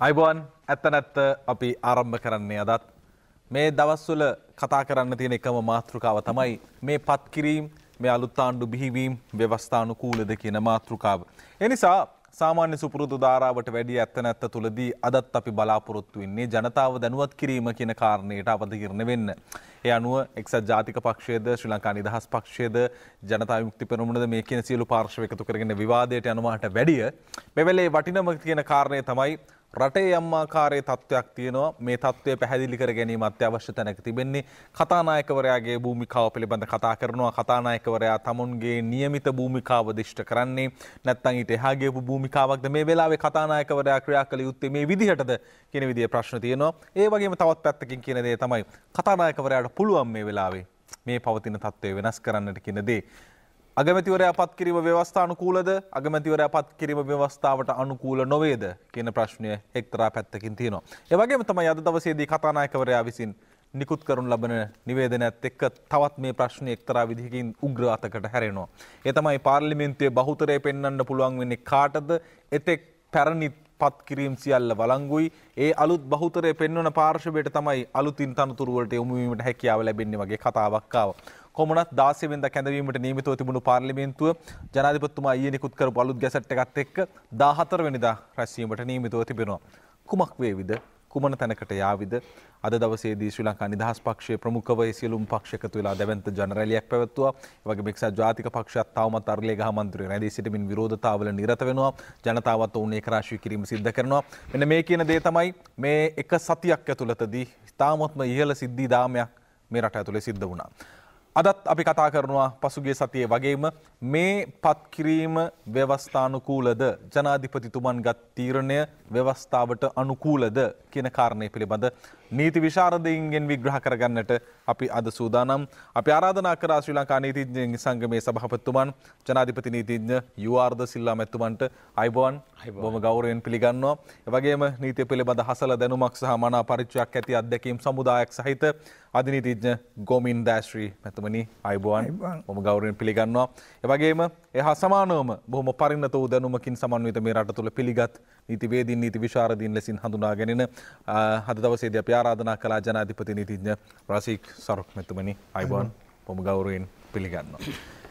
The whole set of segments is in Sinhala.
අයිබෝන් ඇත්ත නැත්ත අපි ආරම්භ කරන්නේ අදත් මේ දවස්වල කතා කරන්න තියෙන එකම මාතෘකාව තමයි මේ පත්කිරීම මේ අලුත් ආණ්ඩු බිහිවීම ව්‍යවස්ථානුකූලද කියන මාතෘකාව. ඒ නිසා සාමාන්‍ය සුපුරුදු ධාරාවට වැඩි ඇත්ත නැත්ත තුලදී අදත් අපි බලාපොරොත්තු වෙන්නේ ජනතාව දැනුවත් කිරීම කියන කාරණයට අවධානය වෙන්න. ඒ අනුව එක්සත් ජාතික පක්ෂයේද ශ්‍රී ලංකා නිදහස් පක්ෂයේද ජනතා විමුක්ති පෙරමුණද මේ කියන සියලු පාර්ශ්ව එකතු කරගෙන විවාදයට යනවාට වැඩිය මේ වෙලේ වටිනම කියන කාරණය තමයි රටේ යම් ආකාරයේ තත්ත්වයක් තියෙනවා මේ තත්ත්වය පැහැදිලි කර ගැනීම අත්‍යවශ්‍ය තැනක තිබෙන්නේ කතානායකවරයාගේ භූමිකාව පිළිබඳ කතා කරනවා කතානායකවරයා තමුන්ගේ નિયમિત භූමිකාව දිෂ්ට කරන්නේ නැත්නම් ඊට එහා ගියපු භූමිකාවක්ද මේ වෙලාවේ කතානායකවරයා ක්‍රියා කළ යුත්තේ මේ විදිහටද කියන විදිහේ ප්‍රශ්න තියෙනවා ඒ වගේම තවත් පැත්තකින් කියන දේ තමයි කතානායකවරයාට පුළුවන් මේ වෙලාවේ මේ පවතින තත්ත්වය වෙනස් කරන්නට කියන දේ අගමැතිවරයා පත් කිරීම ව්‍යවස්ථානුකූලද අගමැතිවරයා පත් කිරීම ව්‍යවස්ථාවට අනුකූල නොවේද කියන ප්‍රශ්නය එක්තරා පැත්තකින් තියෙනවා. ඒ වගේම තමයි අද දවසේදී කතානායකවරයා විසින් නිකුත් කරනු ලබන නිවේදනයත් එක්ක තවත් මේ ප්‍රශ්නේ එක්තරා විදිහකින් උග්‍ර අතකට හැරෙනවා. ඒ තමයි පාර්ලිමේන්තුවේ බහුතරය පෙන්වන්න පුළුවන් වෙන්නේ කාටද? එතෙක් පැරණි පත් කිරීම සියල්ල වළංගුයි. ඒ අලුත් බහුතරය පෙන්වන පාර්ශවයට තමයි අලුතින් තනතුරු වලට යොමු වීමට හැකියාව ලැබෙන්නේ වගේ කතාවක් ආවා. කොමුණත් 16 වෙනිදා කැඳවීමට නියමිතව තිබුණු පාර්ලිමේන්තුව ජනාධිපතිතුමා ඊයේ නිකුත් කරපු අලුත් ගැසට් එකත් එක්ක 14 වෙනිදා රැස්වීමට නියමිතව තිබෙනවා. කුමක් වේවිද? කුමන තැනකට යාවිද? අද දවසේදී ශ්‍රී ලංකා නිදහස් පක්ෂයේ ප්‍රමුඛව සියලුම පක්ෂ එකතු වෙලා දැවැන්ත ජනරැලියක් පැවැත්වුවා. ඒ වගේම එක්සත් ජාතික පක්ෂයත් තවමත් අරලියගහ මන්ත්‍රී රැඳී සිටමින් විරෝධතාවල නිරත වෙනවා. ජනතාවත් ඔවුන් ඒකරාශී කිරීම සිද්ධ කරනවා. මෙන්න මේ කියන දේ තමයි මේ එක සතියක් ඇතුළතදී තාමත්ම ඉහළ සිද්ධි දාමයක් මේ රට ඇතුලේ සිද්ධ වුණා. අදත් අපි කතා කරනවා පසුගිය සතියේ වගේම මේ පත්කිරීම ව්‍යවස්ථානුකූලද ජනාධිපතිතුමන්ගත් තීරණය ව්‍යවස්ථාවට අනුකූලද කියන කාරණය පිළිබඳ නීති විශාරදයින්ගෙන් විග්‍රහ කරගන්නට අපි අද සූදානම්. අපි ආරාධනා කරා ශ්‍රී ලංකා නීතිඥ සංගමේ සභාපතිතුමන් ජනාධිපති නීතිඥ යූ.ආර්. ද සිල්වා මැතිතුමන්ට අයිබෝන් බොහොම ගෞරවයෙන් පිළිගන්නවා. ඒ වගේම නීතිය පිළිබඳ හසල දැනුමක් සහ මනා පරිචයක් ඇති අධ්‍යක්ීම් සමුදායක් සහිත අධිනීතිඥ ගෝමින් දෑශ්‍රී මැතිතුමනි අයිබෝන් බොහොම ගෞරවයෙන් පිළිගන්නවා. ඒ වගේම එහා සමානවම බොහොම පරිණත වූ දැනුමකින් සමන්විත මේ රට තුළ පිළිගත් නීතිවේදීන් නීති විශාරදීන් ලෙසින් හඳුනාගෙන අද දවසේදී අපි ආරාධනා කළා ජනාධිපති නීතිඥ රසික් සරොක් මැතිතුමනි අයිබෝන් බොහොම ගෞරවයෙන් පිළිගන්නවා.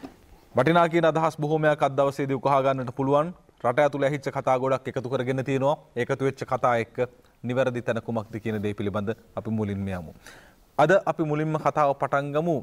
වටිනා කියන අදහස් බොහොමයක් අද දවසේදී උකහා ගන්නට පුළුවන්. රට ඇතුළේ ඇහිච්ච කතා ගොඩක් එකතු කරගෙන තියෙනවා. ඒකතු වෙච්ච කතා එක්ක නිවැරදි තැන කුමක්ද කියන දේ පිළිබඳ අපි මුලින්ම යමු. අද අපි මුලින්ම කතාව පටන් ගමු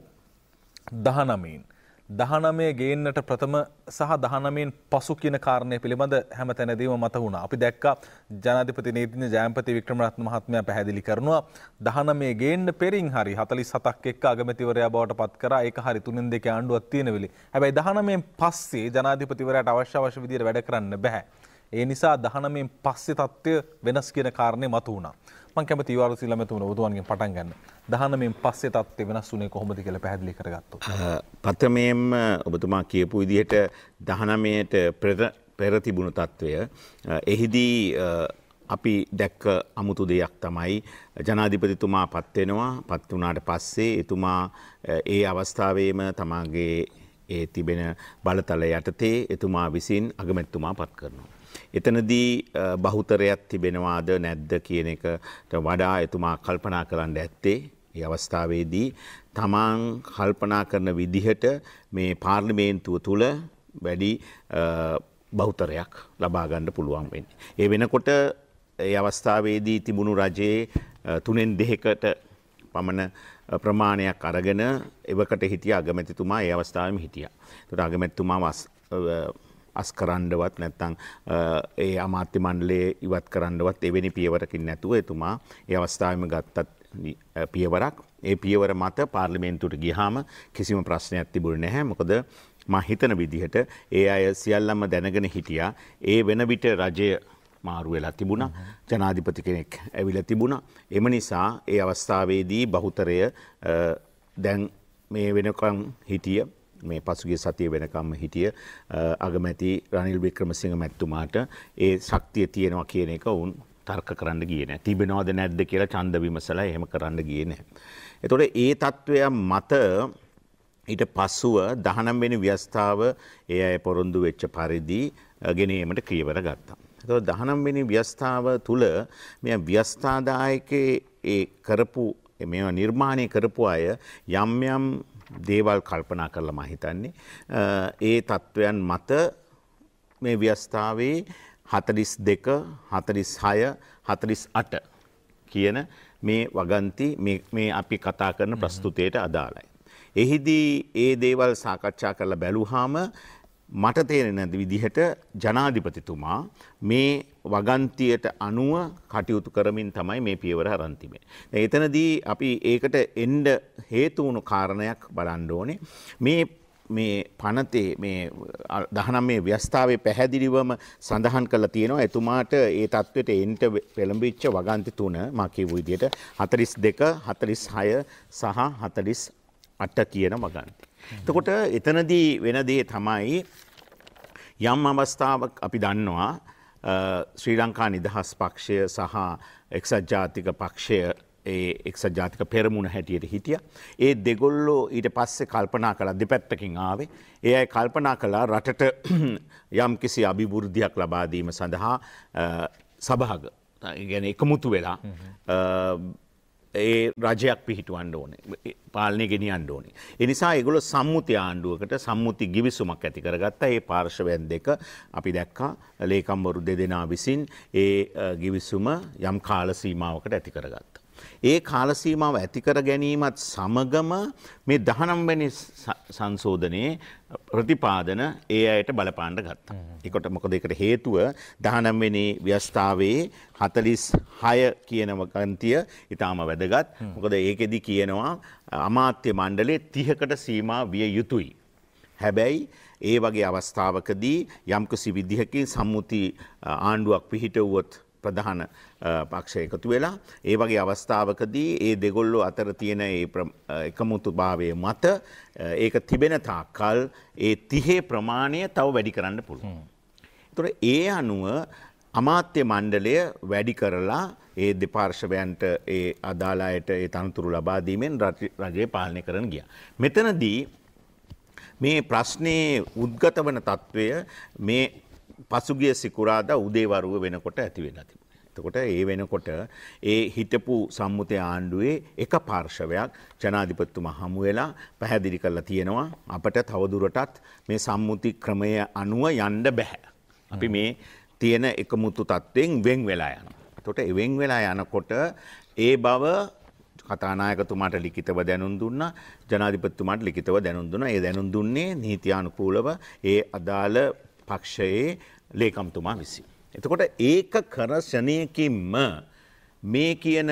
19න්. 19 ගේන්නට ප්‍රථම සහ 19න් පසු කියන කාරණය පිළිබඳ හැමතැනදීම මත වුණා. අපි දැක්කා ජනාධිපති නීතිඥ ජයම්පති වික්‍රමරත්න මහත්මයා පැහැදිලි කරනවා 19 ගේන්න පෙරින් හරි 47ක් එක්ක අගමැතිවරයා බවට පත් කරා. ඒක හරි 3-2 ආණ්ඩුවක් තියෙන වෙලේ. හැබැයි 19න් පස්සේ ජනාධිපතිවරයාට අවශ්‍ය විදිහට වැඩ කරන්න බෑ. ඒ නිසා 19න් පස්සේ තත්ත්වය වෙනස් කියන කාරණේ මත වුණා. මම කැමති යූ.ආර්. සිල්වා මැතිතුමා ඔබතුමන්ගෙන් පටන් ගන්න. 19න් පස්සේ තත්ත්වය වෙනස් වුණේ කොහොමද කියලා පැහැදිලි කරගත්තොත්. පතමෙන්ම ඔබතුමා කියපු විදිහට 19ට පෙර තිබුණු තත්ත්වය එහිදී අපි දැක්ක අමුතු දෙයක් තමයි ජනාධිපතිතුමා පත් වෙනවා. පත් වුණාට පස්සේ එතුමා ඒ අවස්ථාවේම තමාගේ ඒ තිබෙන බලතල යටතේ එතුමා විසින් අගමැතිතුමා පත් කරනවා. එතනදී බහුතරයක් තිබෙනවාද නැද්ද කියන එකට වඩා එතුමා කල්පනා කරන්න ඇත්තේ ඒ අවස්ථාවේදී තමන් කල්පනා කරන විදිහට මේ පාර්ලිමේන්තුව තුළ වැඩි බහුතරයක් ලබා ගන්න පුළුවන් වෙන්නේ. ඒ වෙනකොට ඒ අවස්ථාවේදී තිබුණු රජයේ 3/2කට පමණ ප්‍රමාණයක් අරගෙන එවකට හිටිය අගමැතිතුමා ඒ අවස්ථාවේම හිටියා. ඒකට අගමැතිතුමා අස් කරන්නවත් නැත්නම් ඒ අමාත්‍ය මණ්ඩලයේ ඉවත් කරන්නවත් එවැනි පියවරකින් නැතුව එතුමා ඒ අවස්ථාවේම ගත්තත් පියවරක්. ඒ පියවර මත පාර්ලිමේන්තුවට ගියාම කිසිම ප්‍රශ්නයක් තිබුණේ නැහැ. මොකද මා හිතන විදිහට ඒ අය සියල්ලම දැනගෙන හිටියා ඒ වෙන විට රජය මාරු වෙලා තිබුණා. ජනාධිපති කෙනෙක් ඇවිල්ලා තිබුණා. එම නිසා ඒ අවස්ථාවේදී බහුතරය දැන් මේ වෙනකන් හිටිය මේ පසුගිය සතිය වෙනකම්ම හිටිය අගමැති රනිල් වික්‍රමසිංහ මැතිතුමාට ඒ ශක්තිය තියෙනවා කියන එක වුන් තර්ක කරන්න ගියේ නැහැ. තිබෙනවද නැද්ද කියලා ඡන්ද විමසලා එහෙම කරන්න ගියේ නැහැ. එතකොට ඒ තත්වය මත ඊට පසුව 19 වෙනි ව්‍යවස්ථාව ඒ අය පොරොන්දු වෙච්ච පරිදි ගෙනීමට ක්‍රියවර ගත්තා. එතකොට 19 වෙනි ව්‍යවස්ථාව තුල මේ ව්‍යවස්ථාදායකේ ඒ කරපු මේවා නිර්මාණය කරපු අය යම් යම් දේවල් කල්පනා කරලා මම හිතන්නේ ඒ තත්වයන් මත මේ ව්‍යවස්ථාවේ 42 46 48 කියන මේ වගන්ති මේ අපි කතා කරන ප්‍රස්තුතයට අදාළයි. එහිදී ඒ දේවල් සාකච්ඡා කරලා බැලුවාම මට තේරෙන විදිහට ජනාධිපතිතුමා මේ වගන්තියට අනුව කටයුතු කරමින් තමයි මේ පියවර අරන් තිබෙන්නේ. එතනදී අපි ඒකට එන්න හේතු වුණු කාරණයක් බලන්න ඕනේ. මේ පනතේ මේ 19 ව්‍යවස්ථාවේ පැහැදිලිවම සඳහන් කරලා තියෙනවා එතුමාට ඒ தത്വෙට එන්න පෙළඹිච්ච වගන්ති තුන මා කියපු විදිහට 42 46 සහ 48 කියන වගන්ති. එතකොට එතනදී වෙන දේ තමයි යම් අවස්ථාවක් අපි දන්නවා ශ්‍රී ලංකා නිදහස් පක්ෂය සහ එක්සත් ජාතික පක්ෂය ඒ එක්සත් ජාතික පෙරමුණ හැටියට හිටියා. ඒ දෙගොල්ලෝ ඊට පස්සේ කල්පනා කළා දෙපැත්තකින් ආවේ. ඒ අය කල්පනා කළා රටට යම් කිසි අභිවෘද්ධියක් ලබා දීම සඳහා සභාග කියන්නේ එකමුතු වෙලා ඒ රජයක් පිහිටවන්න ඕනේ. පාලනය ගෙනියන්න ඕනේ. ඒ නිසා ඒගොල්ලෝ සම්මුති ආණ්ඩුවකට සම්මුති ගිවිසුමක් ඇති කරගත්තා. ඒ පාර්ශවයන් දෙක අපි දැක්කා ලේකම්වරු දෙදෙනා විසින් ඒ ගිවිසුම යම් කාල සීමාවකට ඇති කරගත්තා. ඒ කාල සීමාව ඇති කර ගැනීමත් සමගම මේ 19 වෙනි සංශෝධනයේ ප්‍රතිපාදන ඒ අයට බලපාන්න ගත්තා. ඒකට මොකද ඒකට හේතුව 19 වෙනි ව්‍යවස්ථාවේ 46 කියන වගන්තිය ඊටාම වැදගත්. මොකද ඒකෙදි කියනවා අමාත්‍ය මණ්ඩලයේ 30කට සීමා විය යුතුයි. හැබැයි ඒ වගේ අවස්ථාවකදී යම්කිසි විදිහකින් සම්මුති ආණ්ඩුවක් පිහිටවුවොත් ප්‍රධාන පක්ෂ එකතු වෙලා ඒ වගේ අවස්ථාවකදී ඒ දෙගොල්ලෝ අතර තියෙන ඒ එකමුතු භාවයේ මත ඒක තිබෙන තාක්කල් ඒ 30 ප්‍රමාණය තව වැඩි කරන්න පුළුවන්. ඒතකොට ඒ අනුව අමාත්‍ය මණ්ඩලය වැඩි කරලා ඒ දෙපාර්ශවයන්ට ඒ අදාළ අයට ඒ තනතුරු ලබා දීමෙන් රජය පාලනය කරන ගියා. මෙතනදී මේ ප්‍රශ්නේ උද්ගත වන తත්වය මේ පසුගිය සිකුරාදා උදේවරුව වෙනකොට ඇති වෙලා තිබුණා. එතකොට ඒ වෙනකොට ඒ හිටපු සම්මුති ආණ්ඩුවේ එක පාර්ශවයක් ජනාධිපතිතුමා හමු වෙලා පැහැදිලි කරලා තියෙනවා අපට තවදුරටත් මේ සම්මුති ක්‍රමය අනුව යන්න බෑ. අපි මේ තියෙන එකමුතු තත්ත්වෙන් වෙන් වෙලා යනවා. එතකොට ඒ වෙන් වෙලා යනකොට ඒ බව කතානායකතුමාට ලිඛිතව දැනුම් දුන්නා. ජනාධිපතිතුමාට ලිඛිතව දැනුම් දුන්නා. ඒ දැනුම් දුන්නේ නීතියානුකූලව ඒ අදාළ පක්ෂයේ ලේකම්තුමා විසින්. එතකොට ඒක කර ශනයකින්ම මේ කියන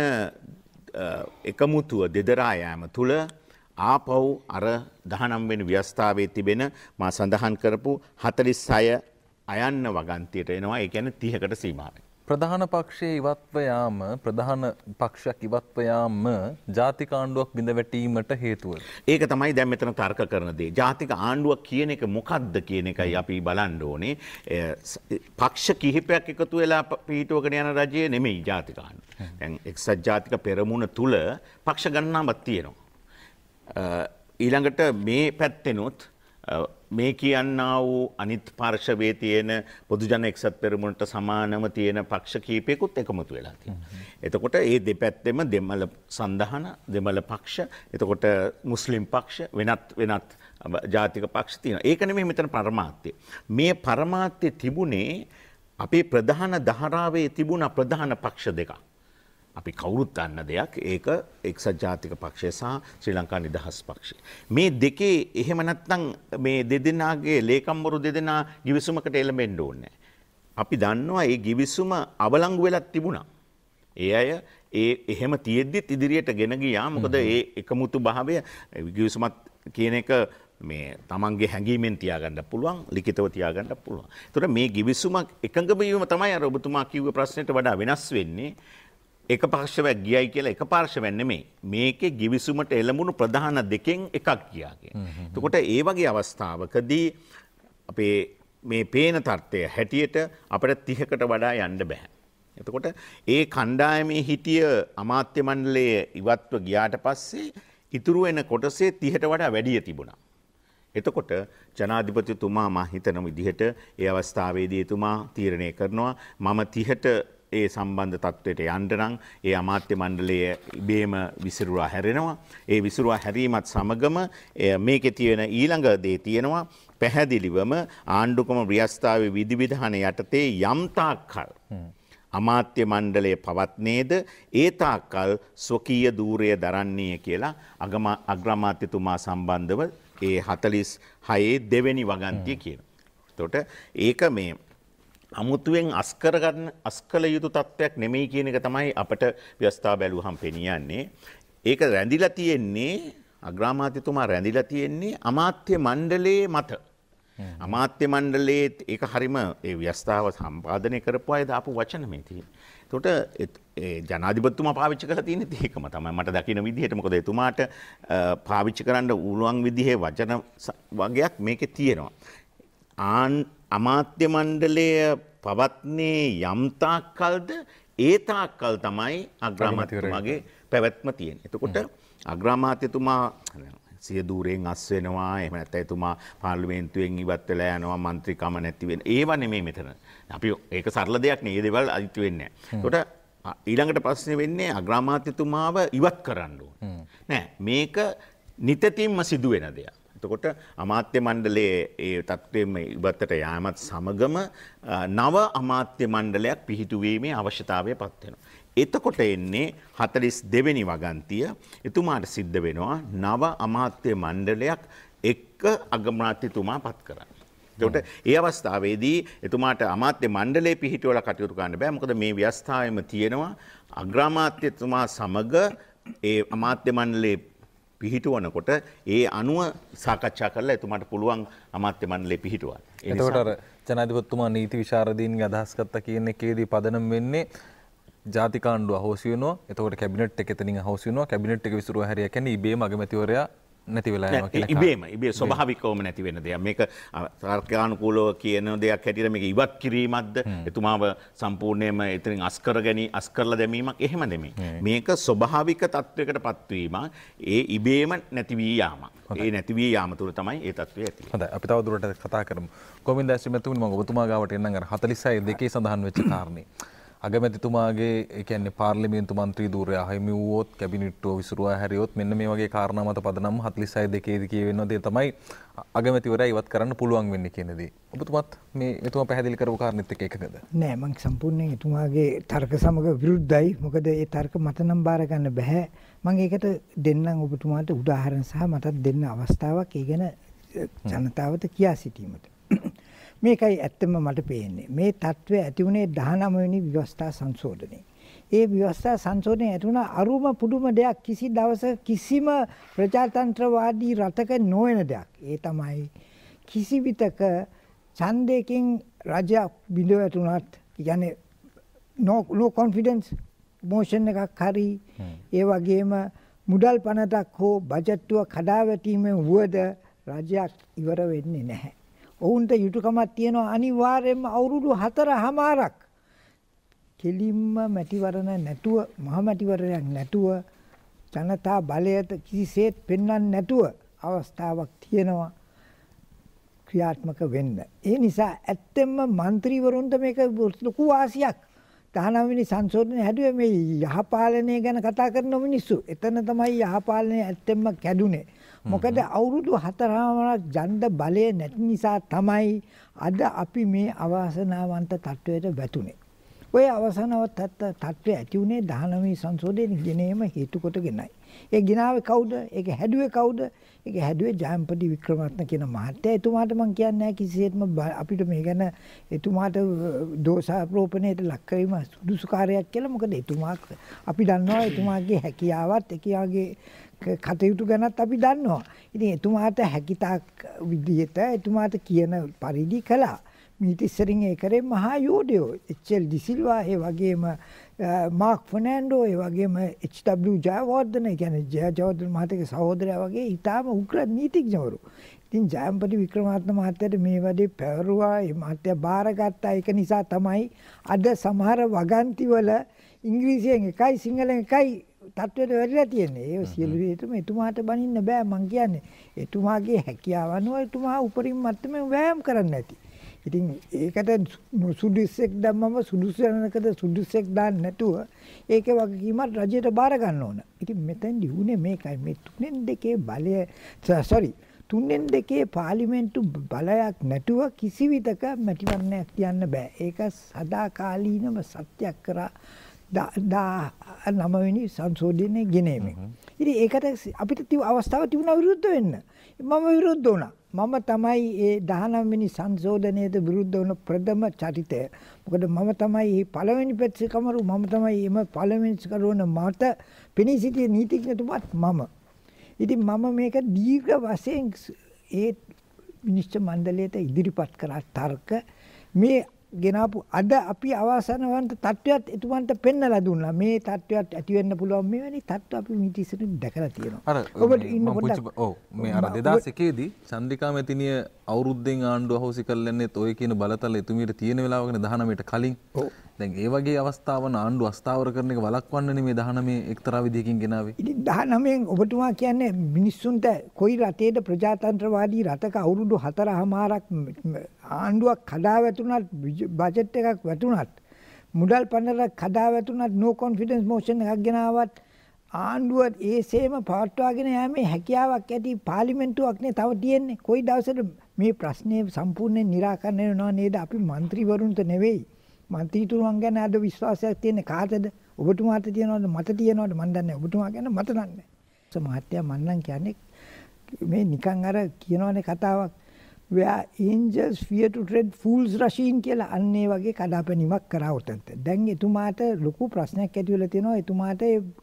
එකමුතුව දෙදරා යෑම තුළ ආපව් අර 19 වෙනි ව්‍යවස්ථාවේ තිබෙන මා සඳහන් කරපු 46 අයන්න වගන්තියට එනවා. ඒ කියන්නේ 30කට සීමාවෙන්. ප්‍රධාන පක්ෂයේ ඉවත්ව යාම ප්‍රධාන පක්ෂයක් ඉවත්ව යාම ජාතික ආණ්ඩුවක් බිඳ වැටීමට හේතුවද? ඒක තමයි දැන් මෙතන තර්ක කරන දේ. ජාතික ආණ්ඩුවක් කියන එක මොකක්ද කියන එකයි අපි බලන්න ඕනේ. පක්ෂ කිහිපයක් එකතු වෙලා පිහිටුවගෙන යන රජය නෙමෙයි ජාතික ආණ්ඩුව. දැන් එක්සත් ජාතික පෙරමුණ තුල පක්ෂ ගණනාවක් තියෙනවා. ඊළඟට මේ පැත්තෙනොත් මේ කියන්නා වූ අනිත් පාර්ශවයේ තියෙන පොදුජන එක්සත් පෙරමුණට සමානව තියෙන පක්ෂ කීපයකුත් එකමුතු වෙලා තියෙනවා. එතකොට මේ දෙපැත්තෙම දෙමළ සන්ධාන, දෙමළ පක්ෂ, එතකොට මුස්ලිම් පක්ෂ වෙනත් ජාතික පක්ෂ තියෙනවා. ඒක නෙමෙයි මෙතන පරමාර්ථය. මේ පරමාර්ථය තිබුණේ අපේ ප්‍රධාන ධාරාවේ තිබුණ ප්‍රධාන පක්ෂ දෙකක්. අපි කවුරුත් දන්න දෙයක් ඒක එක්සත් ජාතික පක්ෂය සහ ශ්‍රී ලංකා නිදහස් පක්ෂය. මේ දෙකේ එහෙම නැත්නම් මේ දෙදෙනාගේ ලේකම්වරු දෙදෙනා ගිවිසුමකට එළඹෙන්න ඕනේ. අපි දන්නවා මේ ගිවිසුම අවලංගු වෙලක් තිබුණා. ඒ අය එහෙම තියෙද්දිත් ඉදිරියට ගෙන ගියා. මොකද ඒ එකමුතු භාවය ගිවිසුමත් කියන එක මේ තමන්ගේ හැඟීමෙන් තියාගන්න පුළුවන්, ලිඛිතව තියාගන්න පුළුවන්. ඒතකොට මේ ගිවිසුමක් එකඟ වීම තමයි අර ඔබතුමා කිව්ව ප්‍රශ්නෙට වඩා වෙනස් වෙන්නේ. එක පාර්ශවයක් ගියයි කියලා එක පාර්ශවයක් නෙමෙයි. මේකේ ගිවිසුමට එළඹුණු ප්‍රධාන දෙකෙන් එකක් ගියා කියන්නේ. එතකොට ඒ වගේ අවස්ථාවකදී අපේ මේ පේන තත්ත්වය හැටියට අපිට 30කට වඩා යන්න බෑ. එතකොට ඒ කණ්ඩායමේ හිටිය අමාත්‍ය මණ්ඩලයේ ඉවත්ව ගියාට පස්සේ ඉතුරු වෙන කොටසේ 30ට වඩා වැඩිය තිබුණා. එතකොට ජනාධිපතිතුමා මා හිතන විදිහට ඒ අවස්ථාවේදී එතුමා තීරණය කරනවා මම 30ට ඒ සම්බන්ධ තත්ත්වයට යන්න නම් ඒ අමාත්‍ය මණ්ඩලය ඉබේම විසිරුවා හැරෙනවා. ඒ විසිරුවා හැරීමත් සමගම මේකේ තියෙන ඊළඟ දේ තියෙනවා පැහැදිලිවම ආණ්ඩුක්‍රම ව්‍යවස්ථාවේ විධිවිධාන යටතේ යම් තාක්කල් අමාත්‍ය මණ්ඩලය පවත්නේද ඒ තාක්කල් ස්වකීය ධූරය දරන්නේ කියලා අග්‍රාමාත්‍යතුමා සම්බන්ධව ඒ 46 දෙවෙනි වගන්තිය කියනවා. එතකොට ඒක මේ අමුතුවෙන් අස්කල යුතු තත්ත්වයක් නෙමෙයි කියන එක තමයි අපට ව්‍යවස්ථාව බැලුවහම පෙනියන්නේ. ඒක රැඳිලා තියෙන්නේ අග්‍රාමාත්‍යතුමා රැඳිලා තියෙන්නේ අමාත්‍ය මණ්ඩලයේ මත. අමාත්‍ය මණ්ඩලයේ ඒක හරීම ඒ ව්‍යවස්ථාව සම්පාදනය කරපු අය දාපු වචන මේ තියෙන්නේ. එතකොට ජනාධිපතිතුමා පාවිච්චි කරලා තියෙන්නේ ඒකම තමයි මට දකින විදිහට. මොකද එතුමාට පාවිච්චි කරන්න උළුවන් විදිහේ වචන වගයක් මේකේ තියෙනවා. අමාත්‍ය මණ්ඩලය පවත්නේ යම් තාක්කල්ද ඒ තාක්කල් තමයි අග්‍රාමාත්‍යතුමාගේ පැවැත්ම තියෙන්නේ. එතකොට අග්‍රාමාත්‍යතුමා සිය දූරයෙන් අස් වෙනවා, එහෙම නැත්නම් එතුමා පාර්ලිමේන්තුවෙන් ඉවත් වෙලා යනවා, മന്ത്രിකම නැති වෙන. ඒව නෙමෙයි මෙතන. අපි ඒක සරල දෙයක් නේ. මේ දේවල් අයිති වෙන්නේ නැහැ. එතකොට ඊළඟට ප්‍රශ්නේ වෙන්නේ අග්‍රාමාත්‍යතුමාව ඉවත් කරන්න ඕන. නෑ මේක නිතින්ම සිදුවෙන දෙයක්. එතකොට අමාත්‍ය මණ්ඩලයේ ඒ තත්ත්වෙම ඉවතට යාමත් සමගම නව අමාත්‍ය මණ්ඩලයක් පිහිටුවීමේ අවශ්‍යතාවය පත් වෙනවා. එතකොට එන්නේ 42 වෙනි වගන්තිය. එතුමාට සිද්ධ වෙනවා නව අමාත්‍ය මණ්ඩලයක් එක්ක අග්‍රාමාත්‍යතුමා පත් කරන්න. එතකොට ඒ අවස්ථාවේදී එතුමාට අමාත්‍ය මණ්ඩලයේ පිහිටුවලා කටයුතු කරන්න බෑ. මොකද මේ ව්‍යවස්ථාවෙම තියෙනවා අග්‍රාමාත්‍යතුමා සමග ඒ අමාත්‍ය මණ්ඩලයේ පිහිටුවනකොට ඒ අනුව සාකච්ඡා කරලා එතුමාට පුළුවන් අමාත්‍ය මණ්ඩලයේ පිහිටුවන්න. එතකොට අර ජනාධිපතිතුමා නීති විශාරදීන්ගේ අදහස් ගත්තා කියන එකේදී පදනම් වෙන්නේ ජාතික ආණ්ඩුව අහෝසි වෙනවා. එතකොට කැබිනට් එක එතනින් අහෝසි වෙනවා. කැබිනට් එක විසිරුවා හැරියා කියන්නේ ඉබේම අගමැතිවරයා නැති වෙලා යනවා කියලා. ඉබේ ස්වභාවිකවම නැති වෙන දෙයක්. මේක සර්කානුකූලව කියන දෙයක් හැටියට මේක ඉවත් කිරීමක්ද එතුමාව සම්පූර්ණයෙන්ම එතනින් අස් කරලා දැමීමක් එහෙම නෙමෙයි. මේක ස්වභාවික තත්වයකට පත්වීමක්. ඒ ඉබේම නැති වී යාමක්. ඒ නැති වී යාම තුළ තමයි ඒ තත්වය ඇති වෙන්නේ. හොඳයි. අපි තව දුරටත් කතා කරමු. කොමින්ද ඇස්ටිමේතුනි මම ඔබතුමා ගාවට එන්නම් අර 46 දෙකේ සඳහන් වෙච්ච කාරණේ. අගමැතිතුමාගේ ඒ කියන්නේ පාර්ලිමේන්තු මන්ත්‍රී ධූරය අහිමි වුවොත් කැබිනට්ටුව විසිරුවා හැරියොත් මෙන්න මේ වගේ කාරණා මත පදනම් 46 දෙකේදී කියවෙනවා දේ තමයි අගමැතිවරයා ඉවත් කරන්න පුළුවන් වෙන්නේ කියන දේ. ඔබතුමාත් මේ එතුමා පැහැදිලි කරපු කාරණෙත් එක්ක එකගද? නෑ මම සම්පූර්ණයෙන් එතුමාගේ තර්ක සමග විරුද්ධයි. මොකද ඒ තර්ක මත නම් බාර ගන්න බෑ. මම ඒකට දෙන්නම් ඔබතුමාට උදාහරණ සහ මටත් දෙන්න අවස්ථාවක් ඒ ගැන ජනතාවට කියා සිටීමට. මේකයි ඇත්තම මට පේන්නේ. මේ තත්ත්වය ඇති වුණේ 19 වෙනි ව්‍යවස්ථා සංශෝධනයේ. ඒ ව්‍යවස්ථා සංශෝධනයේ ඇති වුණ අරුම පුදුම දෙයක් කිසි දවසක කිසිම ප්‍රජාතන්ත්‍රවාදී රටක නොවන දෙයක්. ඒ තමයි කිසි විටක ඡන්දයෙන් රජයක් බිඳව ඇතුණත් කියන්නේ no confidence motion එකක් හරි ඒ වගේම මුදල් පනතක් හෝ බජට්ටුව කඩාවැටීමෙන් වුවද රජයක් ඉවර වෙන්නේ නැහැ. ඔවුන්ට යුතුයකමක් තියෙනවා අනිවාර්යයෙන්ම අවුරුදු 4මාරක් කෙලින්ම මැතිවරණ නැතුව මහ මැතිවරණයක් නැතුව ජනතා බලයට කිසිසේත් පෙන්වන්න නැතුව අවස්ථාවක් තියෙනවා ක්‍රියාත්මක වෙන්න. ඒ නිසා ඇත්තෙන්ම മന്ത്രിවරුන්ට මේක ලොකු වාසියක්. 19 වෙනි සංශෝධනය හැදුවේ මේ යහපාලනය ගැන කතා කරන මිනිස්සු. එතන තමයි යහපාලනය ඇත්තෙන්ම කැඩුනේ. මොකද අවුරුදු 4මාරක් ඡන්ද බලය නැති නිසා තමයි අද අපි මේ අවාසනාවන්ත තත්වයට වැටුනේ. ඔය අවසානවත් තත්ත්වය ඇති උනේ 19 සංශෝධනයේ ගෙනීම හේතු කොටගෙනයි. ඒ ගෙනාවේ කවුද? ඒක හැදුවේ කවුද? ඒක හැදුවේ ජයම්පති වික්‍රමරත්න කියන මහත්තයා. එතුමාට මම කියන්නේ නැහැ කිසිසේත්ම අපිට මේ ගැන එතුමාට දෝෂාරෝපණයට ලක් කිරීම සුදුසු කාර්යයක් කියලා. මොකද එතුමා අපි දන්නවා එතුමාගේ හැකියාවත් එකියාගේ කටයුතු ගැනත් අපි දන්නවා. ඉතින් එතුමාට හැකියතාක් විදිහට එතුමාට කියන පරිදි කළා. මීට ඉස්සරින් ඒ කරේ මහා යෝධයෝ එච්.එල්. ඩිසිල්වා ඒ වගේම මාක් ෆර්නෑන්ඩෝ ඒ වගේම එච්.ඩබ්ලිව් ජයවර්ධන කියන්නේ ජයවර්ධන මහතාගේ සහෝදරයා වගේ ඊටාම උග්‍ර නීතිඥවරු. ඉතින් ජයම්පති වික්‍රමාරත්න මහත්තයාට මේ වැඩේ පැවරුවා. ඒ මහත්තයා බාරගත්තා. ඒක නිසා තමයි අද සමහර වගන්තිවල ඉංග්‍රීසියෙන් එකයි සිංහලෙන් එකයි තත්ත්වයට වැටිලා තියෙන්නේ. ඒ සියලු දේටම එතුමාට බනින්න බෑ මං කියන්නේ. එතුමාගේ හැකියාව අනුව එතුමා උපරිම මට්ටමේ වෑයම් කරන්න ඇති. ඉතින් ඒකට සුදුස්සෙක් දැම්මම සුදුස්සනකද සුදුස්සෙක් දාන්න නැතුව ඒකේ වගකීමත් රජයට බාර ගන්න ඕන. ඉතින් මෙතෙන්දි උනේ මේකයි මේ 3-2 බලය තුනෙන් දෙකේ පාර්ලිමේන්තු බලයක් නැතුව කිසි විටක මැතිවරණයක් තියන්න බෑ. ඒක සදාකාලීනව සත්‍යයක් කරා 19 වෙනි සංශෝධනයේ ගෙනීමෙන්. ඉතින් ඒකට අපිට අවස්ථාවක් තිබුණා විරුද්ධ වෙන්න. මම විරුද්ධ වුණා. මම තමයි ඒ 19 වෙනි සංශෝධනයට විරුද්ධ වුණ ප්‍රථම චරිතය. මොකද මම තමයි මේ පළවෙනි පෙත්සකමරු මම තමයි මේ පළවෙනි කරුවන මත පෙනී සිටිය නීතිඥතුමාත් මම. ඉතින් මම මේක දීර්ඝ වශයෙන් ඒ විනිශ්චය මණ්ඩලයට ඉදිරිපත් කරා තර්ක මේ ගෙනාපු අද අපි අවසානවන්ත තත්ත්වයක් එතුමන්ට පෙන්නලා දුන්නා. මේ තත්ත්වයක් ඇති වෙන්න පුළුවන් මෙවැනි තත්ත්ව අපි මීට ඉස්සරින් දැකලා තියෙනවා. ඔබට ඉන්න පොඩ්ඩක් ඔව් මේ අර 2001 දී චන්ද්‍රිකා මෙතිනිය අවුරුද්දෙන් ආණ්ඩුව අහෝසි කරලන්නේත් ඔය කියන බලතල එතුමියට තියෙන වෙලාවකනේ 19ට කලින්. දැන් ඒ වගේ අවස්ථාවන ආණ්ඩුව අස්ථාවර කරන එක වළක්වන්නනේ මේ 19 එක්තරා විදියකින් ගෙනාවේ. ඉතින් 19න් ඔබතුමා කියන්නේ මිනිස්සුන්ට කොයි රටේද ප්‍රජාතන්ත්‍රවාදී රටක අවුරුදු 4මාරක් ආණ්ඩුවක් කඩා වැටුණත් බජට් එකක් වැටුණත් මුදල් පනරක් කඩා වැටුණත් no confidence motion එකක් ගෙනාවත් ආණ්ඩුව ඒසේම පවත්වාගෙන යෑමේ හැකියාවක් ඇති පාර්ලිමේන්තුවක් නේ තව තියෙන්නේ. කොයි දවසද මේ ප්‍රශ්නේ සම්පූර්ණයෙන් निराකරණය වෙනව නේද? අපි മന്ത്രിවරුන්ට නෙවෙයි මන්ත්‍රීතුරුන් ගැන අද විශ්වාසයක් තියෙන කාටද? ඔබතුමාට තියනවද? මට තියනවද? මන් දන්නේ ඔබතුමා ගැන මට දන්නේ. මහත්තයා මන් නම් කියන්නේ මේ නිකන් අර කියනවනේ කතාවක් where angels fear to tread fools rush in කියලා අන්නේ වගේ කඩාපැනීමක් කරා උතන්ට. දැන් එතුමාට ලොකු ප්‍රශ්නයක් ඇති වෙලා තියෙනවා. එතුමාට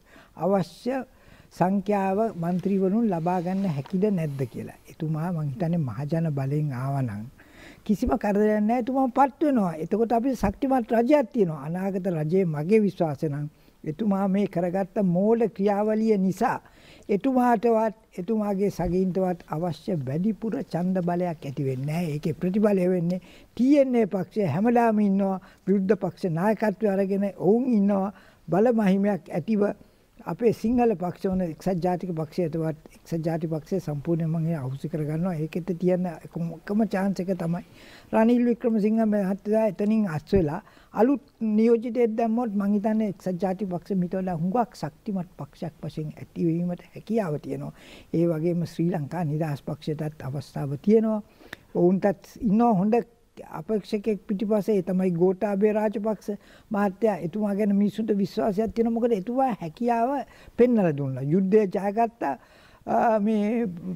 අවශ්‍ය සංඛ්‍යාව മന്ത്രിවරුන් ලබා ගන්න හැකිද නැද්ද කියලා. එතුමා මං හිතන්නේ මහජන බලෙන් ආවනම් කිසිම කරදරයක් නැහැ. එතුමා පත් වෙනවා. එතකොට අපිට ශක්තිමත් රජයක් තියෙනවා. අනාගත රජයේ මගේ විශ්වාසය නම් එතුමා මේ කරගත්ත මෝඩ ක්‍රියාවලිය නිසා එතුමාටවත් එතුමාගේ සගීන්ටවත් අවශ්‍ය වැඩිපුර ඡන්ද බලයක් ඇති වෙන්නේ නැහැ. ඒකේ ප්‍රතිඵලය වෙන්නේ TNA පක්ෂය හැමදාම ඉන්නවා විරුද්ධ පක්ෂ නායකත්වය අරගෙන ඔවුන් ඉන්නවා බල මහිමයක් ඇතිව අපේ සිංහල පක්ෂ වන එක්සත් ජාතික පක්ෂයටවත් එක්සත් ජාතික පක්ෂය සම්පූර්ණයෙන්ම මම අහුසි කරගන්නවා. ඒකෙත් තියෙන එකම chance එක තමයි රනිල් වික්‍රමසිංහ මහත්තයා එතනින් අස් වෙලා අලුත් නියෝජිතයෙක් දැම්මොත් මං හිතන්නේ එක්සත් ජාතික පක්ෂ මිටවලා හුඟක් ශක්තිමත් පක්ෂයක් වශයෙන් ඇතිවීමට හැකියාව තියෙනවා. ඒ වගේම ශ්‍රී ලංකා නිදහස් පක්ෂයටත් අවස්ථාව තියෙනවා. ඔවුන්ටත් ඉන්නවා හොඳ අපේක්ෂකෙක් පිටිපස්සේ තමයි ගෝඨාභය රාජපක්ෂ මහත්තයා. එතුමා ගැන මිනිසුන්ට විශ්වාසයක් තියෙනවා. මොකද එතුමා හැකියාව පෙන්වලා දුන්නා. යුද්ධය ජයගත්තා. මේ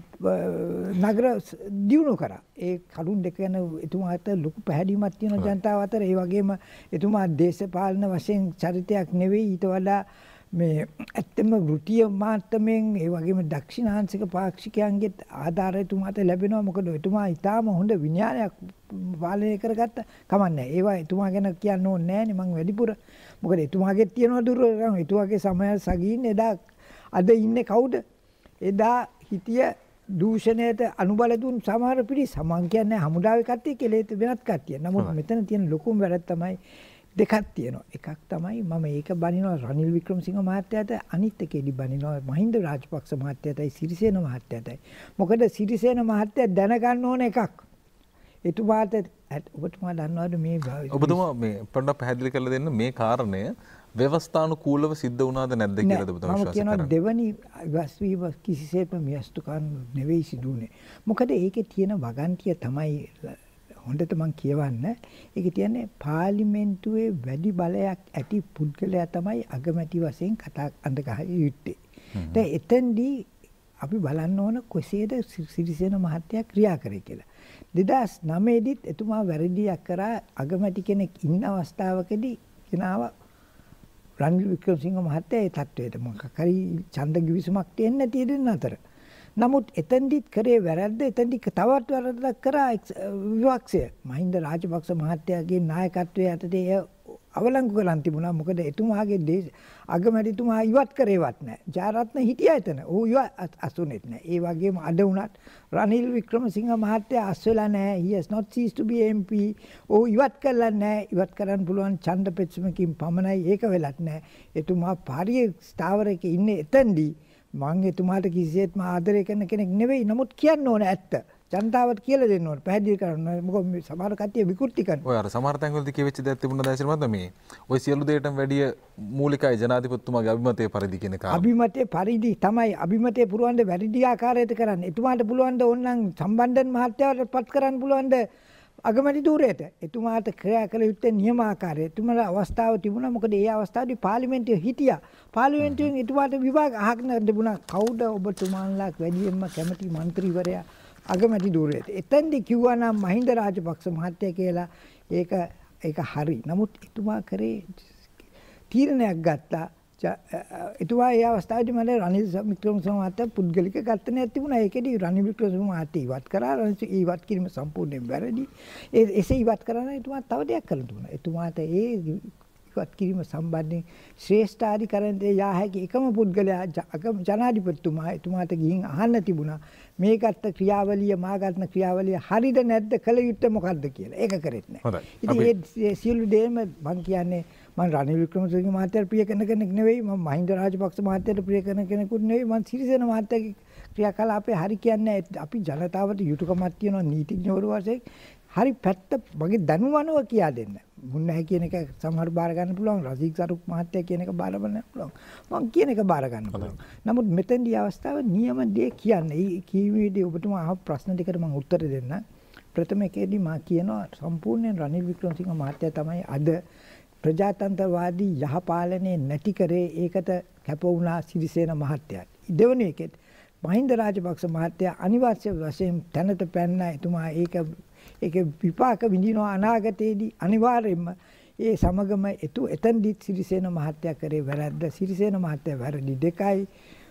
නගර දියුණු කරා. ඒ කරුණ දෙක ගැන එතුමාට ලොකු පැහැදීමක් තියෙන ජනතාව අතර. ඒ වගේම එතුමා දේශපාලන වශයෙන් චරිතයක් නෙවෙයි, ඊට වඩා මේ ඇත්තම වෘත්තීය මාත්‍රයෙන් ඒ වගේම දක්ෂිණාංශික පාක්ෂිකයන්ගේ ආධාරය එතුමාට ලැබෙනවා. මොකද එතුමා ඊටාම හොඳ විඥානයක් පාලනය කරගත්ත කමන්නේ. ඒවා එතුමා ගැන කියන්න ඕනේ නෑනේ මං වැඩිපුර. මොකද එතුමාගේ තියෙනවා දුර්වලකම්. එතුමාගේ සමය සගීන් එදා අද ඉන්නේ කවුද? එදා හිටිය දූෂණයට අනුබල දුන් සමහර පිරිස මං කියන්නේ හමුදාවේ කට්ටිය කියලා ඒත් වෙනත් කට්ටිය. නමුත් මෙතන තියෙන ලොකුම වැරද්ද තමයි දෙකක් තියෙනවා. එකක් තමයි මම ඒක බනිනවා රනිල් වික්‍රමසිංහ මහත්තයාට, අනිත් එකේදී බනිනවා මහින්ද රාජපක්ෂ මහත්තයාටයි සිරිසේන මහත්තයාටයි. මොකද සිරිසේන මහත්තයා දැනගන්න ඕන එකක්. එතුමාට ඔබතුමා දන්නවද මේ ඔබතුමා මේ පොඩ්ඩක් පැහැදිලි කරලා දෙන්න මේ කාරණය ව්‍යවස්ථානුකූලව සිද්ධ වුණාද නැද්ද කියලාද ඔබතුමා විශ්වාස කරන්නේ? මම කියනවා දෙවනි වස්වීම කිසිසේත්ම මියස්තුකම් නෙවෙයි සිදුුනේ. මොකද ඒකේ තියෙන වගන්තිය තමයි හොඳට මම කියවන්න. ඒකේ තියෙන්නේ පාර්ලිමේන්තුවේ වැඩි බලයක් ඇති පුද්ගලයා තමයි අගමැති වශයෙන් කතා අඳගහ යුත්තේ. දැන් එතෙන්දී අපි බලන්න ඕන කොහේද සිරිසේන මහත්තයා ක්‍රියා කරේ කියලා. 2009 දිත් එතුමා වැරදියක් කරා අගමැති කෙනෙක් ඉන්න අවස්ථාවකදී කෙනාව රනිල් වික්‍රමසිංහ මහත්තයා ඒ තත්වයට මොකක් හරි ඡන්ද කිවිසුමක් තියෙන්නේ නැති දෙන්න අතර. නමුත් එතෙන්දිත් කරේ වැරද්ද. එතෙන්දි තවත් වැරද්දක් කරා විපක්ෂය. මහින්ද රාජපක්ෂ මහත්තයාගේ නායකත්වයේ යටතේ අවලංගු කරන් තිබුණා. මොකද එතුමාගේ අගමැතිතුමා ඉවත් කරේවත් නැහැ. ජයරත්න හිටියා එතන. ඌ අසුනෙත් නැහැ. ඒ වගේම අද වුණත් රනිල් වික්‍රමසිංහ මහත්තයා අස් වෙලා නැහැ. he has not ceased to be MP. ඌ ඉවත් කළා නැහැ. ඉවත් කරන්න පුළුවන් ඡන්ද පෙත්සමකින් පමණයි. ඒක වෙලත් නැහැ. එතුමා පාරියේ ස්ථාවරයක ඉන්නේ එතෙන්දී මම එතුමාට කිසිසේත්ම ආදරය කරන කෙනෙක් නෙවෙයි. නමුත් කියන්න ඕන ඇත්ත. ජනතාවට කියලා දෙන්න ඕන. පැහැදිලි කරන්න ඕන. මොකද මේ සමහර කට්ටිය විකෘති කරනවා. ඔය අර සමහර තැන්වලදී කියවෙච්ච දේක් තිබුණා දැසිර මත මේ ඔය සියලු දේටම වැඩිය මූලිකයි ජනාධිපතිතුමාගේ අභිමතය පරිදි කියන කාරණා. අභිමතය පරිදි තමයි අභිමතය පුරවන්න වැඩි ආකාරයට කරන්න. එතුමාට පුළුවන් ද ඕනනම් සම්බන්ධන් මහත්තයාට පත් කරන්න පුළුවන් ද අගමැති ධූරයට. එතුමාට ක්‍රියා කළ යුත්තේ නියම ආකාරය. එතුමාට අවස්ථාව තිබුණා. මොකද ඒ අවස්ථාවේදී පාර්ලිමේන්තුවේ හිටියා. පාර්ලිමේන්තුවෙන් එතුමාට විභාග අහන්න තිබුණා. කවුද ඔබතුමාන්ලා වැඩියෙන්ම කැමති മന്ത്രിවරයා අගමැති ධූරයට. එතෙන්දී කිව්වා නම් මහින්ද රාජපක්ෂ මහත්තයා කියලා ඒක හරි. නමුත් එතුමා කරේ තීරණයක් ගත්තා. එතුමා ඒ අවස්ථාවේදී මට රනිල් වික්‍රමසිංහ මහත්තයා පුද්ගලික ඝට්ටනයක් තිබුණා. ඒකෙදී රනිල් වික්‍රමසිංහ මහත්තයා ඉවත් කරා. ඉවත් කිරීම සම්පූර්ණයෙන් වැරදි. එසේ ඉවත් කරන එතුමා තව දෙයක් කළා දුන්නා. එතුමාට ඒ ඉවත් කිරීම සම්බන්ධයෙන් ශ්‍රේෂ්ඨාධිකරණයට යා හැකි එකම පුද්ගලයා ජනාධිපතිතුමා. එතුමාට ගිහින් අහන්න තිබුණා මේ ගත්ත ක්‍රියාවලිය මා ගන්න ක්‍රියාවලිය හරිද නැද්ද කළ යුත්තේ මොකද්ද කියලා. ඒක කරෙත් නැහැ. ඉතින් ඒ සියලු දේම මම කියන්නේ මම රනිල් වික්‍රමසිංහ මහත්තයාට ප්‍රිය කරන කෙනෙක් නෙවෙයි. මම මහින්ද රාජපක්ෂ මහත්තයාට ප්‍රිය කරන කෙනෙකුත් නෙවෙයි. මම සිරිසේන මහත්තයාගේ ක්‍රියාකලාපේ හරි කියන්නේ අපි ජනතාවට යුතුයකමක් තියෙනවා නීතිඥවරු වශයෙන්. හරි පැත්ත මගේ දැනුම අනුව කියා දෙන්න. මුන්නේ කියන එක සමහර බාර ගන්න පුළුවන්. රසික් සරුක් මහත්තයා කියන එක බාර ගන්න පුළුවන්. මම කියන එක බාර ගන්න පුළුවන්. නමුත් මෙතෙන්දී අවස්ථාව නියම දේ කියන්නේ. මේ කීවේදී ඔබතුමා අහපු ප්‍රශ්න දෙකට මම උත්තර දෙන්න. ප්‍රථම එකේදී මම කියනවා සම්පූර්ණයෙන් රනිල් වික්‍රමසිංහ මහත්තයා තමයි අද ප්‍රජාතන්ත්‍රවාදී යහපාලනයේ නැති කරේ. ඒකට කැප වුණා සිරිසේන මහත්තයා. දෙවෙනි එකෙත් මහින්ද රාජපක්ෂ මහත්තයා අනිවාර්ය වශයෙන් තැනට පැන්න. එතුමා ඒක විපාක විඳිනවා අනාගතයේදී අනිවාර්යයෙන්ම. ඒ සමගම එතෙන්දී සිරිසේන මහත්තයා කරේ වැරද්ද. සිරිසේන මහත්තයා වැරදි දෙකයි.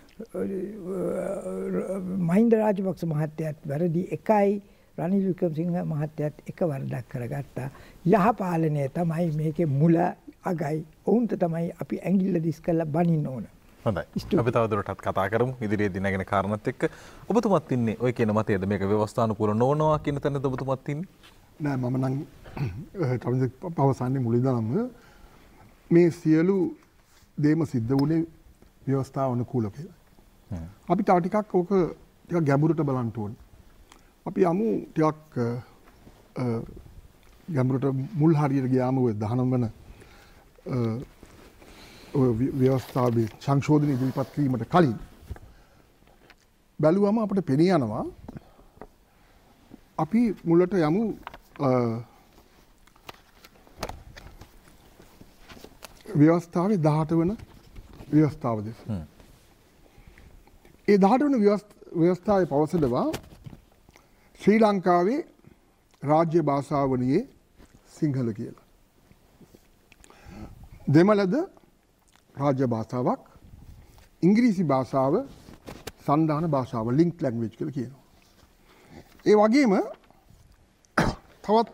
මහින්ද රාජපක්ෂ මහත්තයාත් වැරදි එකයි. රනිල් වික්‍රමසිංහ මහත්තයාත් එක වරදක් කරගත්තා. යහපාලනය තමයි මේකේ මුල අගයි. ඔවුන්ට තමයි අපි ඇඟිල්ල දිස් කරලා බනින්න ඕන. හොඳයි. අපි තවදුරටත් කතා කරමු ඉදිරියේදී නැගෙන කාරණාත් එක්ක. ඔබතුමත් ඉන්නේ ඔය කියන මතයද මේක ව්‍යවස්ථානුකූල නොවනවා කියන තැනද ඔබතුමත් ඉන්නේ? නෑ මම නම් තමයි පවසන්නේ මුලින්දම මේ සියලු දේම සිද්ධ වුණේ ව්‍යවස්ථානුකූල කියලා. අපි තව ටිකක් ඕක ටිකක් ගැඹුරට බලන්න ඕනේ. අපි යමු ටිකක් ගැඹුරට මුල් හරියට ගියාම ඔය 19 වන ව්‍යවස්ථාවේ සංශෝධන ඉදිරිපත් කිරීමට කලින් බැලුවම අපිට පෙනී යනවා අපි මුලට යමු ව්‍යවස්ථාවේ 18 වන ව්‍යවස්ථාව දෙස. ඒ 18 වන ව්‍යවස්ථාවේ පවසනවා ශ්‍රී ලංකාවේ රාජ්‍ය භාෂාව වනියේ සිංහල කියලා. දෙමළද රාජ්‍ය භාෂාවක්, ඉංග්‍රීසි භාෂාව සන්ධාන භාෂාව ලින්ක් ලැන්ග්වේජ් කියලා කියනවා. ඒ වගේම තවත්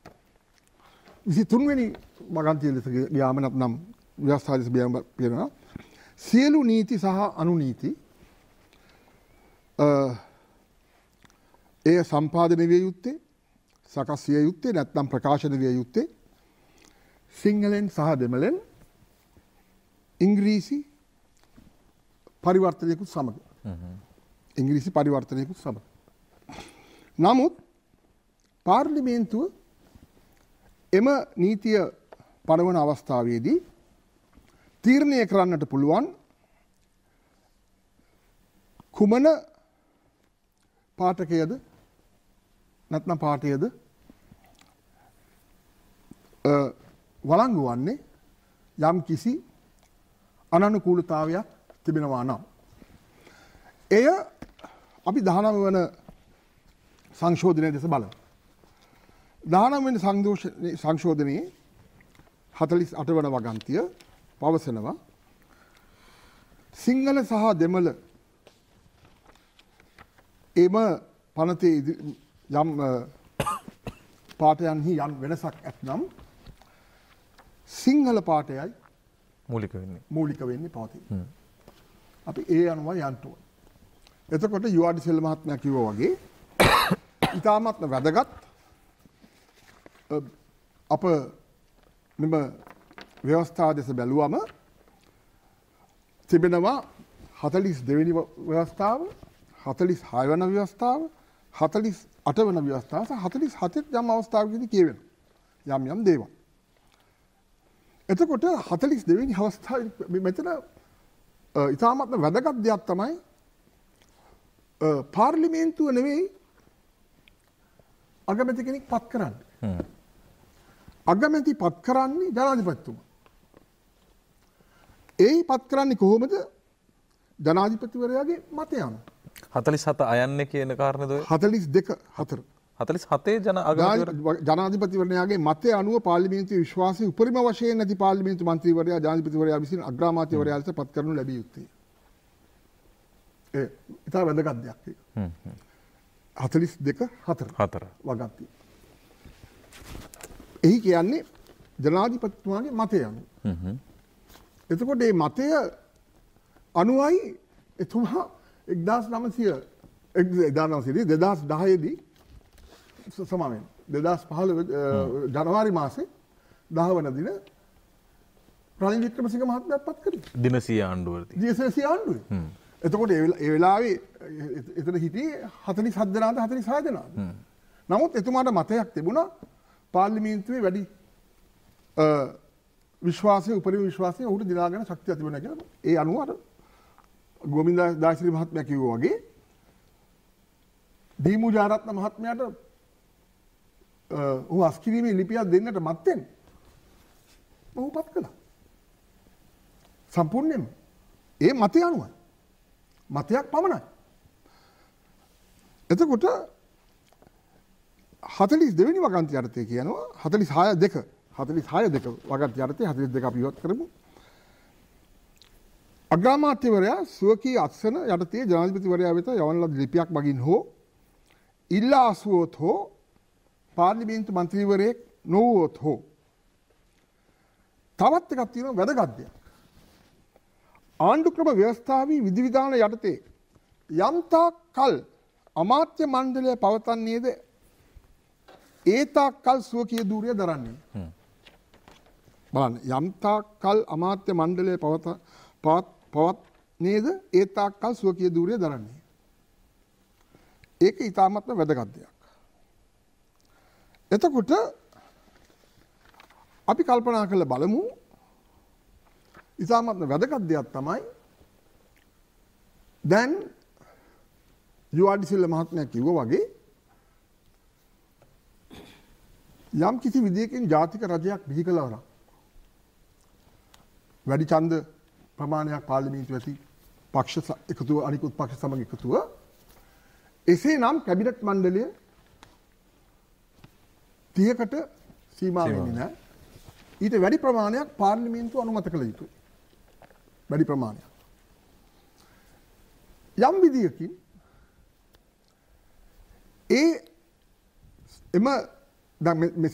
23 වෙනි වගන්තිය ලෙස ගියාම නම් ව්‍යවස්ථාව ලෙස කියනවා සියලු නීති සහ අනුනීති එය සම්පාදනය විය යුත්තේ, සකස් විය යුත්තේ නැත්නම් ප්‍රකාශන විය යුත්තේ සිංහලෙන් සහ දෙමළෙන් ඉංග්‍රීසි පරිවර්තනයකුත් සමග. ඉංග්‍රීසි පරිවර්තනයකුත් සමග. නමුත් පාර්ලිමේන්තුව එම නීතිය පනවන අවස්ථාවේදී තීරණය කරන්නට පුළුවන් කුමන පාඨකයද නැත්නම් පාඨයද වළංගු වන්නේ යම් කිසි අනනුකූලතාවයක් තිබෙනවා නම් එය අපි 19 වන සංශෝධනයේ දෙස බලමු. 19 වෙනි සංශෝධනයේ 48 වන වගන්තිය පවසනවා සිංහල සහ දෙමළ එම පනතේ යම් පාඨයන්හි යම් වෙනසක් ඇතනම් සිංහල පාඨයයි මූලික වෙන්නේ පවතින. අපි ඒ අනුව යන්න ඕන. එතකොට යුආර් සෙල් මහත්මයා කිව්වා වගේ ඉතාමත්ම වැදගත් අප මෙම ව්‍යවස්ථා දෙස බැලුවම තිබෙනවා 42 වෙනි ව්‍යවස්ථාව, 46 වෙනි ව්‍යවස්ථාව, 48 වෙනි ව්‍යවස්ථාව සහ 47 යම් අවස්ථාවකදී කියවෙනවා යම් දේවල්. එතකොට 42 වෙනි අවස්ථාවේ මෙතන ඉතාමත්ම වැදගත් දෙයක් තමයි පාර්ලිමේන්තුව නෙවෙයි අගමැති කෙනෙක් පත් කරන්නේ. අගමැති පත් කරන්නේ ජනාධිපතිතුමා. ඒ පත් කරන්නේ කොහොමද? ජනාධිපතිවරයාගේ මතය අනුව. 47 අයන්නේ කියන කාරණේද ඔය? 42 4. 47 ජනාධිපතිවරයාගේ මතය අනුව පාර්ලිමේන්තුවේ විශ්වාසය උපරිම වශයෙන් නැති පාර්ලිමේන්තු මන්ත්‍රීවරයා ජනාධිපතිවරයා විසින් අග්‍රාමාත්‍යවරයා ලෙස පත් කරනු ලැබිය යුත්තේ. ඒ ඉතා වැදගත් දෙයක් ඒක. 42 4 වගන්ති. එහි කියන්නේ ජනාධිපතිතුමාගේ මතය අනුව. එතකොට මේ මතය අනුවයි එතුමා 2010 දී සමාවෙන් 2015 ජනවාරි මාසේ 10 වන දින රනිල් වික්‍රමසිංහ මහත්මයාත් පත් කළේ. දිනසිය ආණ්ඩුවේදී. දිනසිය ආණ්ඩුවේ. එතකොට ඒ වෙලාවේ එතන හිටියේ 47 දෙනාද 46 දෙනාද. නමුත් එතුමාට මතයක් තිබුණා පාර්ලිමේන්තුවේ වැඩි විශ්වාසය උපරිම විශ්වාසය ඔහුට දිනාගෙන ශක්තිය තිබුණා කියලා. ඒ අනුව අර ගෝවින්ද දාශිරි මහත්මයා කිව්වා වගේ දීමු ජාරත්න මහත්මයාට ඔහු අස්කිරීමේ ලිපියක් දෙන්නට මත්තෙන් ඔහු පත් කළා. සම්පූර්ණයෙන්ම ඒ මතය අනුවයි. මතයක් පමණයි. එතකොට 42 වෙනි වගන්ති යටතේ කියනවා 46 වගන්ති යටතේ 42 අපි ඉවත් කරමු. අග්‍රාමාත්‍යවරයා ස්වකීය අත්සන යටතේ ජනාධිපතිවරයා වෙත යවන ලද ලිපියක් මගින් හෝ ඉල්ලා අසුවොත් හෝ පාර්ලිමේන්තු මන්ත්‍රීවරයෙක් නොවුවොත් හෝ තවත් එකක් තියෙනවා වැදගත් දෙයක්. ආණ්ඩු ක්‍රම ව්‍යවස්ථාවේ විධිවිධාන යටතේ යම් තාක් කල් අමාත්‍ය මණ්ඩලය පවතන්නේද ඒ තාක් කල් ස්වකීය ධූරය දරන්නේ. බලන්න යම් තාක් කල් අමාත්‍ය මණ්ඩලය පවත්නේද ඒ තාක් කල් ස්වකීය ධූරය දරන්නේ. ඒක ඉතාමත්ම වැදගත් දෙයක්. එතකොට අපි කල්පනා කරලා බලමු ඉතාමත්ම වැදගත් දෙයක් තමයි දැන් යුආර් සිල්වා මහත්මයා කිව්වා වගේ යම් කිසි විදියකින් ජාතික රජයක් බිහි කළා නම් වැඩි ඡන්ද ප්‍රමාණයක් පාර්ලිමේන්තුවේ ඇති පක්ෂ එකතුව අනිකුත් පක්ෂ සමග එකතුව එසේනම් කැබිනට් මණ්ඩලය 30කට සීමා වෙන්නේ නැහැ. ඊට වැඩි ප්‍රමාණයක් පාර්ලිමේන්තුව අනුමත කළ යුතුයි. වැඩි ප්‍රමාණයක්. යම් විදියකින් දැන්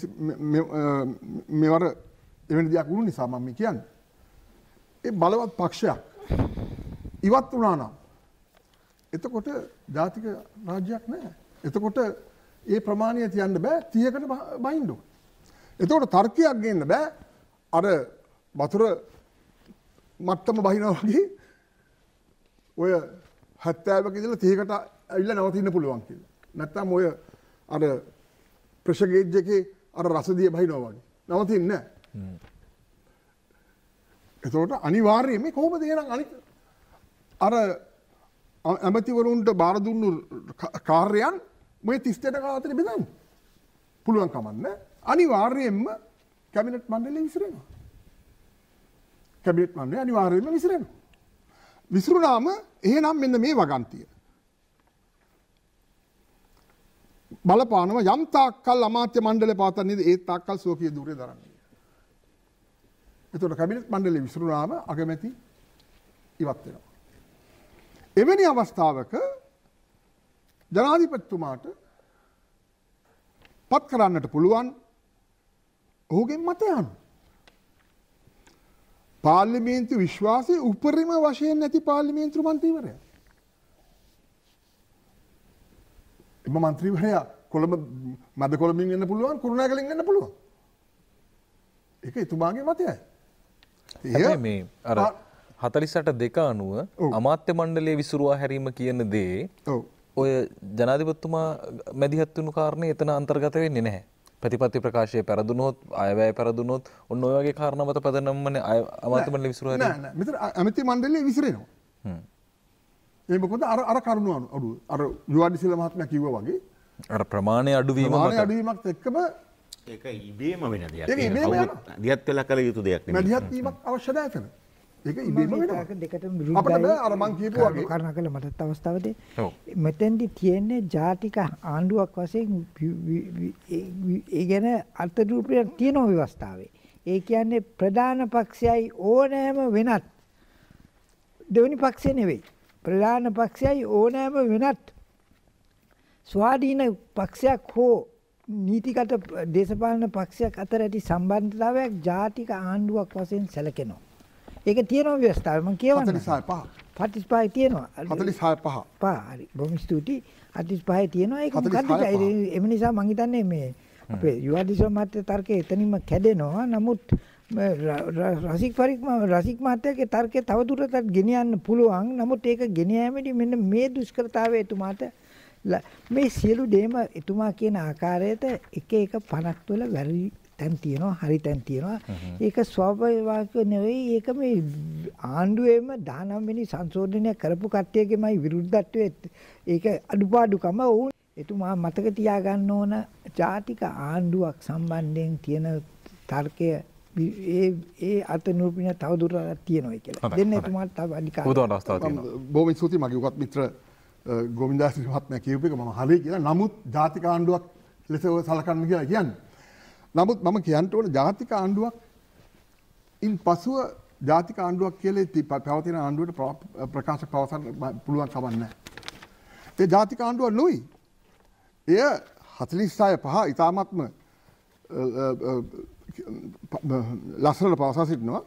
මෙවර එවැනි දෙයක් වුණු නිසා මම කියන්නේ ඒ බලවත් පක්ෂයක් ඉවත් වුණා නම් එතකොට ජාතික රාජ්‍යයක් නැහැ. එතකොට ඒ ප්‍රමාණය තියන්න බෑ 30කට බහින්න ඕන. එතකොට තර්කයක් ගේන්න බෑ අර වතුර මට්ටම බහිනවා වගේ ඔය 70ක ඉඳලා 30කට ඇවිල්ලා නවතින්න පුළුවන් කියලා. නැත්තම් ඔය අර ප්‍රෙෂර් ගේජ් එකේ අර රසදිය බහිනවා වගේ. නවතින්නේ නැහැ. එතකොට අනිවාර්යයෙන් මේ කොහොමද එහෙනම් අනිත් අර ඇමතිවරුන්ට බාර දුන්නු කාර්යයන් මේ 32 අතර බෙදන්න පුළුවන් කමක් නැහැ. අනිවාර්යයෙන්ම කැබිනට් මණ්ඩලය විසිරෙනවා. කැබිනට් මණ්ඩලය අනිවාර්යයෙන්ම විසිරෙනවා. විසිරුණාම එහෙනම් මෙන්න මේ වගන්තිය බලපානවා යම් තාක්කල් අමාත්‍ය මණ්ඩලය පවතන්නේද ඒ තාක්කල් ස්වකීය ධූරය දරන්නේ. එතකොට කැබිනට් මණ්ඩලය විසිරුණාම අගමැති ඉවත් වෙනවා. එවැනි අවස්ථාවක ජනාධිපතිතුමාට පත් කරන්නට පුළුවන් ඔහුගේ මතය අනුව. පාර්ලිමේන්තු විශ්වාසයේ උපරිම වශයෙන් නැති පාර්ලිමේන්තු මන්ත්‍රීවරයා. එම මන්ත්‍රීවරයා කොළඹ මැද කොළඹින් එන්න පුළුවන්, කුරුණෑගලින් එන්න පුළුවන්. ඒක එතුමාගේ මතයයි. හැබැයි මේ අර 48 අනුව අමාත්‍ය මණ්ඩලයේ විසුරුවා හැරීම කියන දේ ඔය ජනාධිපතිතුමා මැදිහත් වුණු කාරණේ එතන අන්තර්ගත වෙන්නේ නැහැ. ප්‍රතිපත්ති ප්‍රකාශය පෙරදුනොත්, අයවැය පෙරදුනොත් ඔන්න ඔය වගේ කාරණා මත පදනම්මනේ අමාත්‍ය මණ්ඩලයේ විසුරුවා හැරීම. නෑ නෑ මෙතන අමාත්‍ය මණ්ඩලයේ විසිරෙනවා. ඒ මොකද අර කරුණු අඩු අර යුවඩිසිල මහත්මයා කිව්වා වගේ අර ප්‍රමාණය අඩුවීමත් එක්කම ඒක ඉබේම වෙන දෙයක්. ඒක ඉබේම යනවා. දියත් වෙලා කළ යුතු දෙයක් නෙමෙයි. මැදිහත් වීමක් අවශ්‍ය නැහැ එතන. ඒක ඉබේම වෙනවා. දෙකටම අපිට බෑ අර මං කියපු වගේ කරුණාකරලා මටත් අවස්ථාවදී මෙතෙන්දි තියෙන්නේ ජාතික ආණ්ඩුවක් වශයෙන් ඒ ගැන අර්ථරූපයක් තියෙන ව්‍යවස්ථාවේ. ඒ කියන්නේ ප්‍රධාන පක්ෂයයි ඕනෑම වෙනත් දෙවෙනි පක්ෂය නෙවෙයි. ප්‍රධාන පක්ෂයයි ඕනෑම වෙනත් ස්වාධීන පක්ෂයක් හෝ නීතිගත දේශපාලන පක්ෂයක් අතර ඇති සම්බන්ධතාවයක් ජාතික ආණ්ඩුවක් වශයෙන් සැලකෙනවා. ඒක තියෙනවා ව්‍යවස්ථාවේ මම කියවන්නම්. 45 තියෙනවා. 45. හරි. බොහොම ස්තුතියි. 45 තියෙනවා. ඒක මොකද්ද? එම නිසා මම හිතන්නේ මේ අපේ යුවදිසෝ මහත්තයා තර්කයේ එතනින්ම කැඩෙනවා. නමුත් රසික් මහත්තයාගේ තර්කය තවදුරටත් ගෙනියන්න පුළුවන්. නමුත් ඒක ගෙන යාමේදී මෙන්න මේ දුෂ්කරතාවය එතුමාට මේ සියලු දේම එතුමා කියන ආකාරයට එක එක පණක් වල වැරදි තැන් තියෙනවා, හරි තැන් තියෙනවා. ඒක ස්වභාවික නෙවෙයි. ඒක මේ ආණ්ඩුවේම 19 වෙනි සංශෝධනය කරපු කට්ටියගේමයි විරුද්ධත්වයේ ඒක අඩුපාඩුකම වුණ. එතුමා මතක තියාගන්න ඕන ජාතික ආණ්ඩුවක් සම්බන්ධයෙන් තියෙන තර්කය ඒ අත නිරූපණය තවදුරටත් තියෙනවා කියලා. දෙන්න එතුමාට තව අධිකාරය. උදාහරණ අවස්ථාවක් තියෙනවා. බොහොම ස්තුතියි මගේ උගත් මිත්‍ර ගෝවින්දාස් මහත්මයා කියපු එක මම හරිය කියලා. නමුත් ජාතික ආණ්ඩුවක් ලෙස ඔය සලකන්න කියලා කියන්නේ. නමුත් මම කියන්න ඕන ජාතික ආණ්ඩුවක් ඉන් පසුව ජාතික ආණ්ඩුවක් කියලා පැවතින ආණ්ඩුවට ප්‍රකාශ පවසන්න පුළුවන් කමක් නැහැ. ඒ ජාතික ආණ්ඩුවක් නොයි. එය 46 ඉතාමත්ම ලස්සනට පවසා සිටිනවා.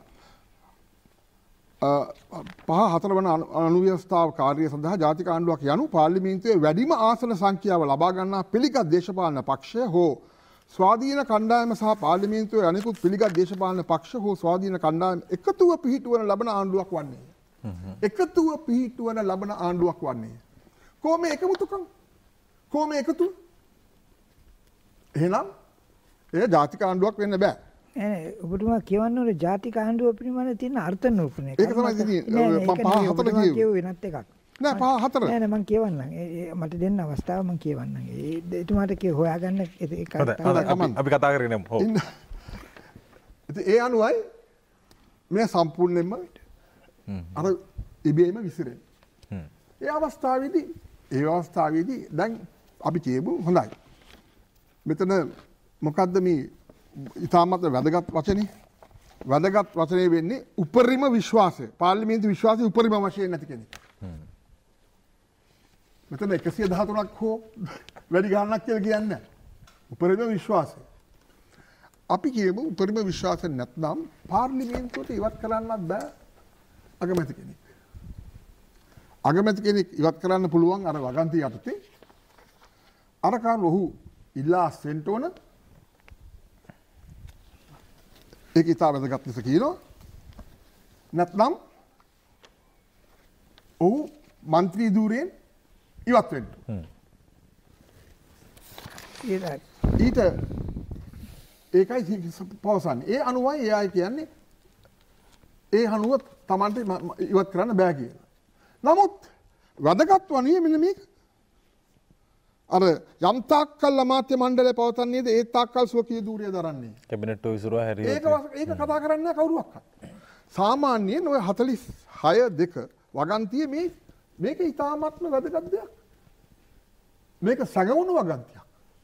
5 වන අනුව්‍යවස්ථාව කාර්යය සඳහා ජාතික ආණ්ඩුවක් යනු පාර්ලිමේන්තුවේ වැඩිම ආසන සංඛ්‍යාව ලබා ගන්නා පිළිගත් දේශපාලන පක්ෂය හෝ ස්වාධීන කණ්ඩායම සහ පාර්ලිමේන්තුවේ අනෙකුත් පිළිගත් දේශපාලන පක්ෂ හෝ ස්වාධීන කණ්ඩායම එකතුව පිහිටුවන ලබන ආණ්ඩුවක් වන්නේ. එකතුව පිහිටුවන ලබන ආණ්ඩුවක් වන්නේ. කොහොම එකමුතුකම්? කොහොම එකතුව? එහෙනම් ඒ ජාතික ආණ්ඩුවක් වෙන්න බෑ. ඔබතුමා කියවන්න ඕනේ ජාතික ආණ්ඩුව පිළිබඳ තියෙන අර්ථ නිරූපණය. ඒක තමයි ඉතින් මම 5-4 කියුවේ වෙනත් එකක්. නෑ 5-4. නෑ මම කියවන්නම්. මට දෙන්න අවස්ථාව මම කියවන්නම්. එතුමාට හොයාගන්න ඒක අපි කතා කරගෙන යමු. ඔව්. ඉතින් ඒ අනුවයි මේ සම්පූර්ණයෙන්ම අර ඉබේම විසිරෙන්නේ. ඒ අවස්ථාවේදී දැන් අපි කියමු හොඳයි. මෙතන මොකද්ද මේ ඉතාමත් වැදගත් වචනේ? වැදගත් වචනේ වෙන්නේ උපරිම විශ්වාසය. පාර්ලිමේන්තු විශ්වාසය උපරිම වශයෙන් නැති කෙනෙක්. මෙතන 113ක් හෝ වැඩි ගණනක් කියලා කියන්නේ උපරිම විශ්වාසය. අපි කියමු උපරිම විශ්වාසය නැත්නම් පාර්ලිමේන්තුවට ඉවත් කරන්නත් බෑ අගමැති කෙනෙක්. අගමැති කෙනෙක් ඉවත් කරන්න පුළුවන් අර වගන්ති යටතේ. අර කාරණා ඔහු ඉල්ලා අස්වෙන්න ඕන. ඒක ඉතා වැදගත් ලෙස කියනවා. නැත්නම් ඔහු മന്ത്രി ධූරයෙන් ඉවත් වෙන්න. ඊට ඒකයි පවසන්නේ. ඒ අනුවයි එයායි කියන්නේ ඒ අනුව Tamante ඉවත් කරන්න බෑ කියලා. නමුත් වැදගත් වන්නේ මෙන්න මේක. අර යම් තාක්කල් අමාත්‍ය මණ්ඩලය පවතන්නේද ඒ තාක්කල් ස්වකීය ධූරය දරන්නේ. කැබිනට් විසුරුවා හැරියොත් ඒක කතා කරන්නේ නැහැ කවුරුවක්වත්. සාමාන්‍යයෙන් ඔය 46-2 වගන්තිය මේක ඉතාමත්ම වැදගත් දෙයක්. මේක සැඟවුණු වගන්තියක්.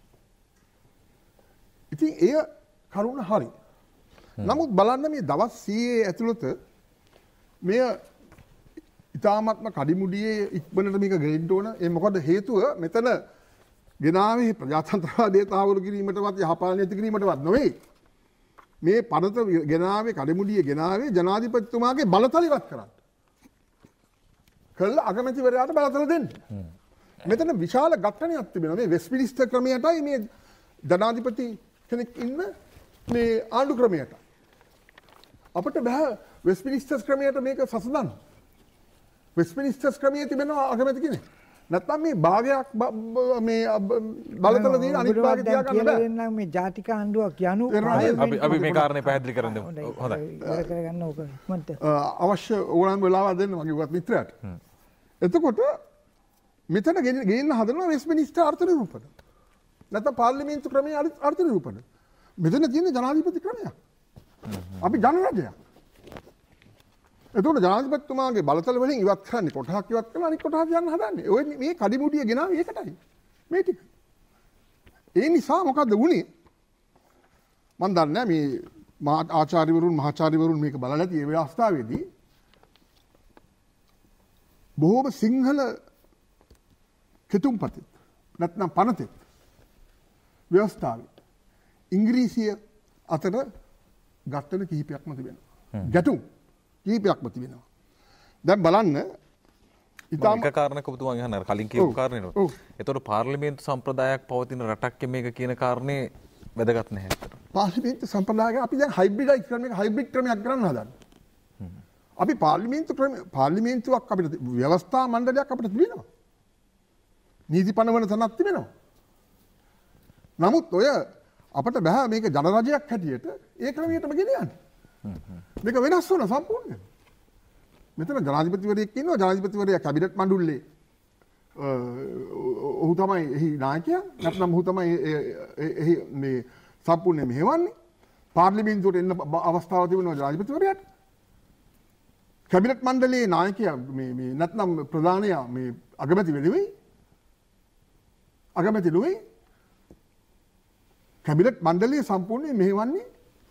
ඉතින් එය කරුණ හරි. නමුත් බලන්න මේ දවස් 100 ඇතුළත මෙය ඉතාමත්ම කඩිමුඩියේ ඉක්මනට මේක ගෙන්න ඕන. ඒ මොකද හේතුව මෙතන ගෙනාවේ ප්‍රජාතන්ත්‍රවාදයේ තාවුරු කිරීමටවත් යහපාලනය කිරීමටවත් නොවේ. මේ පනත ගෙනාවේ කඩමුඩිය ගෙනාවේ ජනාධිපතිතුමාගේ බලතල ඉවත් කරන්න. කළා අගමැතිවරයාට බලතල දෙන්න. මෙතන විශාල ඝට්ටනයක් තිබෙනවා. මේ වෙස්ට්මිනිස්ටර් ක්‍රමයටයි මේ ජනාධිපති කෙනෙක් ඉන්න මේ ආණ්ඩු ක්‍රමයට. අපිට බෑ වෙස්ට්මිනිස්ටර් ක්‍රමයට මේක සසඳන්න. වෙස්ට්මිනිස්ටර් ක්‍රමයේ තිබෙනවා අගමැති කෙනෙක්. නැත්නම් මේ භාගයක් මේ බලතල දින අනිත් භාගෙ තියා ගන්න බෑ. නම් මේ ජාතික ආණ්ඩුවක් යනු අපි මේ කාරණේ පැහැදිලි කරන්න දෙමු. හොඳයි. ඉවර කරගන්න ඕක ඉක්මනට. අවශ්‍ය ඕනෑම වෙලාවක් දෙන්න මගේ උගත් මිත්‍රයාට. එතකොට මෙතන ගේන්න හදනවා වෙස්ට්මිනිස්ටර් අර්ථ නිරූපණ. නැත්නම් පාර්ලිමේන්තු ක්‍රමයේ අර්ථ නිරූපණ. මෙතන තියෙන ජනාධිපති ක්‍රමයක්. අපි ජනරජයක්. එතකොට ජනාධිපතිතුමාගේ බලතල වලින් ඉවත් කරන්නේ කොටහක් ඉවත් කරලා අනිත් කොටහ යන්න හදන්නේ. ඔය මේ කඩිමුඩිය ගෙනාවේ ඒකටයි. මේ ටික. ඒ නිසා මොකද්ද වුනේ? මම දන්නේ මේ ආචාර්යවරුන් මහාචාර්යවරුන් මේක බලලා නැති ඒ අවස්ථාවේදී බොහෝම සිංහල කෙතුම්පතෙත් නැත්නම් පනතෙත් ව්‍යවස්ථාවේ ඉංග්‍රීසිය අතර ගැටුම් කිහිපයක්ම තිබෙනවා. ගැටුම් කිහිපයක්ම තිබෙනවා. දැන් බලන්න ඉතාලි එක කාරණයක් ඔබතුමා අහන්න කලින් කියපු කාරණේනොත්. ඒතකොට පාර්ලිමේන්තු සම්ප්‍රදායක් පවතින රටක් මේක කියන කාරණේ වැදගත් නැහැ අතට. පාර්ලිමේන්තු සම්ප්‍රදායක අපි දැන් හයිබ්‍රිඩ් ක්‍රමයක් කරන්න හදන්නේ. අපි පාර්ලිමේන්තුවක් අපිට ව්‍යවස්ථා මණ්ඩලයක් අපිට තිබෙනවා. නීති පනවන තැනක් තිබෙනවා. නමුත් ඔය අපිට බෑ මේක ජනරජයක් හැටියට ඒ ක්‍රමයටම ගෙනියන්න. මේක වෙනස් වුණා සම්පූර්ණයෙන්. මෙතන ජනාධිපතිවරයෙක් ඉන්නවා. ජනාධිපතිවරයා කැබිනට් මණ්ඩලයේ ඔහු තමයි එහි නායකයා. නැත්නම් ඔහු තමයි එහි මේ සම්පූර්ණයෙන් මෙහෙවන්නේ. පාර්ලිමේන්තුවට එන්න අවස්ථාවක් තිබෙනවා ජනාධිපතිවරයාට. කැබිනට් මණ්ඩලයේ නායකයා මේ නැත්නම් ප්‍රධානයා මේ අගමැති වෙලෙවි. අගමැති නෙවෙයි. කැබිනට් මණ්ඩලයේ සම්පූර්ණයෙන් මෙහෙවන්නේ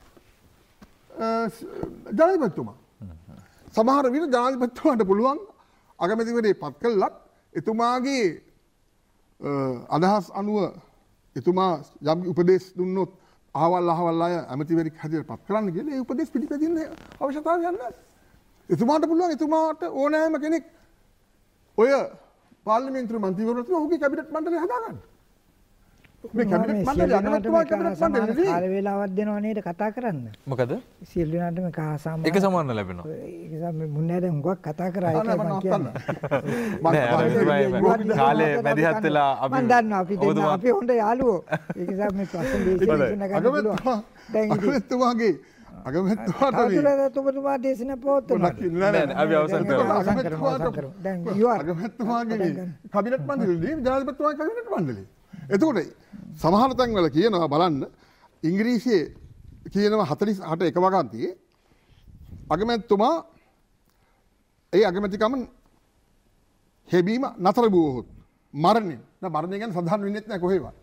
ජනාධිපතිතුමා. සමහර විට ජනාධිපතිතුමාට පුළුවන් අගමැතිවරේ පත් කළත් එතුමාගේ අදහස් අනුව එතුමා යම් උපදේශ දුන්නොත් අහවල් අය ඇමතිවරයෙක් හැටියට පත් කරන්න කියලා ඒ උපදේශ පිළිපදින්න අවශ්‍යතාවයක් නැහැ. එතුමාට පුළුවන් එතුමාට ඕනෑම කෙනෙක් ඔය පාර්ලිමේන්තු මන්ත්‍රීවරුන්ට ඔහුගේ කැබිනට් මණ්ඩලය හදාගන්න. මේ කැබිනට් මණ්ඩලය අගමැතිතුමා කැබිනට් මණ්ඩලය කාල වේලාවක් දෙනව නේද කතා කරන්න. මොකද? සියලු දෙනාටම සමාන එක සමාන ලැබෙනවා. ඒක තමයි මුන්නේ දැන් හුඟක් කතා කරා ඒකයි මම කියන්නේ. කාලේ මැදිහත් වෙලා අපි මම දන්නවා අපි දෙන්න අපි හොඳ යාළුවෝ. ඒක නිසා මේ ප්‍රශ්න දේශනා ගන්න පුළුවන්. දැන් අගමැතිතුමාගේ අගමැතිතුමාට ඔබතුමා දේශනා පවත්වනවා. නෑ අපි අවසන් කරමු. දැන් අගමැතිතුමාගේ කැබිනට් මණ්ඩලයේ ජනාධිපතිතුමාගේ කැබිනට් මණ්ඩලය. එතකොට සමහර තැන්වල කියනවා බලන්න ඉංග්‍රීසියේ කියනවා 48 එක වගන්තියේ අගමැතිතුමා ඒ අගමැතිකම හෙබීම නතර වුවහොත් මරණය. දැන් මරණය ගැන සඳහන් වෙන්නේ නැහැ කොහෙවත්.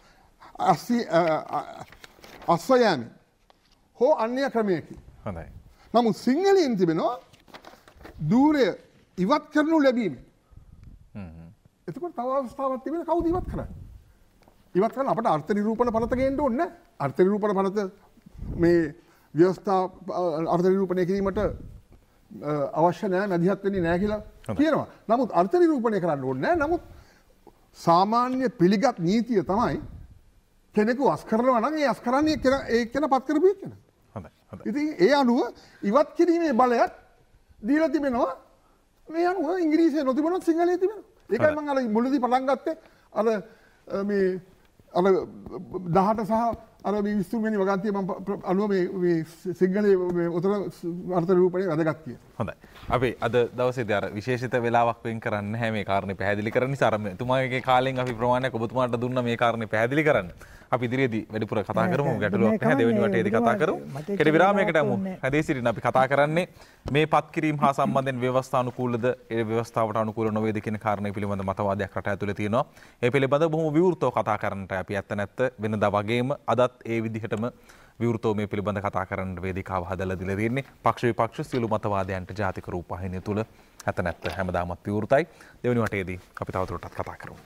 අස්වැයෑමෙන් හෝ අන්‍ය ක්‍රමයකින්. හොඳයි. නමුත් සිංහලයෙන් තිබෙනවා ධූරය ඉවත් කරනු ලැබීම. එතකොට තව අවස්ථාවක් තිබෙන කවුද ඉවත් කරන්නේ? ඉවත් කරන අපට අර්ථ නිරූපණ පනත ගේන්න ඕනේ නැහැ. අර්ථ නිරූපණ පනත මේ ව්‍යවස්ථා අර්ථ නිරූපණය කිරීමට අවශ්‍ය නැහැ මැදිහත් වෙන්නේ නැහැ කියලා කියනවා. නමුත් අර්ථ නිරූපණය කරන්න ඕනේ නැහැ. නමුත් සාමාන්‍ය පිළිගත් නීතිය තමයි කෙනෙකු අස් කරනවා නම් ඒ අස් කරන්නේ ඒ කෙනා පත් කරපු කෙනා. හොඳයි. හොඳයි. ඉතින් ඒ අනුව ඉවත් කිරීමේ බලයක් දීලා තිබෙනවා. මේ අනුව ඉංග්‍රීසියේ නොතිබුණොත් සිංහලයේ තිබෙනවා. ඒකයි මම අර මුලදී පටන් ගත්තේ අර මේ අර 18 සහ අර මේ 20 වෙනි වගන්තිය මම අනුව මේ සිංහලයේ මේ උතර අර්ථ නිරූපණය වැදගත් කියන. හොඳයි. අපි අද දවසේදී අර විශේෂිත වෙලාවක් වෙන් කරන්නේ නැහැ මේ කාරණේ පැහැදිලි කරන්න නිසා අර එතුමාගේ කාලෙන් අපි ප්‍රමාණයක් ඔබතුමාට දුන්නා මේ කාරණේ පැහැදිලි කරන්න. අපි ඉදිරියේදී වැඩිපුර කතා කරමු ගැටලුවක් නැහැ දෙවෙනි වටේදී කතා කරමු. කෙටි විරාමයකට යමු. හැදී සිටින අපි කතා කරන්නේ මේ පත් කිරීම හා සම්බන්ධයෙන් ව්‍යවස්ථානුකූලද ඒ ව්‍යවස්ථාවට අනුකූල නොවේද කියන කාරණේ පිළිබඳ මතවාදයක් රට ඇතුලේ තියෙනවා. ඒ පිළිබඳව බොහොම විවෘතව කතා කරන්නට අපි ඇත්ත නැත්ත වෙනදා වගේම අදත් ඒ විදිහටම විවෘතව මේ පිළිබඳ කතා කරන්න වේදිකාව හදලා දීලා තියෙන්නේ. පක්ෂ විපක්ෂ සියලු මතවාදයන්ට ජාතික රූපවාහිනිය තුල ඇත්ත නැත්ත හැමදාමත් විවෘතයි. දෙවෙනි වටේදී අපි තවදුරටත් කතා කරමු.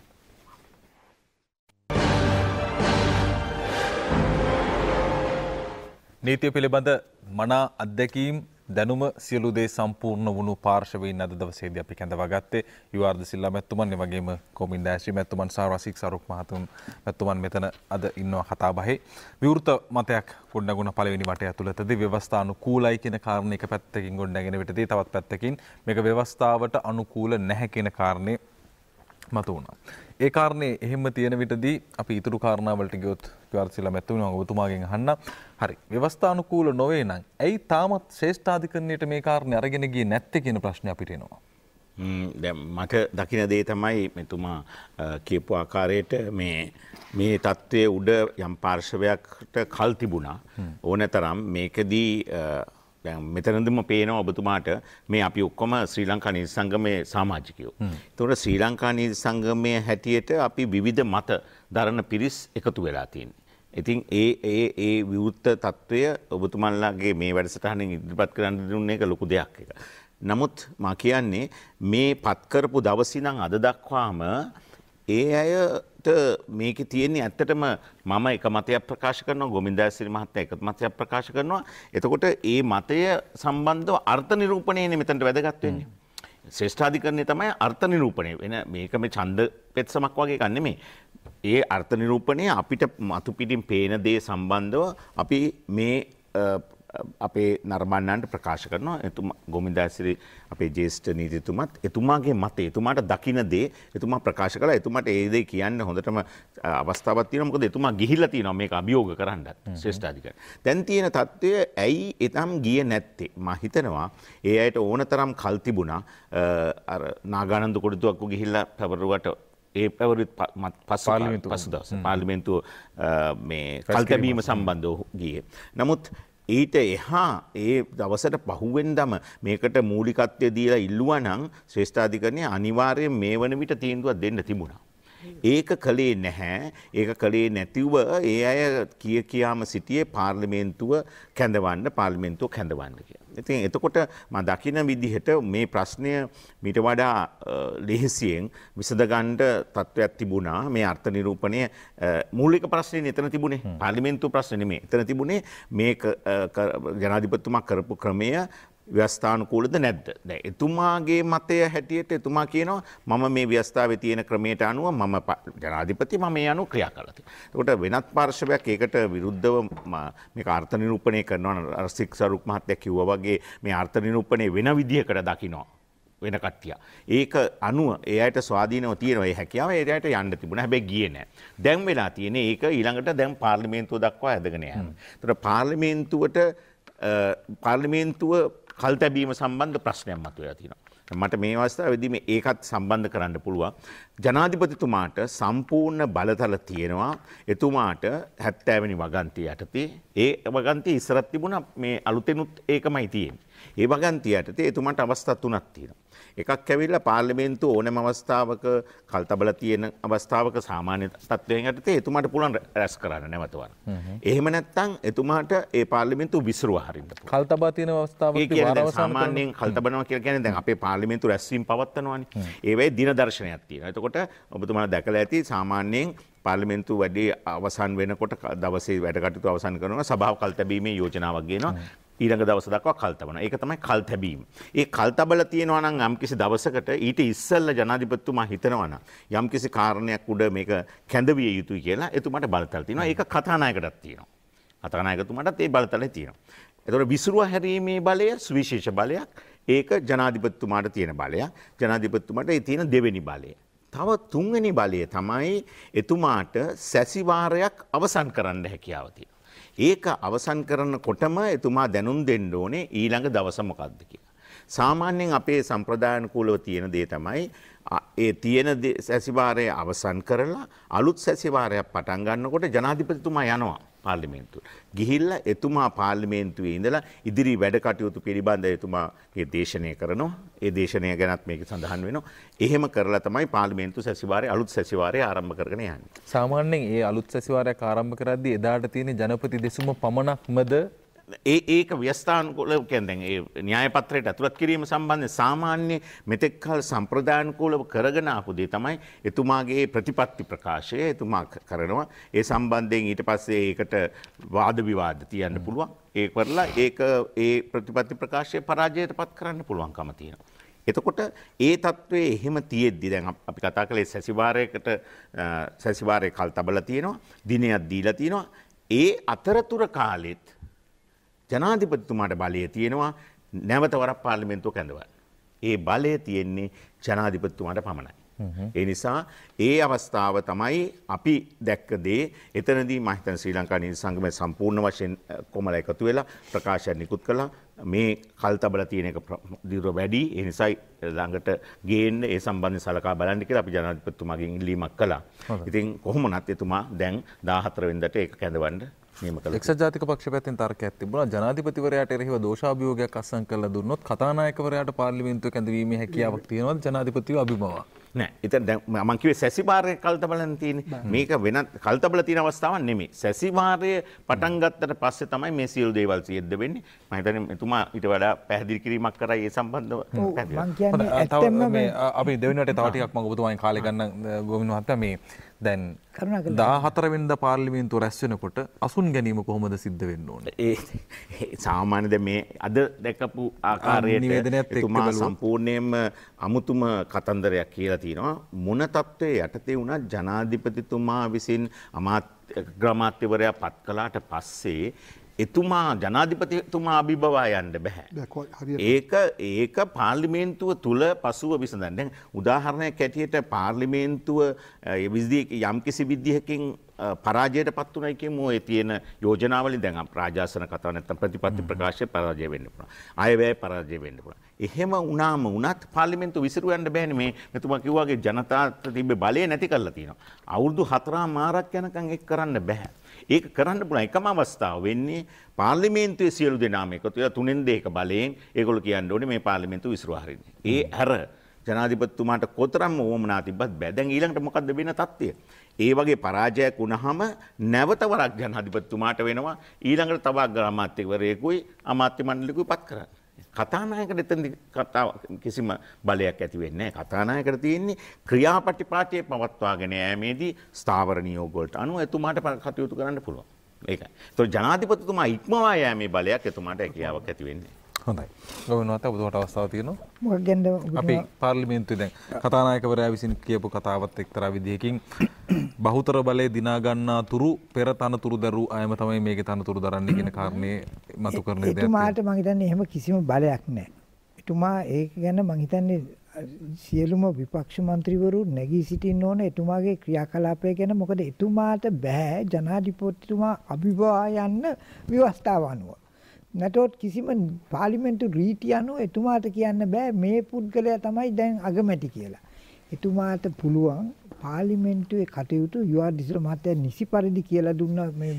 නීතිය පිළිබඳ මනා අත්දැකීම් දැනුම සියලු දේ සම්පූර්ණ වුණු පාර්ශවීන් අද දවසේදී අපි කැඳවා ගත්තේ යුආර් සිල්ලා මැතිතුමන් ඒ වගේම කොමින් ඩෑස්රි මැතිතුමන් සහ රසික් සරුක් මහතුන් මැතිතුමන් මෙතන අද ඉන්නවා කතා බහේ විවෘත මතයක් ගොඩනගුණ පළවෙනි වටය ඇතුළතදී ව්‍යවස්ථානුකූලයි කියන කාරණේ එක පැත්තකින් ගොඩනගෙන විටදී තවත් පැත්තකින් මේක ව්‍යවස්ථාවට අනුකූල නැහැ කියන කාරණේ මතු වුණා. ඒ කාරණේ එහෙම තියෙන විටදී අපි ඊතුරු කාරණාවලට ගියොත් යුආර් සිල්ලා මැතිතුමන් ඔබතුමාගෙන් අහන්න. හරි. ව්‍යවස්ථානුකූල නොවේ නම් ඇයි තාමත් ශ්‍රේෂ්ඨාධිකරණයට මේ කාරණේ අරගෙන ගියේ නැත්තේ කියන ප්‍රශ්නේ අපිට එනවා. දැන් මට දකින දේ තමයි මෙතුමා කියපු ආකාරයට මේ තත්ත්වයේ උඩ යම් පාර්ශවයකට කල් තිබුණා. ඕනතරම් මේකදී දැන් මෙතනදිම පේනවා ඔබතුමාට මේ අපි ඔක්කොම ශ්‍රී ලංකා නීති සංගමයේ සමාජිකයෝ. ඒතකොට ශ්‍රී ලංකා නීති සංගමයේ හැටියට අපි විවිධ මත දරන පිරිස් එකතු වෙලා තියෙනවා. ඉතින් ඒ විවෘත තත්ත්වය ඔබතුමන්ලාගේ මේ වැඩසටහනින් ඉදිරිපත් කරන්න දුන්නේ එක ලොකු දෙයක් එක. නමුත් මා කියන්නේ මේ පත් කරපු දවසේ ඉඳන් අද දක්වාම ඒ අයට මේකේ තියෙන්නේ ඇත්තටම මම එක මතයක් ප්‍රකාශ කරනවා ගෝමින්දාසිරි මහත්තයා එක මතයක් ප්‍රකාශ කරනවා. එතකොට ඒ මතය සම්බන්ධව අර්ථ නිරූපණයනේ මෙතනට වැදගත් වෙන්නේ. ශ්‍රේෂ්ඨාධිකරණය තමයි අර්ථ නිරූපණය වෙන මේක මේ ඡන්ද පෙත්සමක් වගේ එකක් නෙමෙයි. ඒ අර්ථ නිරූපණය අපිට මතු පිටින් පේන දේ සම්බන්ධව අපි මේ අපේ නරඹන්නන්ට ප්‍රකාශ කරනවා. එතුමා ගෝමින්දාසිරි අපේ ජ්‍යෙෂ්ඨ නීතිතුමත් එතුමාගේ මතය එතුමාට දකින දේ එතුමා ප්‍රකාශ කළා. එතුමාට ඒ දේ කියන්න හොඳටම අවස්ථාවක් තියෙනවා. මොකද එතුමා ගිහිල්ලා තියෙනවා මේක අභියෝග කරන්නත් ශ්‍රේෂ්ඨාධිකරණ. දැන් තියෙන තත්ත්වය ඇයි එතම් ගියේ නැත්තේ? මම හිතනවා ඒ අයට ඕනතරම් කල් තිබුණා. අර නාගානන්ද කොඩිතුවක්කු ගිහිල්ලා පැවරුවට ඒ පැවරුත් පසුදවස පාර්ලිමේන්තුව මේ කල්තැබීම සම්බන්ධව ගියේ. නමුත් ඊට එහා ඒ දවසට පහුවෙන්දම මේකට මූලිකත්වය දීලා ඉල්ලුවා නම් ශ්‍රේෂ්ඨාධිකරණය අනිවාර්යයෙන් මේ වන විට තීන්දුවක් දෙන්න තිබුණා. ඒක කළේ නැහැ. ඒක කළේ නැතිව ඒ අය කියාම සිටියේ පාර්ලිමේන්තුව කැඳවන්න කියලා. ඉතින් එතකොට මම දකින විදිහට මේ ප්‍රශ්නය මීට වඩා ලෙහෙසියෙන් විසඳගන්න තත්ත්වයක් තිබුණා. මේ අර්ථ නිරූපණය මූලික ප්‍රශ්නේ එතන තිබුණේ. පාර්ලිමේන්තුව ප්‍රශ්නේ නෙමෙයි. එතන තිබුණේ මේක ජනාධිපතිතුමා කරපු ක්‍රමය ව්‍යවස්ථානුකූලද නැද්ද? දැන් එතුමාගේ මතය හැටියට එතුමා කියනවා මම මේ ව්‍යවස්ථාවේ තියෙන ක්‍රමයට අනුව මම ජනාධිපති මම මේ අනුව ක්‍රියා කළා තියෙනවා. ඒකට වෙනත් පාර්ශවයක් ඒකට විරුද්ධව මේක අර්ථ නිරූපණය කරනවා. රසික් සරුක් මහත්තයා කිව්වා වගේ මේ අර්ථ නිරූපණය වෙන විදිහකට දකිනවා. වෙන කට්ටිය. ඒක අනුව ඒ අයට ස්වාධීනව තියෙනවා. ඒ හැකියාව ඒ අයට යන්න තිබුණා. හැබැයි ගියේ නැහැ. දැන් වෙලා තියෙන්නේ ඒක ඊළඟට දැන් පාර්ලිමේන්තුව දක්වා ඇදගෙන යනවා. ඒතර පාර්ලිමේන්තුව කල් තැබීම සම්බන්ධ ප්‍රශ්නයක් මතුවලා තියෙනවා. මට මේ අවස්ථාවේදී මේ ඒකත් සම්බන්ධ කරන්න පුළුවන්. ජනාධිපතිතුමාට සම්පූර්ණ බලතල තියෙනවා. එතුමාට 70 වෙනි වගන්තිය යටතේ ඒ වගන්තිය ඉස්සරත් තිබුණා මේ අලුතෙනුත් ඒකමයි තියෙන්නේ. ඒ වගන්තිය යටතේ එතුමාට අවස්ථා තුනක් තියෙනවා. එකක් ඇවිල්ලා පාර්ලිමේන්තුව ඕනෑම අවස්ථාවක කල්තබල තියෙන අවස්ථාවක සාමාන්‍ය තත්ත්වයෙන් යටතේ එතුමාට පුළුවන් රැස් කරන්න නැවතවන්න. එහෙම නැත්නම් එතුමාට ඒ පාර්ලිමේන්තුව විසිරුවා හරින්න පුළුවන්. කල්තබා තියෙන අවස්ථාවකදී වාරවසන සාමාන්‍යයෙන් කල්තබනවා කියලා කියන්නේ දැන් අපේ පාර්ලිමේන්තුව රැස්වීම පවත්වනවානේ. ඒ වෙයි දින දර්ශනයක් තියෙනවා. එතකොට ඔබතුමාලා දැකලා ඇති සාමාන්‍යයෙන් පාර්ලිමේන්තුව වැඩි අවසන් වෙනකොට දවසේ වැඩ කටයුතු අවසන් කරනවා සභාව කල්තැබීමේ යෝජනාවක් ගේනවා. ඊළඟ දවස දක්වා කල් තබනවා. ඒක තමයි කල් තැබීම. ඒ කල් තබල තියෙනවා නම් යම්කිසි දවසකට ඊට ඉස්සෙල්ලා ජනාධිපතිතුමා හිතනවා නම් යම්කිසි කාරණයක් උඩ මේක කැඳවිය යුතුයි කියලා එතුමාට බලතල තියෙනවා. ඒක කතානායකටත් තියෙනවා. කතානායකතුමාටත් ඒ බලතලේ තියෙනවා. ඒතකොට විසිරුවා හැරීමේ බලය සුවිශේෂ බලයක්. ඒක ජනාධිපතිතුමාට තියෙන බලයක්. ජනාධිපතිතුමාට ඒ තියෙන දෙවෙනි බලය. තව තුන්වෙනි බලය තමයි එතුමාට සැසිවාරයක් අවසන් කරන්න හැකියාව තියෙනවා. ඒක අවසන් කරනකොටම එතුමා දැනුම් දෙන්න ඕනේ ඊළඟ දවස මොකක්ද කියලා. සාමාන්‍යයෙන් අපේ සම්ප්‍රදායනුකූලව තියෙන දේ තමයි ඒ තියෙන සැසිවාරය අවසන් කරලා අලුත් සැසිවාරයක් පටන් ගන්නකොට ජනාධිපතිතුමා යනවා පාර්ලිමේන්තුවට. ගිහිල්ලා එතුමා පාර්ලිමේන්තුවේ ඉඳලා ඉදිරි වැඩ කටයුතු පිළිබඳ එතුමාගේ දේශනය කරනවා. ඒ දේශනය ගැනත් මේක සඳහන් වෙනවා. එහෙම කරලා තමයි පාර්ලිමේන්තු සැසිවාරය අලුත් සැසිවාරය ආරම්භ කරගෙන යන්නේ. සාමාන්‍යයෙන් ඒ අලුත් සැසිවාරයක් ආරම්භ කරද්දී එදාට තියෙන ජනපති දෙසුම පමණක්මද ඒක ව්‍යවස්ථානුකූලව කියන්නේ දැන් ඒ න්‍යාය පත්‍රයට ඇතුළත් කිරීම සම්බන්ධයෙන් සාමාන්‍ය මෙතෙක් කල සම්ප්‍රදායනුකූලව කරගෙන ආපු දේ තමයි එතුමාගේ ප්‍රතිපත්ති ප්‍රකාශය එතුමා කරනවා. ඒ සම්බන්ධයෙන් ඊට පස්සේ ඒකට වාද විවාද තියන්න පුළුවන්. ඒ කරලා ඒක ඒ ප්‍රතිපත්ති ප්‍රකාශය පරාජයට පත් කරන්න පුළුවන්කම තියෙනවා. එතකොට ඒ තත්ත්වයේ එහෙම තියෙද්දි දැන් අපි කතා කළේ සැසිවාරයේ කල් තබලා තියෙනවා, දිනයක් දීලා තියෙනවා. ඒ අතරතුර කාලෙත් ජනාධිපතිතුමාට බලය තියෙනවා නැවත වරක් පාර්ලිමේන්තුව කැඳවන්න. ඒ බලය තියෙන්නේ ජනාධිපතිතුමාට පමණයි. ඒ නිසා ඒ අවස්ථාව තමයි අපි දැක්ක දේ. එතනදී මම හිතන ශ්‍රී ලංකා නීති සංගමය සම්පූර්ණ වශයෙන් කොමල එකතු වෙලා ප්‍රකාශයක් නිකුත් කළා. මේ කල් තබලා තියෙන එක දිගට වැඩි. ඒ නිසා ළඟට ගේන්න ඒ සම්බන්ධයෙන් සලකා බලන්න කියලා අපි ජනාධිපතිතුමාගෙන් ඉල්ලීමක් කළා. ඉතින් කොහොම වුණත් එතුමා දැන් 14 වෙනිදාට ඒක කැඳවන්න එක්සත් ජාතික පක්ෂ පැත්තෙන් තර්කයක් තිබුණා ජනාධිපතිවරයාට එරෙහිව දෝෂාභියෝගයක් අත්සන් කළා දුන්නොත් කතානායකවරයාට පාර්ලිමේන්තුවේ කැඳවීමේ හැකියාවක් තියෙනවද ජනාධිපතිව අභිමවා? නෑ. එතන දැන් මම කිව්වේ සැසිවාරයේ කල්තබලන් තියෙන්නේ. මේක වෙනත් කල්තබල තියෙන අවස්ථාවක් නෙමෙයි. සැසිවාරය පටන් ගත්තට පස්සේ තමයි මේ සියලු දේවල් සිද්ධ වෙන්නේ. මම හිතන්නේ එතුමා ඊට වඩා පැහැදිලි කිරීමක් කරා ඒ සම්බන්ධව. මම කියන්නේ ඇත්තම මේ අපි දෙවෙනි වටේ තව ටිකක් මම ඔබතුමාගෙන් කාලේ ගන්න ගෝවින්ද මහත්තයා මේ දැන් 14 වෙනිදා පාර්ලිමේන්තුව රැස් වෙනකොට අසුන් ගැනීම කොහොමද සිද්ධ වෙන්න ඕනේ? ඒ සාමාන්‍යද මේ අද දැකපු ආකාරයට එතුමා සම්පූර්ණයෙන්ම අමුතුම කතන්දරයක් කියලා තියෙනවා. මොන තත්ත්වයේ යටතේ වුණත් ජනාධිපතිතුමා විසින් අමාත්‍යවරයා පත් කළාට පස්සේ එතුමා ජනාධිපතිතුමා අභිබවා යන්න බෑ. ඒක පාර්ලිමේන්තුව තුල පසුව විසඳන්න. දැන් උදාහරණයක් ඇටියට පාර්ලිමේන්තුව යම්කිසි විදිහකින් පරාජයට පත් වුණයි කියමු. ඒ තියෙන යෝජනාවලින් දැන් රාජාසන කතාව නැත්නම් ප්‍රතිපත්ති ප්‍රකාශය පරාජය වෙන්න පුළුවන්. ආයවැය පරාජය වෙන්න පුළුවන්. එහෙම වුණාම වුණත් පාර්ලිමේන්තුව විසිරු යන්න බෑනේ. මේ මෙතුමා කිව්වාගේ ජනතාවට තිබ්බ බලය නැති කරලා තියෙනවා. අවුරුදු 4 මාරක් යනකම් ඒක කරන්න බෑ. ඒක කරන්න පුළුවන් එකම අවස්ථාව වෙන්නේ පාර්ලිමේන්තුවේ සියලු දෙනාම එකතු වෙලා 3/2 බලයෙන් ඒගොල්ලෝ කියන්න ඕනේ මේ පාර්ලිමේන්තුව විසිරුවා හරින්නේ. ඒ අර ජනාධිපතිතුමාට කොතරම් ඕමනා තිබ්බත් බෑ. දැන් ඊළඟට මොකද්ද වෙන තත්ත්වය? ඒ වගේ පරාජයක් වුණාම නැවත වරක් ජනාධිපතිතුමාට වෙනවා ඊළඟට තව අමාත්‍යවරයෙකුයි අමාත්‍ය මණ්ඩලෙකුයි පත් කරන්න. කතානායකට එතනදි කතාව කිසිම බලයක් ඇති වෙන්නේ නැහැ. කතානායකට තියෙන්නේ ක්‍රියාපටිපාටියේ පවත්වාගෙන යෑමේදී ස්ථාවර නියෝග වලට අනුව එතුමාට කටයුතු කරන්න පුළුවන්. ඒකයි. ඒතකොට ජනාධිපතිතුමා ඉක්මවා යෑමේ බලයක් එතුමාට හැකියාවක් ඇති වෙන්නේ. හොඳයි. ගෝවින්ද මහත්තයා ඔබතුමාට අවස්ථාවක් තියෙනවා. මොකක් ගැනද අපි පාර්ලිමේන්තුවේ දැන් කතානායකවරයා විසින් කියපු කතාවත් එක්තරා විදිහකින් බහුතර බලය දිනා ගන්නා තුරු පෙර තනතුරු දරු අයම තමයි මේකේ තනතුරු දරන්නේ කියන කාරණේ මතු කරන දෙයක්. එතුමාට මම හිතන්නේ එහෙම කිසිම බලයක් නැහැ. එතුමා ඒක ගැන මම හිතන්නේ සියලුම විපක්ෂ මන්ත්‍රීවරු නැගී සිටින්න ඕන එතුමාගේ ක්‍රියාකලාපය ගැන. මොකද එතුමාට බෑ ජනාධිපතිතුමා අභිබවා යන්න ව්‍යවස්ථාව අනුව. නැතොත් කිසිම පාර්ලිමේන්තු රීතිය අනුව එතුමාට කියන්න බෑ මේ පුද්ගලයා තමයි දැන් අගමැති කියලා. එතුමාට පුළුවන් පාර්ලිමේන්තුවේ කටයුතු යුවර්දිසර මහත්තයා නිසි පරිදි කියලා දුන්නා මේ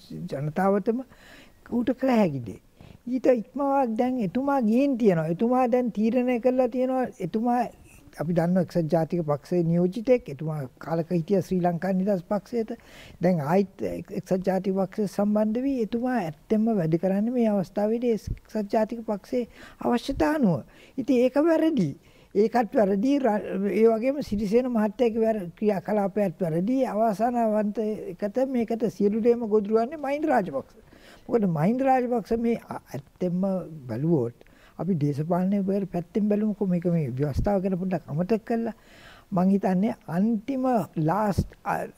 ජනතාවටම ඌට කළ හැකි දේ. ඊට ඉක්මවක් දැන් එතුමා ගිහින් තියෙනවා. එතුමා දැන් තීරණය කළා තියෙනවා. එතුමා අපි දන්නවා එක්සත් ජාතික පක්ෂයේ නියෝජිතෙක්. එතුමා කාලක හිටියා ශ්‍රී ලංකා නිදහස් පක්ෂයට. දැන් ආයිත් එක්සත් ජාතික පක්ෂය සම්බන්ධ වී එතුමා ඇත්තෙන්ම වැඩ කරන්නේ මේ අවස්ථාවේදී එක්සත් ජාතික පක්ෂයේ අවශ්‍යතාව අනුව. ඉතින් ඒක වැරදි. ඒකත් වැරදි. ඒ වගේම සිරිසේන මහත්තයාගේ ක්‍රියාකලාපයත් වැරදි. අවසානවන්ත එකට මේකට සියලු දේම ගොදුරවන්නේ මහින්ද රාජපක්ෂ. මොකද මහින්ද රාජපක්ෂ මේ ඇත්තෙන්ම බැලුවොත් අපි දේශපාලනයේ පැත්තෙන් බලමුකෝ මේක මේ ව්‍යවස්ථාව ගැන පොඩ්ඩක් අමතක කළා. මං හිතන්නේ අන්තිම ලාස්ට්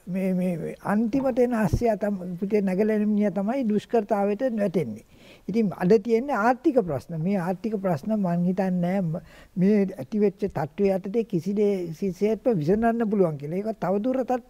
මේ අන්තිමට එන ආසියා තමයි නැගලෙමිනිය තමයි දුෂ්කරතාවයට වැටෙන්නේ. ඉතින් අද තියෙන්නේ ආර්ථික ප්‍රශ්න. මේ ආර්ථික ප්‍රශ්න මං හිතන්නේ මේ ඇතිවෙච්ච තත්ත්වයට යටතේ කිසිසේත්ම විසඳන්න පුළුවන් කියලා. ඒක තවදුරටත්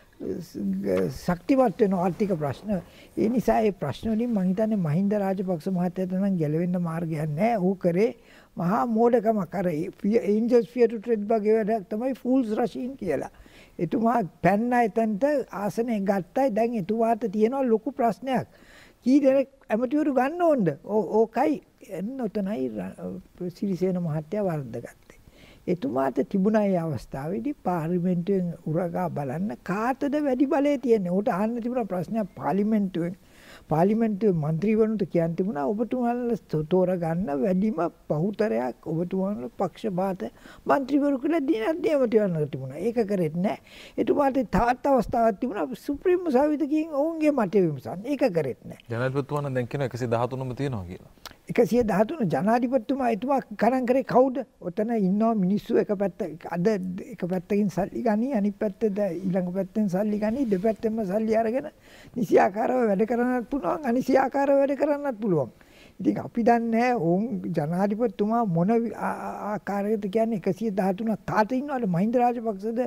ශක්තිමත් වෙන ආර්ථික ප්‍රශ්න. ඒ නිසා මේ ප්‍රශ්න වලින් මම හිතන්නේ මහින්ද රාජපක්ෂ මහත්තයාට නම් ගැලවෙන්න මාර්ගයක් නැහැ. ඌ කරේ මහා මෝඩකමක්. අර angels fear to tread වගේ වැඩක් තමයි fools rushing කියලා. එතුමා පැන්න එතනට ආසනේ ගත්තයි. දැන් එතුමාට තියෙන ලොකු ප්‍රශ්නයක්. කී දෙනෙක් ඇමතිවරු ගන්න ඕනද? ඕකයි එන්නොතනයි සිරිසේන මහත්තයා වර්ධගත්තේ. එතුමාට තිබුණා මේ අවස්ථාවේදී පාර්ලිමේන්තුවෙන් උරගා බලන්න කාටද වැඩි බලය තියෙන්නේ. උට අහන්න තිබුණා ප්‍රශ්නයක් පාර්ලිමේන්තුවෙන්. පාර්ලිමේන්තු මන්ත්‍රීවරුන්ට කියන්න තිබුණා ඔබතුමාලා තෝරගන්න වැඩිම බහුතරයක් ඔබතුමාලා පක්ෂපාත මන්ත්‍රීවරු කියලා දිනක් තියන්න තිබුණා. ඒක කරෙත් නැහැ. එතුමාට තවත් අවස්ථාවක් තිබුණා සුප්‍රීම සාවිතකින් ඔවුන්ගේ මතය විමසන්න. ඒක කරෙත් නැහැ. ජනාධිපතිතුමා දැන් කියන 113ම තියෙනවා කියලා. 113 ජනාධිපතිතුමා එතුමා කරන් කරේ කවුද? ඔතන ඉන්නවා මිනිස්සු එක පැත්ත අද එක පැත්තකින් සල්ලි ගනි අනිත් පැත්තට ඊළඟ පැත්තෙන් සල්ලි ගනි දෙපැත්තෙන්ම සල්ලි අරගෙන නිසියාකාරව වැඩ කරන්නත් පුළුවන් අනිසියාකාරව වැඩ කරන්නත් පුළුවන්. ඉතින් අපි දන්නේ ඔවුන් ජනාධිපතිතුමා මොන ආකාරයකට කියන්නේ 113ක් කාට ඉන්නවද මහින්ද රාජපක්ෂද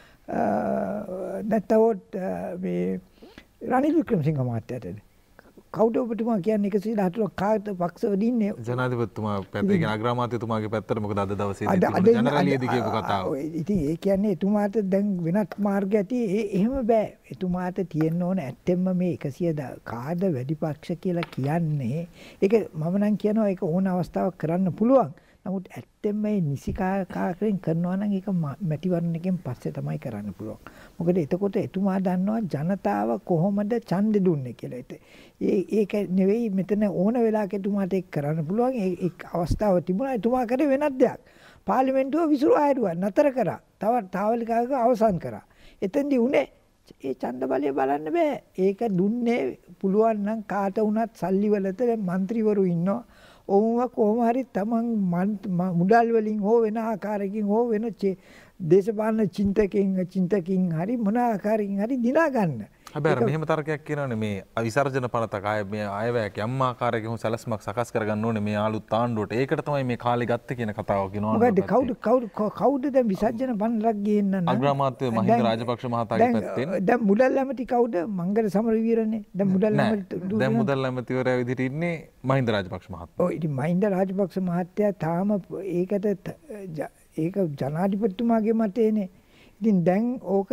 නැත්නම් මේ රනිල් වික්‍රමසිංහ මහත්තයාටද? කවුද ඔබතුමා කියන්නේ 113ක් කාට පක්ෂවල ඉන්නේ? ජනාධිපතිතුමා පැත්තේ කියන අග්‍රාමාත්‍යතුමාගේ පැත්තට මොකද අද දවසේදී ජනරාලියේදී කියපු කතාව. ඉතින් ඒ කියන්නේ එතුමාට දැන් වෙනත් මාර්ග ඇති එහෙම බෑ. එතුමාට තියෙන්න ඕන ඇත්තෙන්ම මේ 100 කාද වැඩි පක්ෂ කියලා කියන්නේ ඒක මම නම් කියනවා ඒක ඕන අවස්ථාවක් කරන්න පුළුවන්. නමුත් ඇත්තෙන්ම මේ නිසිකාකාරයෙන් කරනවා නම් ඒක මැතිවරණයකින් පස්සේ තමයි කරන්න පුළුවන්. මොකද එතකොට එතුමා දන්නවා ජනතාව කොහොමද ඡන්දෙ දුන්නේ කියලා. ඒක නෙවෙයි මෙතන ඕන වෙලාවක එතුමාට ඒක කරන්න පුළුවන්. ඒ අවස්ථාව තිබුණා. එතුමා කරේ වෙනත් දෙයක්. පාර්ලිමේන්තුව විසිරුවා හැරුවා. නතර කරා. තාවලිකාවක අවසන් කරා. එතෙන්දී උනේ ඒ ඡන්ද බලය බලන්න බෑ. ඒක දුන්නේ පුළුවන් නම් කාට වුණත් සල්ලි වලට മന്ത്രിවරු ඉන්නවා. ඔවුන්ව කොහොම හරි තමන් මුදල් වලින් හෝ වෙන ආකාරයකින් හෝ වෙන දේශපාලන චින්තකින් හරි මොන ආකාරයකින් හරි දිනා ගන්න. හැබැයි මෙහෙම තර්කයක් කියනවනේ මේ විසර්ජන පනතක ආය මේ අයවැයක් යම් ආකාරයකින් සැලැස්මක් සකස් කරගන්න ඕනේ මේ ආලුත් ආණ්ඩුවට. ඒකට තමයි මේ කාලේ ගත්තේ කියන කතාව කියනවා. මොකද කවුද දැන් විසර්ජන පනතක් ගේන්න අග්‍රාමාත්‍ය මහින්ද රාජපක්ෂ මහතාගේ පැත්තෙන්. දැන් මුදල් ඇමති කවුද? මංගල සමරවීරනේ. දැන් මුදල් ඇමතිවරයා විදිහට ඉන්නේ මහින්ද රාජපක්ෂ මහත්මයා. ඔව් ඉතින් මහින්ද රාජපක්ෂ මහත්තයා තාම ඒකට ඒක ජනාධිපතිතුමාගේ මතයනේ. ඉතින් දැන් ඕක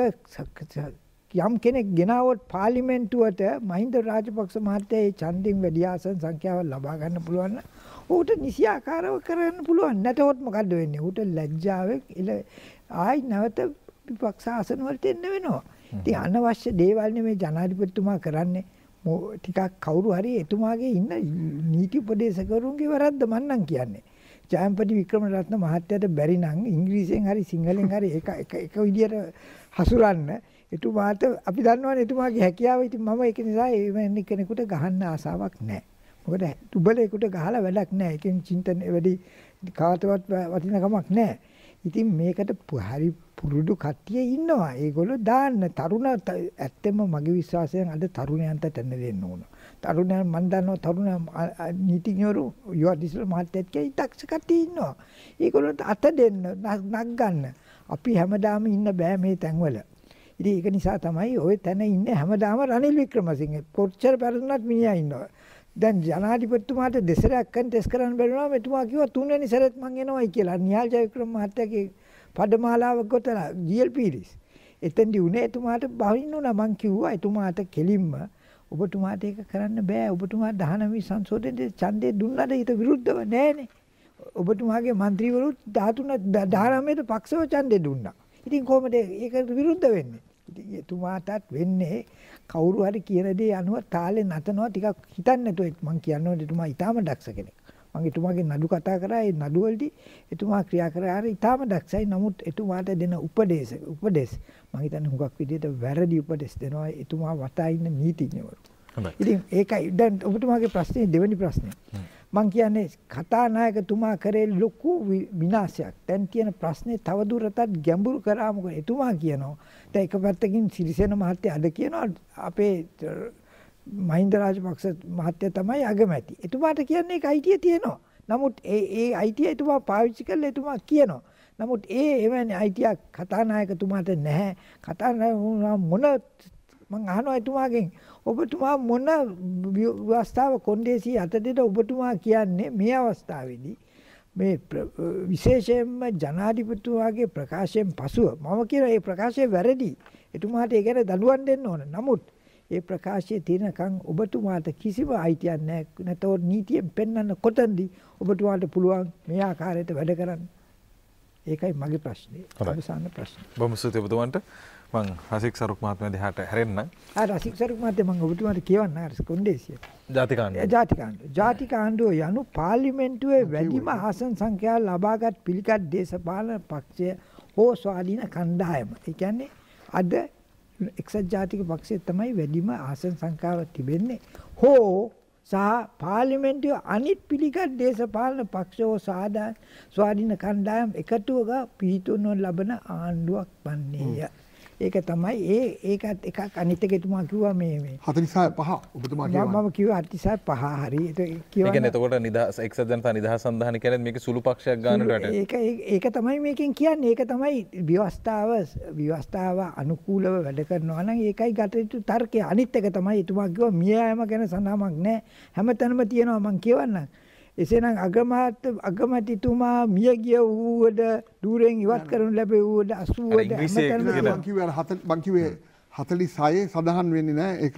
යම් කෙනෙක් ගෙනාවොත් පාර්ලිමේන්තුවට මහින්ද රාජපක්ෂ මහත්තයා ඒ ඡන්දෙන් වැඩි ආසන සංඛ්‍යාවක් ලබා ගන්න පුළුවන් නම් ඌට නිසියාකාරව කරන්න පුළුවන්. නැතොත් මොකද්ද වෙන්නේ? ඌට ලැජ්ජාවෙන් ආයි නැවත විපක්ෂ ආසන වලට එන්න වෙනවා. ඉතින් අනවශ්‍ය දේවල් නෙමේ ජනාධිපතිතුමා කරන්නේ. ටිකක් කවුරු හරි එතුමාගේ ඉන්න නීති උපදේශකවරුන්ගේ වැරද්ද මන්නම් කියන්නේ. ජයම්පති වික්‍රමරත්න මහත්තයාට බැරි නම් ඉංග්‍රීසියෙන් හරි සිංහලෙන් හරි එක විදියට හසුරන්න එතුමාට අපි දන්නවනේ එතුමාගේ හැකියාව. ඉතින් මම ඒක නිසා එවැනි කෙනෙකුට ගහන්න ආසාවක් නැහැ. මොකද දුබලේකට ගහලා වැඩක් නැහැ. ඒකෙන් චින්තන වැඩි කාටවත් වටිනකමක් නැහැ. ඉතින් මේකට හරි පුරුදු කට්ටිය ඉන්නවා. ඒගොල්ලෝ දාන්න තරුණ ඇත්තෙම මගේ විශ්වාසයෙන් අද තරුණයන්ට තැන දෙන්න ඕන. තරුණයන් මන් දන්නවා තරුණ නීතිඥවරු යෝධිසල් මහත්තයත් කියයි දක්ෂ කට්ටිය ඉන්නවා. ඒගොල්ලන්ට අත දෙන්න නක් ගන්න. අපි හැමදාම ඉන්න බෑ මේ තැන්වල. ඉතින් ඒක නිසා තමයි ওই තැන ඉන්නේ හැමදාම රනිල් වික්‍රමසිංහ. කොච්චර පෙරදුනත් මිනිහා ඉන්නවා. දැන් ජනාධිපතිතුමාට දෙසරයක් කන්ටෙස් කරන්න බැරිනවා. මෙතුමා කිව්වා තුන්වෙනි සැරේත් මං එනවයි කියලා. නිහාල් ජයවික්‍රම මහත්තයාගේ පදමාලාවක් ගොතලා GLPDs. එතෙන්දී උනේ එතුමාට බහින්න උනා. මං කිව්වා එතුමාට කෙලින්ම ඔබතුමාට ඒක කරන්න බෑ. ඔබතුමා 19 සංසෝධනයේ ඡන්දේ දුන්නාට ඊට විරුද්ධව නෑනේ. ඔබතුමාගේ മന്ത്രിවරු 13 19ට පක්ෂව ඡන්දේ දුන්නා. ඉතින් කොහොමද ඒකට විරුද්ධ වෙන්නේ? ඉතින් එතුමාටත් වෙන්නේ කවුරු හරි කියන දේ අනුව තාලේ නතනවා. ටිකක් හිතන්න නැතුව මං කියන්නේ එතුමා ඊටාම දක්ෂ කෙනෙක්. මං එතුමාගේ නඩු කතා කරා. ඒ නඩු වලදී එතුමා ක්‍රියා කරා හරි ඊටාම දක්ෂයි. නමුත් එතුමාට දෙන උපදේශ මං හිතන්නේ හුඟක් විදිහට වැරදි උපදේශ දෙනවා එතුමා වටා ඉන්න නීතිඥවරු. ඉතින් ඒකයි දැන් ඔබතුමාගේ ප්‍රශ්නේ දෙවෙනි ප්‍රශ්නේ. මං කියන්නේ කතානායකතුමා කරේ ලොකු විනාශයක්. දැන් තියෙන ප්‍රශ්නේ තවදුරටත් ගැඹුරු කරා. මොකද එතුමා කියනවා දැන් එක පැත්තකින් සිරිසේන මහත්තයා අද කියනවා අපේ මහින්ද රාජපක්ෂ මහත්තයා තමයි අගමැති. එතුමාට කියන්නේ ඒක අයිතිය තියෙනවා. නමුත් ඒ අයිතිය එතුමා පාවිච්චි කරලා එතුමා කියනවා. නමුත් එවැනි අයිතියක් කතානායකතුමාට නැහැ. කතානායක මොන මං අහනවා එතුමාගෙන් ඔබතුමා මොන ව්‍යවස්ථාව කොන්දේසි අතටද ඔබතුමා කියන්නේ මේ අවස්ථාවේදී මේ විශේෂයෙන්ම ජනාධිපතිතුමාගේ ප්‍රකාශයෙන් පසුව මම කියන ඒ ප්‍රකාශය වැරදි. එතුමාට ඒ ගැන දඬුවම් දෙන්න ඕන. නමුත් ඒ ප්‍රකාශයේ තියෙනකන් ඔබතුමාට කිසිම අයිතියක් නැහැ. නැතොත් නීතියෙන් පෙන්වන්න කොතනදී ඔබතුමාට පුළුවන් මේ ආකාරයට වැඩ කරන්න. ඒකයි මගේ ප්‍රශ්නේ. අවසාන ප්‍රශ්නේ. බොහොම ස්තුතියි ඔබතුමන්ට. මං රසික් සරුක් මහත්මයා දිහාට හැරෙන්න. රසික් සරුක් මහත්මයා මම ඔබතුමාට කියවන්න අර කොණ්ඩේසිය. ජාතික ආණ්ඩුව යනු පාර්ලිමේන්තුවේ වැඩිම ආසන සංඛ්‍යාව ලබාගත් පිළිගත් දේශපාලන පක්ෂය හෝ ස්වාධීන කණ්ඩායම. ඒ කියන්නේ අද එක්සත් ජාතික පක්ෂය තමයි වැඩිම ආසන සංඛ්‍යාව තිබෙන්නේ. හෝ සහ පාර්ලිමේන්තුවේ අනිත් පිළිගත් දේශපාලන පක්ෂ හෝ ස්වාධීන කණ්ඩායම් එකතුවක පිහිටුවනු ලබන ආණ්ඩුවක් වන්නේය. ඒක තමයි ඒකත් එකක් අනිත් එක එතුමා කිව්වා මේ 45 ඔබතුමා කියනවා. මම කිව්වා 45 හරි. ඒ කියන්නේ එතකොට නිදහස් එක්සත් ජනතා නිදහස් සන්ධාන කියන්නේ මේක සුළු පක්ෂයක් ගන්නට රට. ඒක තමයි මේකෙන් කියන්නේ. ඒක තමයි ව්‍යවස්ථාව අනුකූලව වැඩ කරනවා නම් ඒකයි ගත යුතු තර්කය. අනිත් එක තමයි එතුමා කිව්වා මිය යාම ගැන සඳහමක් නැහැ. හැමතැනම තියෙනවා මම කියවන්නම්. එසේනම් අගමැතිතුමා මිය ගිය වූවද දූරෙන් ඉවත් කරනු ලැබෙව්වද 80ද මං කිව්වේ 46 සඳහන් වෙන්නේ නැහැ ඒක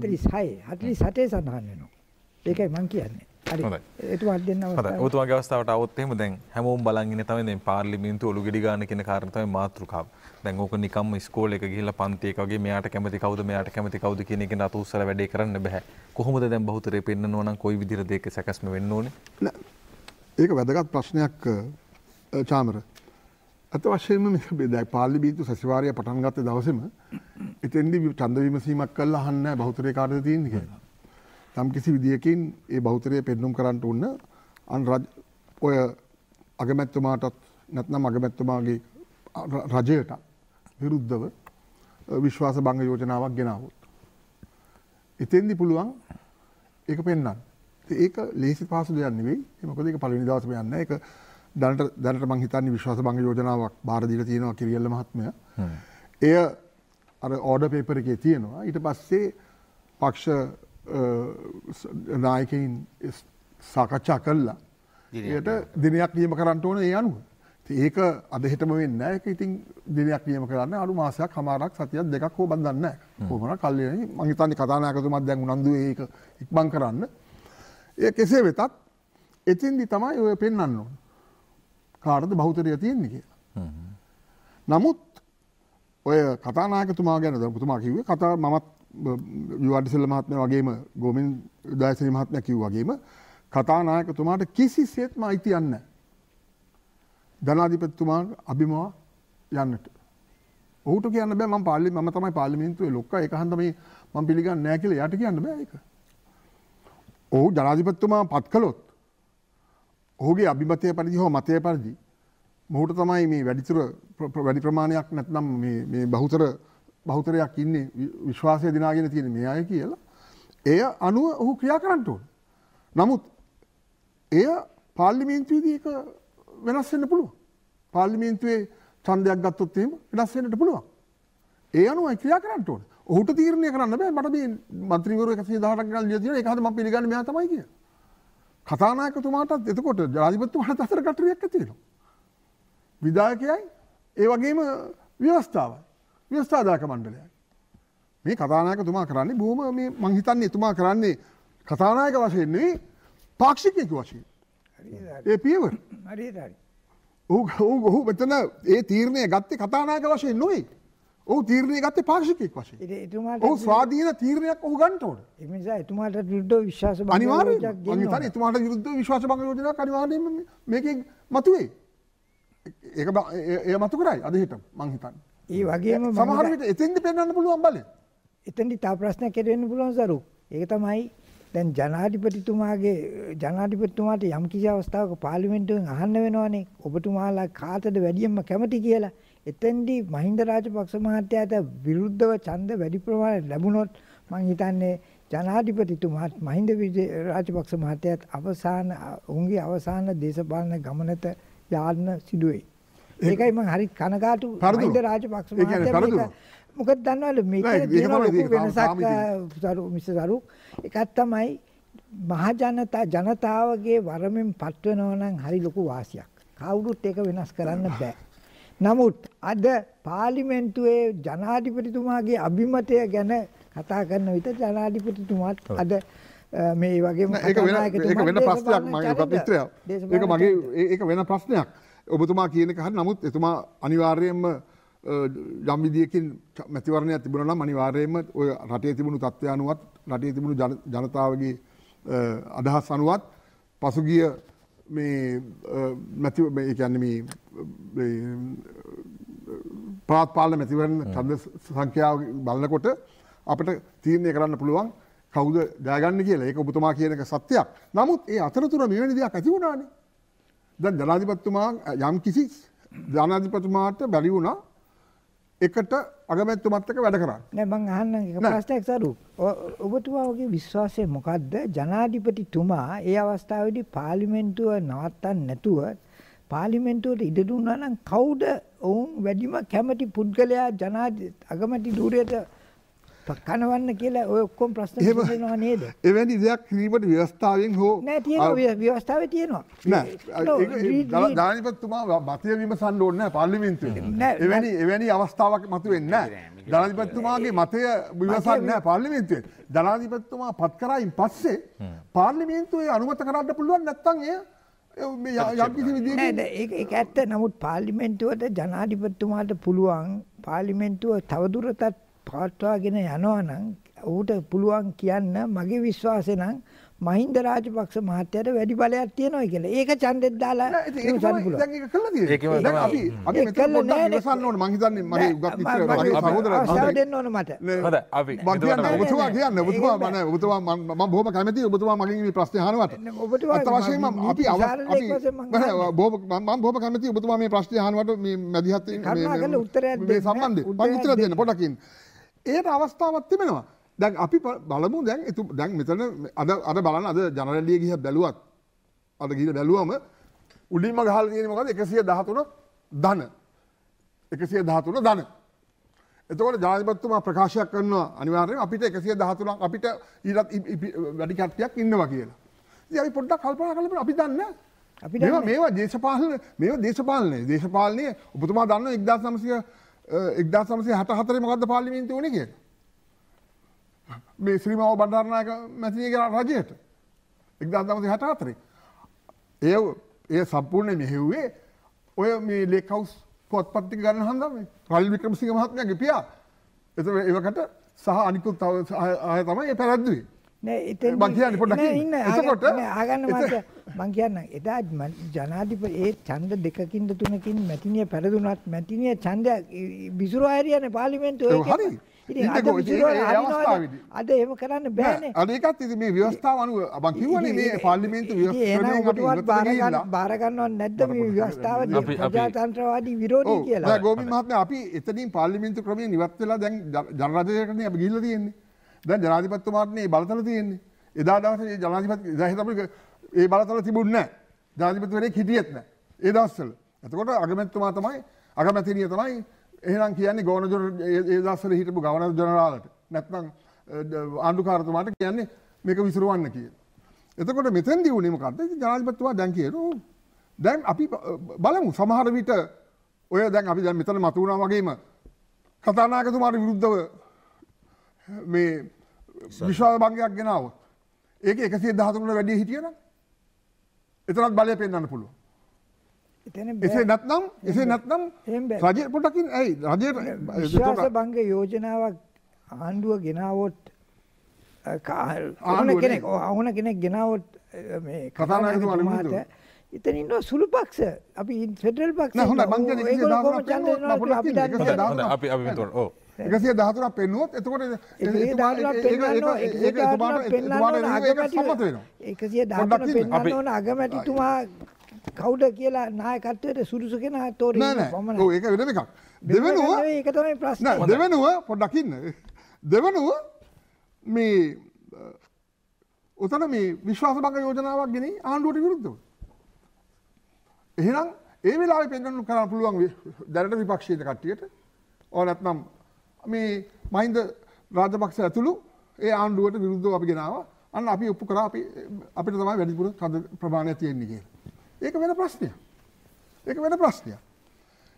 47 සඳහන් වෙනවා. ඒකයි මං කියන්නේ. හරි. එතුමාට දෙන්න අවස්ථාව. හරි. ඔතුමාගේ අවස්ථාවට આવොත් එහෙම දැන් හැමෝම බලන් ඉන්නේ තමයි දැන් පාර්ලිමේන්තුව ඔලු ගෙඩි ගන්න කියන කාරණා තමයි මාතෘකාව. දැන් ඕක නිකම්ම ඉස්කෝලේ එක ගිහිල්ලා පන්ති එක වගේ මෙයාට කැමති කවුද මෙයාට කැමති කවුද කියන එකෙන් අත උස්සලා වැඩේ කරන්න බෑ. කොහොමද දැන් බහුතරය පෙන්නනවා නම් කොයි විදිහටද ඒක සැකස්ම වෙන්න ඕනේ? ඒක වැදගත් ප්‍රශ්නයක් චාමර. අත වශයෙන්ම මේ දැන් පාර්ලිමේන්තු සැසිවාරය පටන් ගත්ත දවසේම එතෙන්දි ඡන්ද විමසීමක් කළා අහන්න බහුතරය කාටද තියෙන්නේ කියලා. නම් කිසි විදියකින් ඒ බහුතරය පෙන්눔 කරන්න උන්න ඔය අගමැතිතුමාටත් නැත්නම් අගමැතිතුමාගේ රජයට විරුද්ධව විශ්වාස භංග යෝජනාවක් ගෙනාවොත්. ඉතින්දි පුළුවන් ඒක පෙන්වන්න. ඒක ලේසි පහසු දෙයක් නෙවෙයි. මොකද ඒක පළවෙනි දවසේම යන්නේ නැහැ. ඒක දැනට මම හිතන්නේ විශ්වාස භංග යෝජනාවක් බාර දීලා තියෙනවා කිරියල්ල මහත්මයා. එය අර ඕඩර් පේපර් එකේ තියෙනවා. ඊට පස්සේ පක්ෂ නායකයින් සාකච්ඡා කළා. ඒකට දිනයක් නියම කරන්න ඕන ඒ අනුව. ඒක අද හෙටම වෙන්නේ නැහැ. ඒක ඉතින් දිනයක් නියම කරන්න අඩු මාසයක්, හමාරක්, සතියක් දෙකක් හෝ බඳින්න නැහැ. කොහොමද කල්යනේ මම හිතන්නේ කතානායකතුමාත් දැන් උනන්දුවේ ඒක ඉක්මන් කරන්න. ඒ කෙසේ වෙතත් එතින්දි තමයි ඔය පෙන්වන්න ඕන. කාටද බහුතරය තියෙන්නේ කියලා. නමුත් ඔය කතානායකතුමා ගැන ඔබතුමා කිව්වේ කතා මමත් විවාදිසෙල්ල මහත්මයා වගේම ගෝමින් උදයසිරි මහත්මයා කිව්වා වගේම කතානායකතුමාට කිසිසේත්ම අයිතියක් නැහැ. ධනාධිපතිතුමා අභිමව යන්නට. ඔහුට කියන්න බෑ මම තමයි පාර්ලිමේන්තුවේ ලොක්කා ඒක හන්ද මේ මම පිළිගන්නේ නැහැ කියලා යාට කියන්න බෑ ඒක. ඔහු ජනාධිපතිතුමා පත් කළොත් ඔහුගේ අභිමතය පරිදි හෝ මතය පරිදි මොහුට තමයි මේ වැඩි ප්‍රමාණයක් නැත්නම් මේ බහුතරයක් ඉන්නේ විශ්වාසය දිනාගෙන තියෙන මේ අය කියලා එය අනුව ඔහු ක්‍රියා කරන්න ඕන. නමුත් එය පාර්ලිමේන්තුවේදී ඒක වෙනස් වෙන්න පුළුවන්. පාර්ලිමේන්තුවේ ඡන්දයක් ගත්තොත් එහෙම වෙනස් වෙන්නට පුළුවන්. ඒ අනුවයි ක්‍රියා කරන්න ඕන. ඔහුට තීරණය කරන්න බෑ මට මේ മന്ത്രിවරු 118ක් ගණන් ලියලා තියෙනවා ඒක හද මම පිළිගන්නේ මෙයා තමයි කියලා. කතානායකතුමාටත් එතකොට ජනාධිපතිතුමාට අතර ගැටලුවක් ඇති වෙනවා. විධායකයයි ඒ වගේම ව්‍යවස්ථාදායක මණ්ඩලයයි. මේ කතානායකතුමා කරන්නේ බොහොම මේ මං හිතන්නේ එතුමා කරන්නේ කතානායක වශයෙන් නෙවෙයි පාක්ෂිකයෙක් වශයෙන්. ඒ පියවර. හරියට හරි. ඔහු මෙතන ඒ තීරණය ගත්තේ කතානායක වශයෙන් නෙවෙයි. ඔහු තීරණය ගත්තේ පාක්ෂිකයෙක් වශයෙන්. ඔහු ස්වාධීන තීරණයක් ඔහු ගන්න ඕනේ. ඒ නිසා එතුමාට විරුද්ධව විශ්වාස භංග අනිවාර්යයෙන් මම හිතන්නේ එතුමාට විරුද්ධව විශ්වාස භංග යෝජනාවක් අනිවාර්යයෙන්ම මේකෙන් මතුවේ. ඒක එය මතු කරයි අද හිටම මං හිතන්නේ. ඒ වගේම සමහර විට එතෙන්ද පෙන්වන්න පුළුවන් බලය. එතෙන්දි තව ප්‍රශ්නයක් ඇති පුළුවන් සරු. ඒක තමයි දැන් ජනාධිපතිතුමාට යම් කිසි අවස්ථාවක පාර්ලිමේන්තුවෙන් අහන්න වෙනවනේ ඔබතුමාලා කාටද වැඩියෙන්ම කැමති කියලා. එතෙන්දී මහින්ද රාජපක්ෂ මහත්තයාට විරුද්ධව ඡන්ද වැඩි ප්‍රමාණයක් ලැබුණොත් මම හිතන්නේ ජනාධිපතිතුමාත් මහින්ද රාජපක්ෂ මහත්තයාත් උන්ගේ අවසාන දේශපාලන ගමනට යාන්න සිදුවේ. ඒකයි මම හරි කනගාටු මහින්ද රාජපක්ෂ මහත්තයා මොකද දන්නවද මේක තියෙන ලොකු වෙනසක් සරු එකක් තමයි මහ ජනතාවගේ වරමෙන් පත් වෙනවා නම් හරි ලොකු වාසියක්. කවුරුත් ඒක වෙනස් කරන්න බෑ. නමුත් අද පාර්ලිමේන්තුවේ ජනාධිපතිතුමාගේ අභිමතය ගැන කතා කරන විට ජනාධිපතිතුමාත් අද මේ වගේම ඒක වෙන ප්‍රශ්නයක් ඒක වෙන ප්‍රශ්නයක්. ඔබතුමා කියන එක හරි. නමුත් එතුමා අනිවාර්යයෙන්ම යම් විදියකින් මැතිවරණයක් තිබුණා නම් අනිවාර්යයෙන්ම ඔය රටේ තිබුණු තත්ත්වය අනුවත් රටේ තිබුණු ජනතාවගේ අදහස් අනුවත් පසුගිය මේ ඒ කියන්නේ මේ පාත්පාලන මැතිවරණ ඡන්ද සංඛ්‍යාව බලනකොට අපිට තීරණය කරන්න පුළුවන් කවුද ජයගන්නේ කියලා. ඒක ඔබතුමා කියන එක සත්‍යයක්. නමුත් ඒ අතරතුර මෙවැනි දෙයක් ඇති වුණානේ. දැන් ජනාධිපතිතුමා යම් කිසි ජනාධිපතිතුමාට බැරි වුණා එකට අගමැතිතුමත් එක්ක වැඩ කරන්න. නෑ මං අහන්නම් එක ප්‍රශ්නයක් සරු. ඔබතුමාගේ විශ්වාසය මොකද්ද? ජනාධිපතිතුමා ඒ අවස්ථාවේදී පාර්ලිමේන්තුව නවත්තන්න නැතුව පාර්ලිමේන්තුවට ඉඩ දුන්නා නම් කවුද ඔවුන් වැඩිම කැමති පුද්ගලයා අගමැති ධූරයට කනවන්න කියලා ඔය ඔක්කොම ප්‍රශ්න විසඳනවා නේද? එවැනි දෙයක් කිරීමට ව්‍යවස්ථාවෙන් හෝ නෑ තියෙනවා ව්‍යවස්ථාවේ තියෙනවා. නෑ ජනාධිපතිතුමා මතය විමසන්න ඕනේ නෑ පාර්ලිමේන්තුවේ. එවැනි අවස්ථාවක් මතුවෙන්නේ නෑ. ජනාධිපතිතුමාගේ මතය විමසන්නේ නෑ පාර්ලිමේන්තුවේ. ජනාධිපතිතුමා පත් කරායින් පස්සේ පාර්ලිමේන්තුවේ අනුමත කරන්න පුළුවන් නැත්නම් ඒක ඇත්ත. නමුත් පාර්ලිමේන්තුවට ජනාධිපතිතුමාට පුළුවන් පාර්ලිමේන්තුව තවදුරටත් පවත්වාගෙන යනවා නම් ඌට පුළුවන් කියන්න මගේ විශ්වාසය නම් මහින්ද රාජපක්ෂ මහත්තයාට වැඩි බලයක් තියෙනවා කියලා. ඒක ඡන්දෙත් දාලා ඉවසන්න පුළුවන්. දැන් ඒක කළා තියෙනවා. දැන් අපි මෙතන පොඩ්ඩක් ඉවසන්න ඕනේ. මං හිතන්නේ මගේ උගත් මිත්‍ර මගේ සහෝදරයා දෙන්න ඕනේ මට. හොඳයි අපි ඔබතුමා කියන්න ඔබතුමා මම බොහොම කැමතියි ඔබතුමා මගෙන් මේ ප්‍රශ්නේ අහනවට. අත් වශයෙන්ම අපි මම බොහොම කැමතියි ඔබතුමා මේ ප්‍රශ්නේ අහනවට මේ මැදිහත් මේ සම්බන්ධයෙන්. මම උත්තර දෙන්න පොඩ්ඩක් ඉන්න. ඒකට අවස්ථාවක් තිබෙනවා. දැන් අපි බලමු දැන් මෙතන අද බලන්න අද ජනරැලිය ගිහින් බැලුවත් අද ගිහින් බැලුවම උඩින්ම ගහලා තියෙන්නේ මොකද්ද 113 ධන 113 ධන. එතකොට ජනාධිපතිතුමා ප්‍රකාශයක් කරනවා අනිවාර්යයෙන් අපිට 113 අපිට ඊටත් වැඩි කට්ටියක් ඉන්නවා කියලා. ඉතින් අපි පොඩ්ඩක් කල්පනා කරලා අපි දන්නේ නැහැ. මේවා දේශපාලනයේ ඔබතුමා දන්නවා 1964 මොකද්ද පාර්ලිමේන්තුව උනේ කියලා? මේ ශ්‍රීමාව බණ්ඩාරනායක මැතිණියගේ රජයට 1964 ඒ සම්පූර්ණ මෙහෙව්වේ ඔය මේ ලේක් හවුස් පොත්පත් ටික ගන්න හන්දා මේ රනිල් වික්‍රමසිංහ මහත්මයාගේ පියා. ඒකට සහ අනිකුත් අය තමයි ඒ පැරද්දුවේ. නෑ එතෙන් මං කියන්නේ පොඩ්ඩක් ඉන්න. එතකොට ආගන්න මං කියන්නම් එදා ජනාධිපති ඒ ඡන්ද දෙකකින් තුනකින් මැතිණිය පෙරදුනත් මැතිණිය ඡන්දය විසුරුවා හරියන්නේ පාර්ලිමේන්තුවේ. හරි. අද එහෙම කරන්න බෑනේ. අද ඒකත් ඉතින් මේ ව්‍යවස්ථාව අනුව මං කිව්වනේ මේ පාර්ලිමේන්තු ව්‍යවස්ථාවෙන් බාර ගන්නව නැද්ද මේ ව්‍යවස්ථාව ප්‍රජාතන්ත්‍රවාදී විරෝධී කියලා. නෑ ගෝවින්ද මහත්මයා අපි එතනින් පාර්ලිමේන්තු ක්‍රමයෙන් ඉවත් වෙලා දැන් ජනරජයකටනේ අපි ගිහිල්ලා තියෙන්නේ. දැන් ජනාධිපතිතුමාටනේ බලතල තියෙන්නේ. එදා දවසේ ජනාධිපති ඒ බලතල තිබුණේ නැහැ. ජනාධිපතිවරයෙක් හිටියෙත් නැහැ. ඒ දවස්වල. එතකොට අගමැතිතුමා තමයි අගමැතිනිය තමයි එහෙනම් කියන්නේ ගවර්නර් ඒ දවස්වල හිටපු ගවර්නර් ජනරාල්ට නැත්නම් ආණ්ඩුකාරතුමාට කියන්නේ මේක විසිරවන්න කියලා. එතකොට මෙතෙන්දී උනේ මොකද්ද? ඉතින් ජනාධිපතිතුමා දැන් කියනවා දැන් අපි බලමු සමහර විට ඔය දැන් අපි දැන් මෙතන මතු වුණා වගේම කතානායකතුමාට විරුද්ධව මේ විශ්වාස භංගයක් ගෙනාවොත් ඒක 113කට වැඩි හිටියනම් එතනත් බලය පෙන්වන්න පුළුවන්. එසේ නැත්නම් රජය පොඩකින් ඇයි රජයට විශ්වාස භංග යෝජනාවක් ආණ්ඩුව ගෙනාවොත් ඕන කෙනෙක් ගෙනාවොත් මේ කතානායකතුමාට ඉතින් ඉන්න සුළු පක්ෂ අපි ෆෙඩරල් පක්ෂ නෑ හොඳයි මං කියන්නේ 113 අපි මෙතන ඔව් 113ක් පෙන්නුවොත් එතකොට අගමැතිතුමා කවුද කියලා නායකත්වයට සුදුසු කෙනා තෝරන්න පමණයි. ඔව් ඒක වෙනම එකක්. ඒක තමයි ප්‍රශ්නේ. දෙවෙනුව පොඩ්ඩක් ඉන්න. දෙවෙනුව මේ උතන මේ විශ්වාස භංග යෝජනාවක් ගෙනී ආණ්ඩුවට විරුද්ධව. එහෙනම් ඒ වෙලාවේ පෙන්වන්න කරන්න පුළුවන් දැනට විපක්ෂයේ කට්ටියට ඕන නැත්නම් මේ මහින්ද රාජපක්ෂ ඇතුළු ඒ ආණ්ඩුවට විරුද්ධව අපි ගෙනාවා. අන්න අපි ඔප්පු කරා අපිට තමයි වැඩිපුර ඡන්ද ප්‍රමාණය තියෙන්නේ කියලා. ඒක වෙන ප්‍රශ්නයක්.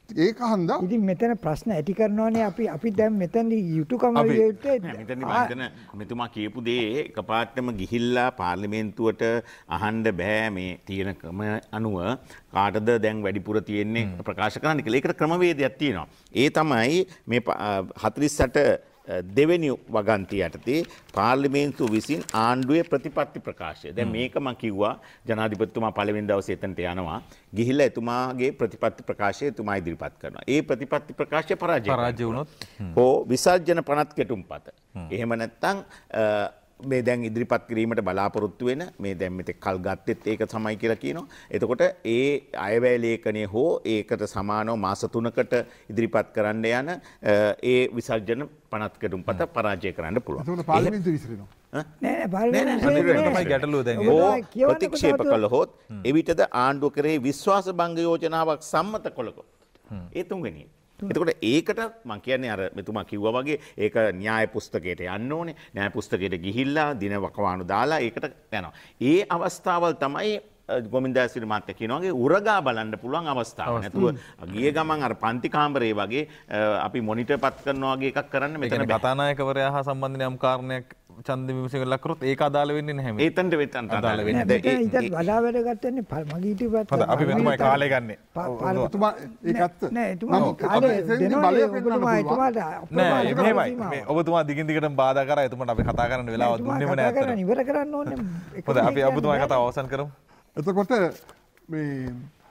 ඒක හන්දා ඉතින් මෙතන ප්‍රශ්න ඇති කරනවානේ අපි දැන් මෙතන යුතුයකම විදිහට මෙතන මෙතුමා කියපු දේ එකපාරටම ගිහිල්ලා පාර්ලිමේන්තුවට අහන්න බෑ මේ තියෙන ක්‍රම අනුව කාටද දැන් වැඩිපුර තියෙන්නේ ප්‍රකාශ කරන්න කියලා. ඒකට ක්‍රමවේදයක් තියෙනවා. ඒ තමයි මේ 48 දෙවෙනි වගන්තිය යටතේ පාර්ලිමේන්තුව විසින් ආණ්ඩුවේ ප්‍රතිපත්ති ප්‍රකාශය. දැන් මේක මම කිව්වා ජනාධිපතිතුමා පළවෙනි දවසේ එතනට යනවා. ගිහිල්ලා එතුමාගේ ප්‍රතිපත්ති ප්‍රකාශය එතුමා ඉදිරිපත් කරනවා. ඒ ප්‍රතිපත්ති ප්‍රකාශය පරාජය වුණොත් හෝ විසර්ජන පනත් කෙටුම්පත. එහෙම නැත්නම් මේ දැන් ඉදිරිපත් කිරීමට බලාපොරොත්තු වෙන මේ දැන් මෙතෙක් කල් ගත්තෙත් ඒක තමයි කියලා කියනවා. එතකොට ඒ අයවැය ලේඛනය හෝ ඒකට සමානව මාස 3කට ඉදිරිපත් කරන්න යන ඒ විසර්ජන පනත් කෙටුම්පත පරාජය කරන්න පුළුවන්. එතකොට පාර්ලිමේන්තුව විසිරෙනවා. නෑ පාර්ලිමේන්තුවේ තමයි ගැටලුව දැන්. ප්‍රතික්ෂේප කළහොත් එවිටද ආණ්ඩුව කරේ විශ්වාස භංග යෝජනාවක් සම්මත කළකොත්. ඒ තුන්වෙනි. එතකොට ඒකට මම කියන්නේ අර මෙතුමා කිව්වා වගේ ඒක න්‍යාය පුස්තකයට යන්න ඕනේ. න්‍යාය පුස්තකයට ගිහිල්ලා දින වකවානු දාලා ඒකට යනවා. ඒ අවස්ථාවල් තමයි ගෝමින්දාසිරි මහත්තයා කියනවා වගේ උරගා බලන්න පුළුවන් අවස්ථාවක්. නැතුව ගිය ගමන් අර පන්ති කාමරේ වගේ අපි මොනිටර් පත් කරනවා වගේ එකක් කරන්න මෙතන කතානායකවරයා හා සම්බන්ධ යම් කාරණයක් ඡන්ද විමසීමකට ලක් කරොත් ඒක අදාළ වෙන්නේ නැහැ මේ. ඒතනට වෙතන්ට අදාළ වෙන්නේ නැහැ. ඊට වඩා වැඩගත් වෙන්නේ මගේ ඊට හොඳයි අපි මෙතුමා කාලේ ගන්නෙ. එතුමා ඒකත් නෑ එතුමා කාලේ දෙනවා එතුමාට නෑ මෙහෙමයි. මේ ඔබතුමා දිගින් දිගටම බාධා කරා එතුමාට අපි කතා කරන්න වෙලාවක් දුන්නෙම නෑ අතට. ඉවර කරන්න ඕනේ. හොඳයි අපි ඔබතුමාගේ කතාව අවසන් කරමු. එතකොට මේ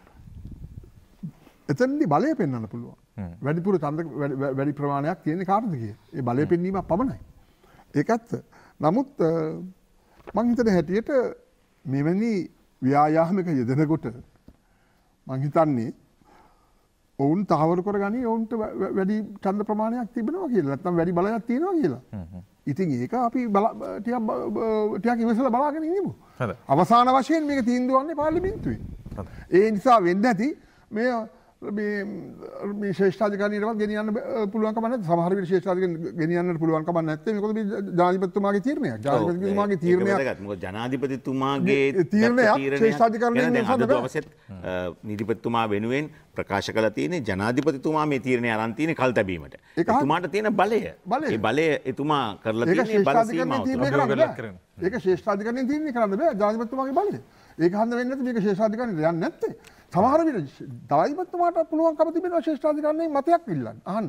එතනදී බලය පෙන්වන්න පුළුවන්. වැඩිපුර ඡන්ද වැඩි ප්‍රමාණයක් තියෙන කාටද කියේ. ඒ බලය පෙන්වීමක් පමණයි. ඒකත් නමුත් මං හිතන හැටියට මෙවැනි ව්‍යායාමයක යෙදෙනකොට මං හිතන්නේ ඔවුන් තහවුරු කරගනි ඔවුන්ට වැඩි ඡන්ද ප්‍රමාණයක් තිබෙනවා කියලා. නැත්නම් වැඩි බලයක් තියෙනවා කියලා. ඉතින් ඒක අපි ටිකක් ඉවසලා බලාගෙන ඉමු. අවසාන වශයෙන් මේක තීන්දුව වන්නේ පාර්ලිමේන්තුවේ. ඒ නිසා වෙන්නේ නැති මේ ශ්‍රේෂ්ඨාධිකාරියටවත් ගෙනියන්න පුළුවන් කම නැහැ. සමහර විට ශ්‍රේෂ්ඨාධිකාරියට ගෙනියන්න පුළුවන් කම නැත්තේ මොකද මේ ජනාධිපතිතුමාගේ තීරණයක්. ජනාධිපතිතුමාගේ තීරණයක්. මොකද ජනාධිපතිතුමාගේ තීරණයක් ශ්‍රේෂ්ඨාධිකාරියෙන් දවසෙත් නීතිපතිතුමා වෙනුවෙන් ප්‍රකාශ කළා තියෙන්නේ ජනාධිපතිතුමා මේ තීරණය අරන් තියෙන්නේ කල් තැබීමට. එතුමාට තියෙන බලය. ඒ බලය එතුමා කරලා තියෙන්නේ බල සීමාව. ඒක ශ්‍රේෂ්ඨාධිකාරියෙන් තීරණය කරන්න බෑ ජනාධිපතිතුමාගේ බලය. ඒක හන්ද වෙන්නේ නැත්නම් මේක ශ්‍රේෂ්ඨාධිකාරියට යන්නේ නැත්තේ. සමහර විට ජනාධිපතිතුමාට පුළුවන්කම තිබෙනවා ශ්‍රේෂ්ඨාධිකාරියෙන් මතයක් ඉල්ලන්න. අහන්න.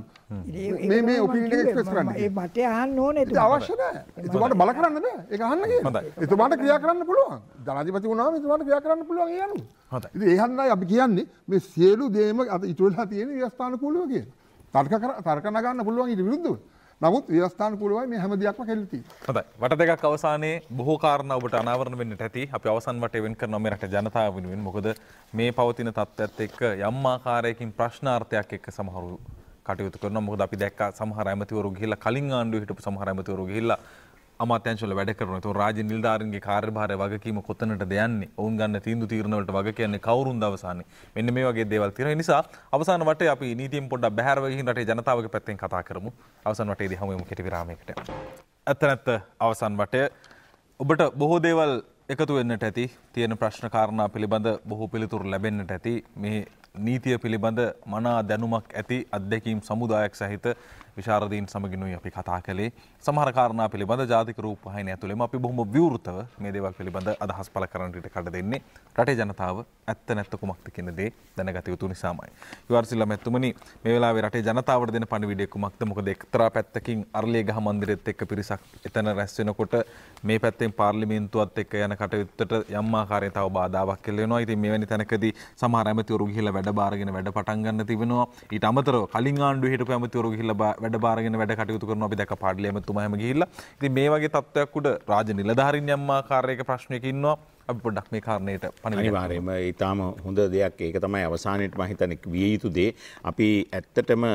මේ ඔපිනියන් එක එක්ස්ප්‍රෙස් කරන්න. මේ මතය අහන්න ඕනේ ඒක අවශ්‍ය නැහැ. එතුමාට බල කරන්න බෑ. ඒක අහන්න කියනවා. එතුමාට ක්‍රියා කරන්න පුළුවන්. ජනාධිපති වුණාම එතුමාට ක්‍රියා කරන්න පුළුවන් ඒ අනුව. හොඳයි. ඉතින් ඒ හන්දයි අපි කියන්නේ මේ සියලු දේම අද ඉතුරු වෙලා තියෙන ව්‍යවස්ථානුකූලව කියලා. තර්ක නගන්න පුළුවන් ඊට විරුද්ධව. නමුත් ව්‍යවස්ථානුකූලවයි මේ හැම දෙයක්ම කෙරෙලා තියෙන්නේ. හොඳයි. වට දෙකක් අවසානයේ බොහෝ කාරණා ඔබට අනාවරණ වෙන්නට ඇති. අපි අවසන් වටේ වෙන් කරනවා මේ රටේ ජනතාව වෙනුවෙන්. මොකද මේ පවතින තත්ත්වයත් එක්ක යම් ආකාරයකින් ප්‍රශ්නාර්ථයක් එක්ක සමහරු කටයුතු කරනවා. මොකද අපි දැක්කා සමහර ඇමතිවරු ගිහිල්ලා කලින් ආණ්ඩුවේ හිටපු සමහර ඇමතිවරු ගිහිල්ලා අමාත්‍යාංශවල වැඩ කරනවා. ඒතකොට රාජ්‍ය නිලධාරීන්ගේ කාර්යභාරය වගකීම කොතනටද යන්නේ? ඔවුන් ගන්න තීන්දුව වලට වග කියන්නේ කවුරුන්ද අවසානයේ? මෙන්න මේ වගේ දේවල් තියෙනවා. ඒ නිසා අවසාන වටේ අපි නීතියෙන් පොඩ්ඩක් බැහැරව ගිහින් රටේ ජනතාවගේ පැත්තෙන් කතා කරමු. අවසාන වටේදී හමු වෙමු කෙටි විරාමයකට. ඇත්ත අවසාන වටේ ඔබට බොහෝ දේවල් එකතු වෙන්නට ඇති. තියෙන ප්‍රශ්න කාරණා පිළිබඳ බොහෝ පිළිතුරු ලැබෙන්නට ඇති. මේ නීතිය පිළිබඳ මනා දැනුමක් ඇති අධ්‍යක්ීම් සමුදායක් සහිත විශාරදීන් සමගිනුයි අපි කතා කළේ. සමහර කාරණා පිළිබඳ ජාතික රූපවාහිනිය ඇතුළෙම අපි බොහොම විවෘතව මේ දේවල් පිළිබඳ අදහස් පළ කරන්නට කඩ දෙන්නේ. රටේ ජනතාව ඇත්ත නැත්ත කුමක්ද කියන දේ දැනගත යුතු නිසාමයි. යුවර්සිල්ලා මැතිතුමනි මේ වෙලාවේ රටේ ජනතාවට දෙන පණිවිඩය කුමක්ද? මොකද එක්තරා පැත්තකින් අරලියගහ මන්දිරෙත් එක්ක පිරිසක් එතන රැස් වෙනකොට මේ පැත්තෙන් පාර්ලිමේන්තුවත් එක්ක යන කටයුත්තට යම් ආකාරයක තව බාධාවක් කෙල් වෙනවා. ඉතින් මෙවැනි තැනකදී සමහර ඇමතිවරු ගිහිල්ලා වැඩ බාරගෙන වැඩ පටන් ගන්න තිබෙනවා. ඊට අමතරව කලින් ආණ්ඩුවේ හිටපු ඇමතිවරු ගිහිල්ලා වැඩ බාරගෙන වැඩ කටයුතු කරනවා. අපි දැක්ක පාඩලි ඇමතුමා හැම ගිහිල්ලා. ඉතින් මේ වගේ තත්ත්වයක් උඩ රාජ්‍ය නිලධාරීන් යම් ආකාරයක ප්‍රශ්නයක ඉන්නවා. අපි පොඩ්ඩක් මේ කාරණේට අනිවාර්යයෙන්ම ඊටාම හොඳ දෙයක්. ඒක තමයි අවසානයේට මම හිතන්නේ විය යුතු දේ. අපි ඇත්තටම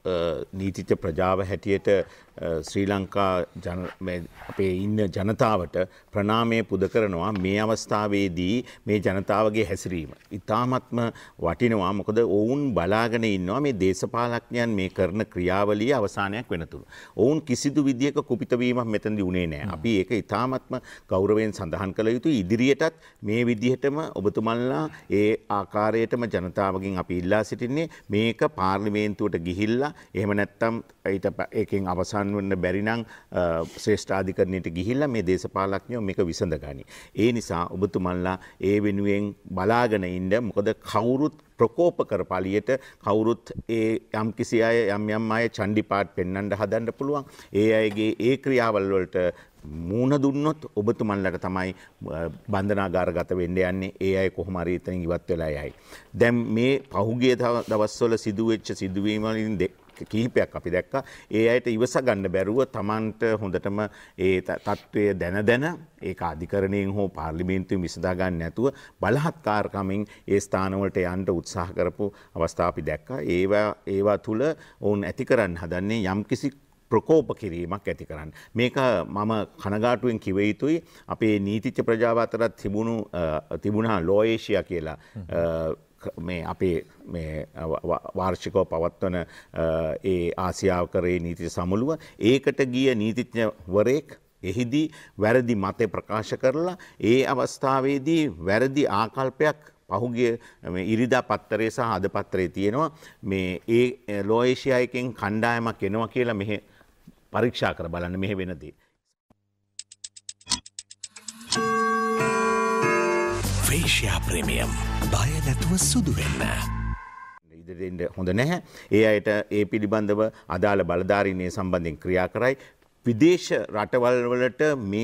නීතිඥ ප්‍රජාව හැටියට ශ්‍රී ලංකා අපේ ඉන්න ජනතාවට ප්‍රණාමය පුද කරනවා මේ අවස්ථාවේදී මේ ජනතාවගේ හැසිරීම. ඉතාමත්ම වටිනවා මොකද ඔවුන් බලාගෙන ඉන්නවා මේ දේශපාලඥයන් මේ කරන ක්‍රියාවලිය අවසානයක් වෙනතුරු. ඔවුන් කිසිදු විදියක කුපිත වීමක් මෙතනදී උනේ නැහැ. අපි ඒක ඉතාමත්ම ගෞරවයෙන් සඳහන් කළ යුතුයි. ඉදිරියටත් මේ විදිහටම ඔබතුමන්ලා ඒ ආකාරයටම ජනතාවගෙන් අපි ඉල්ලා සිටින්නේ මේක පාර්ලිමේන්තුවට ගිහිල්ලා එහෙම නැත්නම් ඒකෙන් අවසන් වන්න බැරි නම් ශ්‍රේෂ්ඨාධිකරණයට ගිහිල්ලා මේ දේශපාලඥයෝ මේක විසඳගනි. ඒ නිසා ඔබතුමන්ලා ඒ වෙනුවෙන් බලාගෙන ඉන්න මොකද කවුරුත් ප්‍රකෝප කරපලියට කවුරුත් ඒ යම් කිසි අය යම් අය චණ්ඩිපාට පෙන්වන්න හදන්න පුළුවන්. ඒ අයගේ ඒ ක්‍රියාවල් වලට මූණ දුන්නොත් ඔබතුමන්ලට තමයි බන්ධනාගාරගත වෙන්න යන්නේ. ඒ අය කොහොම හරි එතනින් ඉවත් වෙලා යයි. දැන් මේ පහුගිය දවස්වල සිදුවෙච්ච සිදුවීම් වලින් කිහිපයක් අපි දැක්කා. ඒ අයට ඉවස ගන්න බැරුව Tamanට හොඳටම ඒ තත්ත්වය දැන ඒක අධිකරණයෙන් හෝ පාර්ලිමේන්තුවෙන් විසඳා ගන්න නැතුව බලහත්කාරකමින් ඒ ස්ථානවලට යන්න උත්සාහ කරපු අවස්ථා අපි දැක්කා. ඒවා තුල වුන් ඇති කරන්න හදන්නේ යම්කිසි ප්‍රකෝප කිරීමක් ඇති කරන්න. මේක මම කනගාටුවෙන් කිව යුතුයි. අපේ නීතිඥ ප්‍රජාව අතරත් තිබුණා ලෝඒෂියා කියලා මේ අපේ මේ වාර්ෂිකව පවත්වන ඒ ආසියාව කරේ නීති සමුළුව ඒකට ගිය නීතිඥවරයෙක් එහිදී වැරදි මතය ප්‍රකාශ කරලා ඒ අවස්ථාවේදී වැරදි ආකල්පයක් පහුගිය ඉරිදා පත්තරේ සහ අද පත්තරේ තියෙනවා මේ ඒ ලෝඒෂියා එකෙන් කණ්ඩායමක් එනවා කියලා මෙහෙ පරීක්ෂා කර බලන්න මෙහෙ වෙනදී ෆේෂියා ප්‍රීමියම් බය නැතුව සුදු වෙන්න. ඉදිරියට හොඳ නැහැ. ඒ අයට ඒ පිළිබඳව අදාළ බලධාරීන් සම්බන්ධයෙන් ක්‍රියා කරයි. විදේශ රටවල් වලට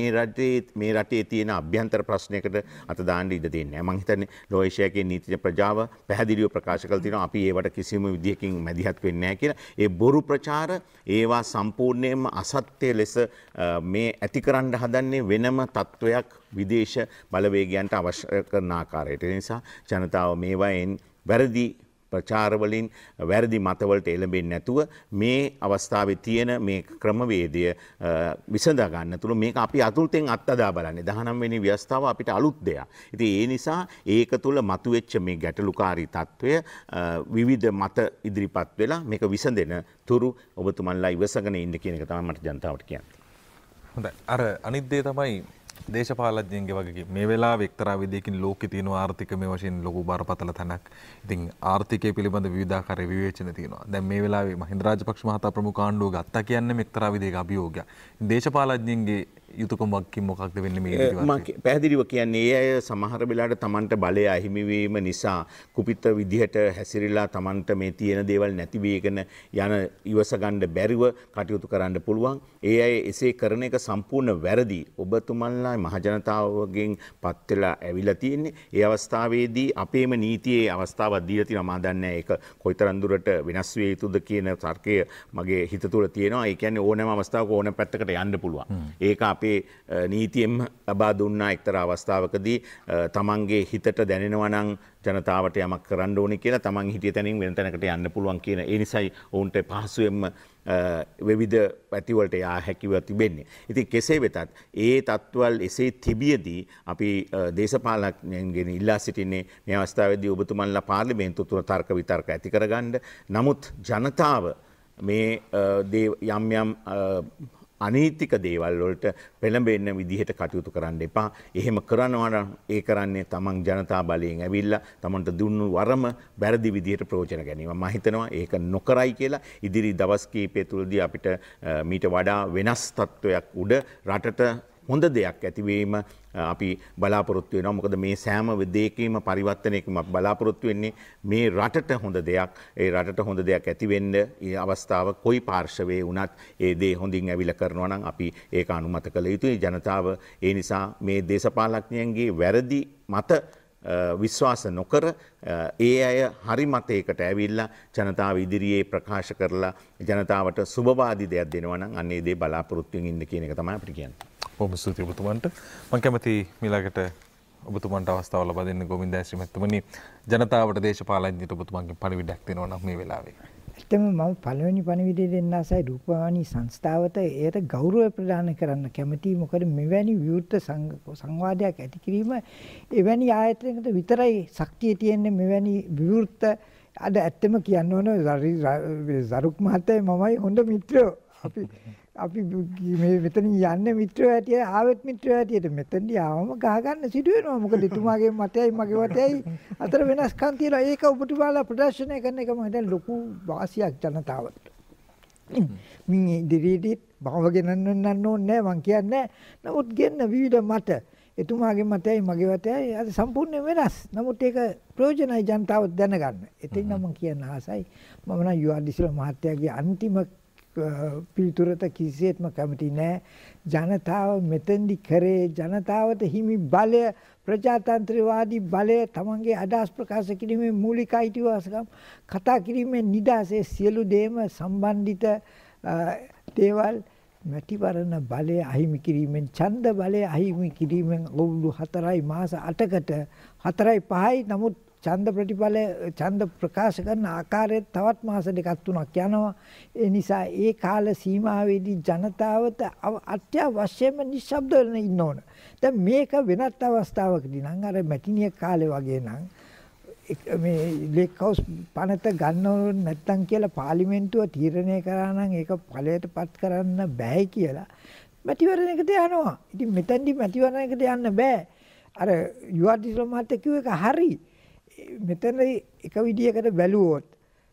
මේ රටේ තියෙන අභ්‍යන්තර ප්‍රශ්නයකට අත දාන්න ඉඩ දෙන්නේ නැහැ. මම හිතන්නේ ලෝඒෂියාගේ නීතිඥ ප්‍රජාව පැහැදිලිව ප්‍රකාශ කළ තියෙනවා අපි ඒවට කිසිම විදියකින් මැදිහත් වෙන්නේ නැහැ කියලා. ඒ බොරු ප්‍රචාර ඒවා සම්පූර්ණයෙන්ම අසත්‍ය ලෙස මේ ඇතිකරන්න හදන්නේ වෙනම තත්වයක් විදේශ බලවේගයන්ට අවශ්‍ය කරන ආකාරයට. ඒ නිසා ජනතාව මේවායින් වැරදි ප්‍රචාරවලින් වැරදි මතවලට එළඹෙන්නේ නැතුව මේ අවස්ථාවේ තියෙන මේ ක්‍රමවේදය විසඳා ගන්න තුරු මේක අපි අතුල්තෙන් අත්දා බලන්නේ 19 වෙනි ව්‍යවස්ථාව අපිට අලුත් දෙයක්. ඉතින් ඒ නිසා ඒක තුල මතුවෙච්ච මේ ගැටලුකාරී తত্ত্বය විවිධ මත ඉදිරිපත් වෙලා මේක විසඳෙන තුරු ඔබතුමන්ලා ඉවසගෙන ඉන්න කියන එක තමයි මට ජනතාවට කියන්නේ. හොඳයි. අර අනිත් දේ තමයි දේශපාලඥයන්ගේ වගේ මේ වෙලාවේ එක්තරා විදියකින් ලෝකේ තියෙන ආර්ථික මේ වශයෙන් ලොකු බරපතල තැනක්. ඉතින් ආර්ථිකය පිළිබඳ විවිධාකාර විවේචන තියෙනවා. දැන් මේ වෙලාවේ මහින්ද රාජපක්ෂ මහතා ප්‍රමුඛ ආණ්ඩුව ගත්තා කියන්නේ එක්තරා විදියක අභියෝගයක්. දේශපාලඥයන්ගේ යුතුයකම් වගකීම් මොකක්ද වෙන්නේ මේ මම පැහැදිලිව කියන්නේ ඒ අය සමහර වෙලාවට Tamanට බලය අහිමි වීම නිසා කුපිත විදිහට හැසිරීලා Tamanට මේ තියෙන දේවල් නැති වීගෙන යන ඉවස ගන්න බැරිව කටයුතු කරන්න පුළුවන්. ඒ අය එසේ කරන එක සම්පූර්ණ වැරදි. ඔබතුමන්ලා මහජනතාවගෙන් පත් වෙලා ඇවිල්ලා තියෙන්නේ. ඒ අවස්ථාවේදී අපේම නීතියේ අවස්ථාවක් දීලා තියෙනවා. මම දන්නේ ඒක කොයිතරම් දුරට වෙනස් විය යුතුද කියන තර්කය මගේ හිත තුළ තියෙනවා. ඒ කියන්නේ ඕනෑම අවස්ථාවක ඕනෑම පැත්තකට යන්න පුළුවන්. ඒක අපේ නීතියෙන්ම ලබා දුන්නා එක්තරා අවස්ථාවකදී තමන්ගේ හිතට දැනෙනවා නම් ජනතාවට යමක් කරන්න ඕනේ කියලා තමන් හිටිය තැනින් වෙන තැනකට යන්න පුළුවන් කියන ඒ නිසායි ඔවුන්ට පහසුවෙන්ම විවිධ පැතිවලට යා හැකිව තිබෙන්නේ. ඉතින් කෙසේ වෙතත් ඒ තත්ත්වවල එසේ තිබියදී අපි දේශපාලඥයන්ගෙන් ඉල්ලා සිටින්නේ මේ අවස්ථාවේදී ඔබතුමන්ලා පාර්ලිමේන්තුව තුළ තර්ක විතර්ක ඇති කරගන්න. නමුත් ජනතාව මේ යම් අනීතික දේවල් වලට පෙළඹෙන්න විදිහට කටයුතු කරන්න එපා. එහෙම කරනවා නම් ඒ කරන්නේ තමන් ජනතා බලයෙන් ඇවිල්ලා තමන්ට දුන්නු වරම වැරදි විදිහට ප්‍රයෝජන ගැනීම. මම හිතනවා ඒක නොකරයි කියලා. ඉදිරි දවස් කිහිපය තුළදී අපිට මීට වඩා වෙනස් තත්වයක් උඩ රටට හොඳ දෙයක් ඇතිවීම අපි බලාපොරොත්තු වෙනවා. මොකද මේ සෑම දෙයකම පරිවර්තනයකම අපි බලාපොරොත්තු වෙන්නේ මේ රටට හොඳ දෙයක්. ඒ රටට හොඳ දෙයක් ඇති වෙන්න ඒ අවස්ථාව කොයි පාර්ශවයේ වුණත් ඒ දේ හොඳින් ඇවිල්ලා කරනවා නම් අපි ඒක අනුමත කළ යුතුයි. ජනතාව ඒ නිසා මේ දේශපාලඥයන්ගේ වැරදි මත විශ්වාස නොකර ඒ අය හරි මතයකට ඇවිල්ලා ජනතාව ඉදිරියේ ප්‍රකාශ කරලා ජනතාවට සුබවාදී දෙයක් දෙනවා නම් අන්න ඒ දේ බලාපොරොත්තුෙන් ඉන්න කියන එක තමයි අපිට කියන්නේ. බොහොම ස්තුතියි ඔබතුමන්ට. මම කැමති මිලකට ඔබතුමන්ට අවස්ථාව ලබා දෙන්න ගෝවින්ද ශ්‍රීමත්තුමනි ජනතාවට දේශපාලඥයට ඔබතුමන්ගේ පණිවිඩයක් දෙනවා නම් මේ වෙලාවේ. ඇත්තම මම පළවෙනි පණිවිඩය දෙන්න ආසයි රූපවාහිනී සංස්ථාවට ඒට ගෞරවය ප්‍රදාන කරන්න කැමතියි. මොකද මෙවැනි විවෘත සංවාදයක් ඇති කිරීම එවැනි ආයතනයකට විතරයි ශක්තිය තියෙන්නේ. මෙවැනි විවෘත අද ඇත්තම කියන්න ඕන සරුක් මහත්තයා මමයි හොඳ මිත්‍රයෝ. අපි මේ මෙතන යන්නේ මිත්‍රයෝ හැටියට ආවෙත් මිත්‍රයෝ හැටියට මෙතනදී ආවම ගහ ගන්න සිදු වෙනවා. මොකද එතුමාගේ මතයයි මගේ මතයයි අතර වෙනස්කම් තියෙනවා. ඒක ඔබතුමාලා ප්‍රදර්ශනය කරන එක මම හිතන්නේ ලොකු වාසියක් ජනතාවට. මින් ඉදිරියේදී බව ගෙනන්නන්න ඕනේ නැහැ මං කියන්නේ. නමුත් ගෙන්න විවිධ මත එතුමාගේ මතයයි මගේ මතයයි අද සම්පූර්ණ වෙනස්. නමුත් ඒක ප්‍රයෝජනයි ජනතාව දැනගන්න. එතින් නම් මම කියන්න ආසයි. මම නම් යුආර් මහත්තයාගේ අන්තිම පිළිතුරට කිසිසේත්ම කැමති නෑ. ජනතාව මෙතෙන්දි කරේ ජනතාවට හිමි බලය ප්‍රජාතන්ත්‍රවාදී බලය තමන්ගේ අදහස් ප්‍රකාශ කිරීමේ මූලික අයිතිවාසිකම් කතා කිරීමේ නිදහසේ සියලු දේම සම්බන්ධිත දේවල් මැතිවරණ බලය අහිමි කිරීමෙන් ඡන්ද බලය අහිමි කිරීමෙන් අවුරුදු 4යි මාස 8කට 4යි 5යි නමුත් ඡන්ද ප්‍රතිඵල ඡන්ද ප්‍රකාශ කරන ආකාරයට තවත් මාස දෙකක් තුනක් යනවා. ඒ නිසා ඒ කාල සීමාවේදී ජනතාවට අත්‍යවශ්‍යම නිශ්ශබ්ද වෙන්න ඉන්න ඕන. දැන් මේක වෙනත් අවස්ථාවකදී නම් අර මැටිනිය කාලේ වගේ නම් මේ ලේක් හවුස් පනත ගන්නව නැත්තම් කියලා පාර්ලිමේන්තුව තීරණය කරා නම් ඒක ඵලයටපත් කරන්න බෑ කියලා මැතිවරණයකට යනවා. ඉතින් මෙතෙන්දි මැතිවරණයකට යන්න බෑ. අර යුආර් ඩිස්ලා මහත්තයා කිව්ව එක හරි. මෙතන එක විදියකට බැලුවොත්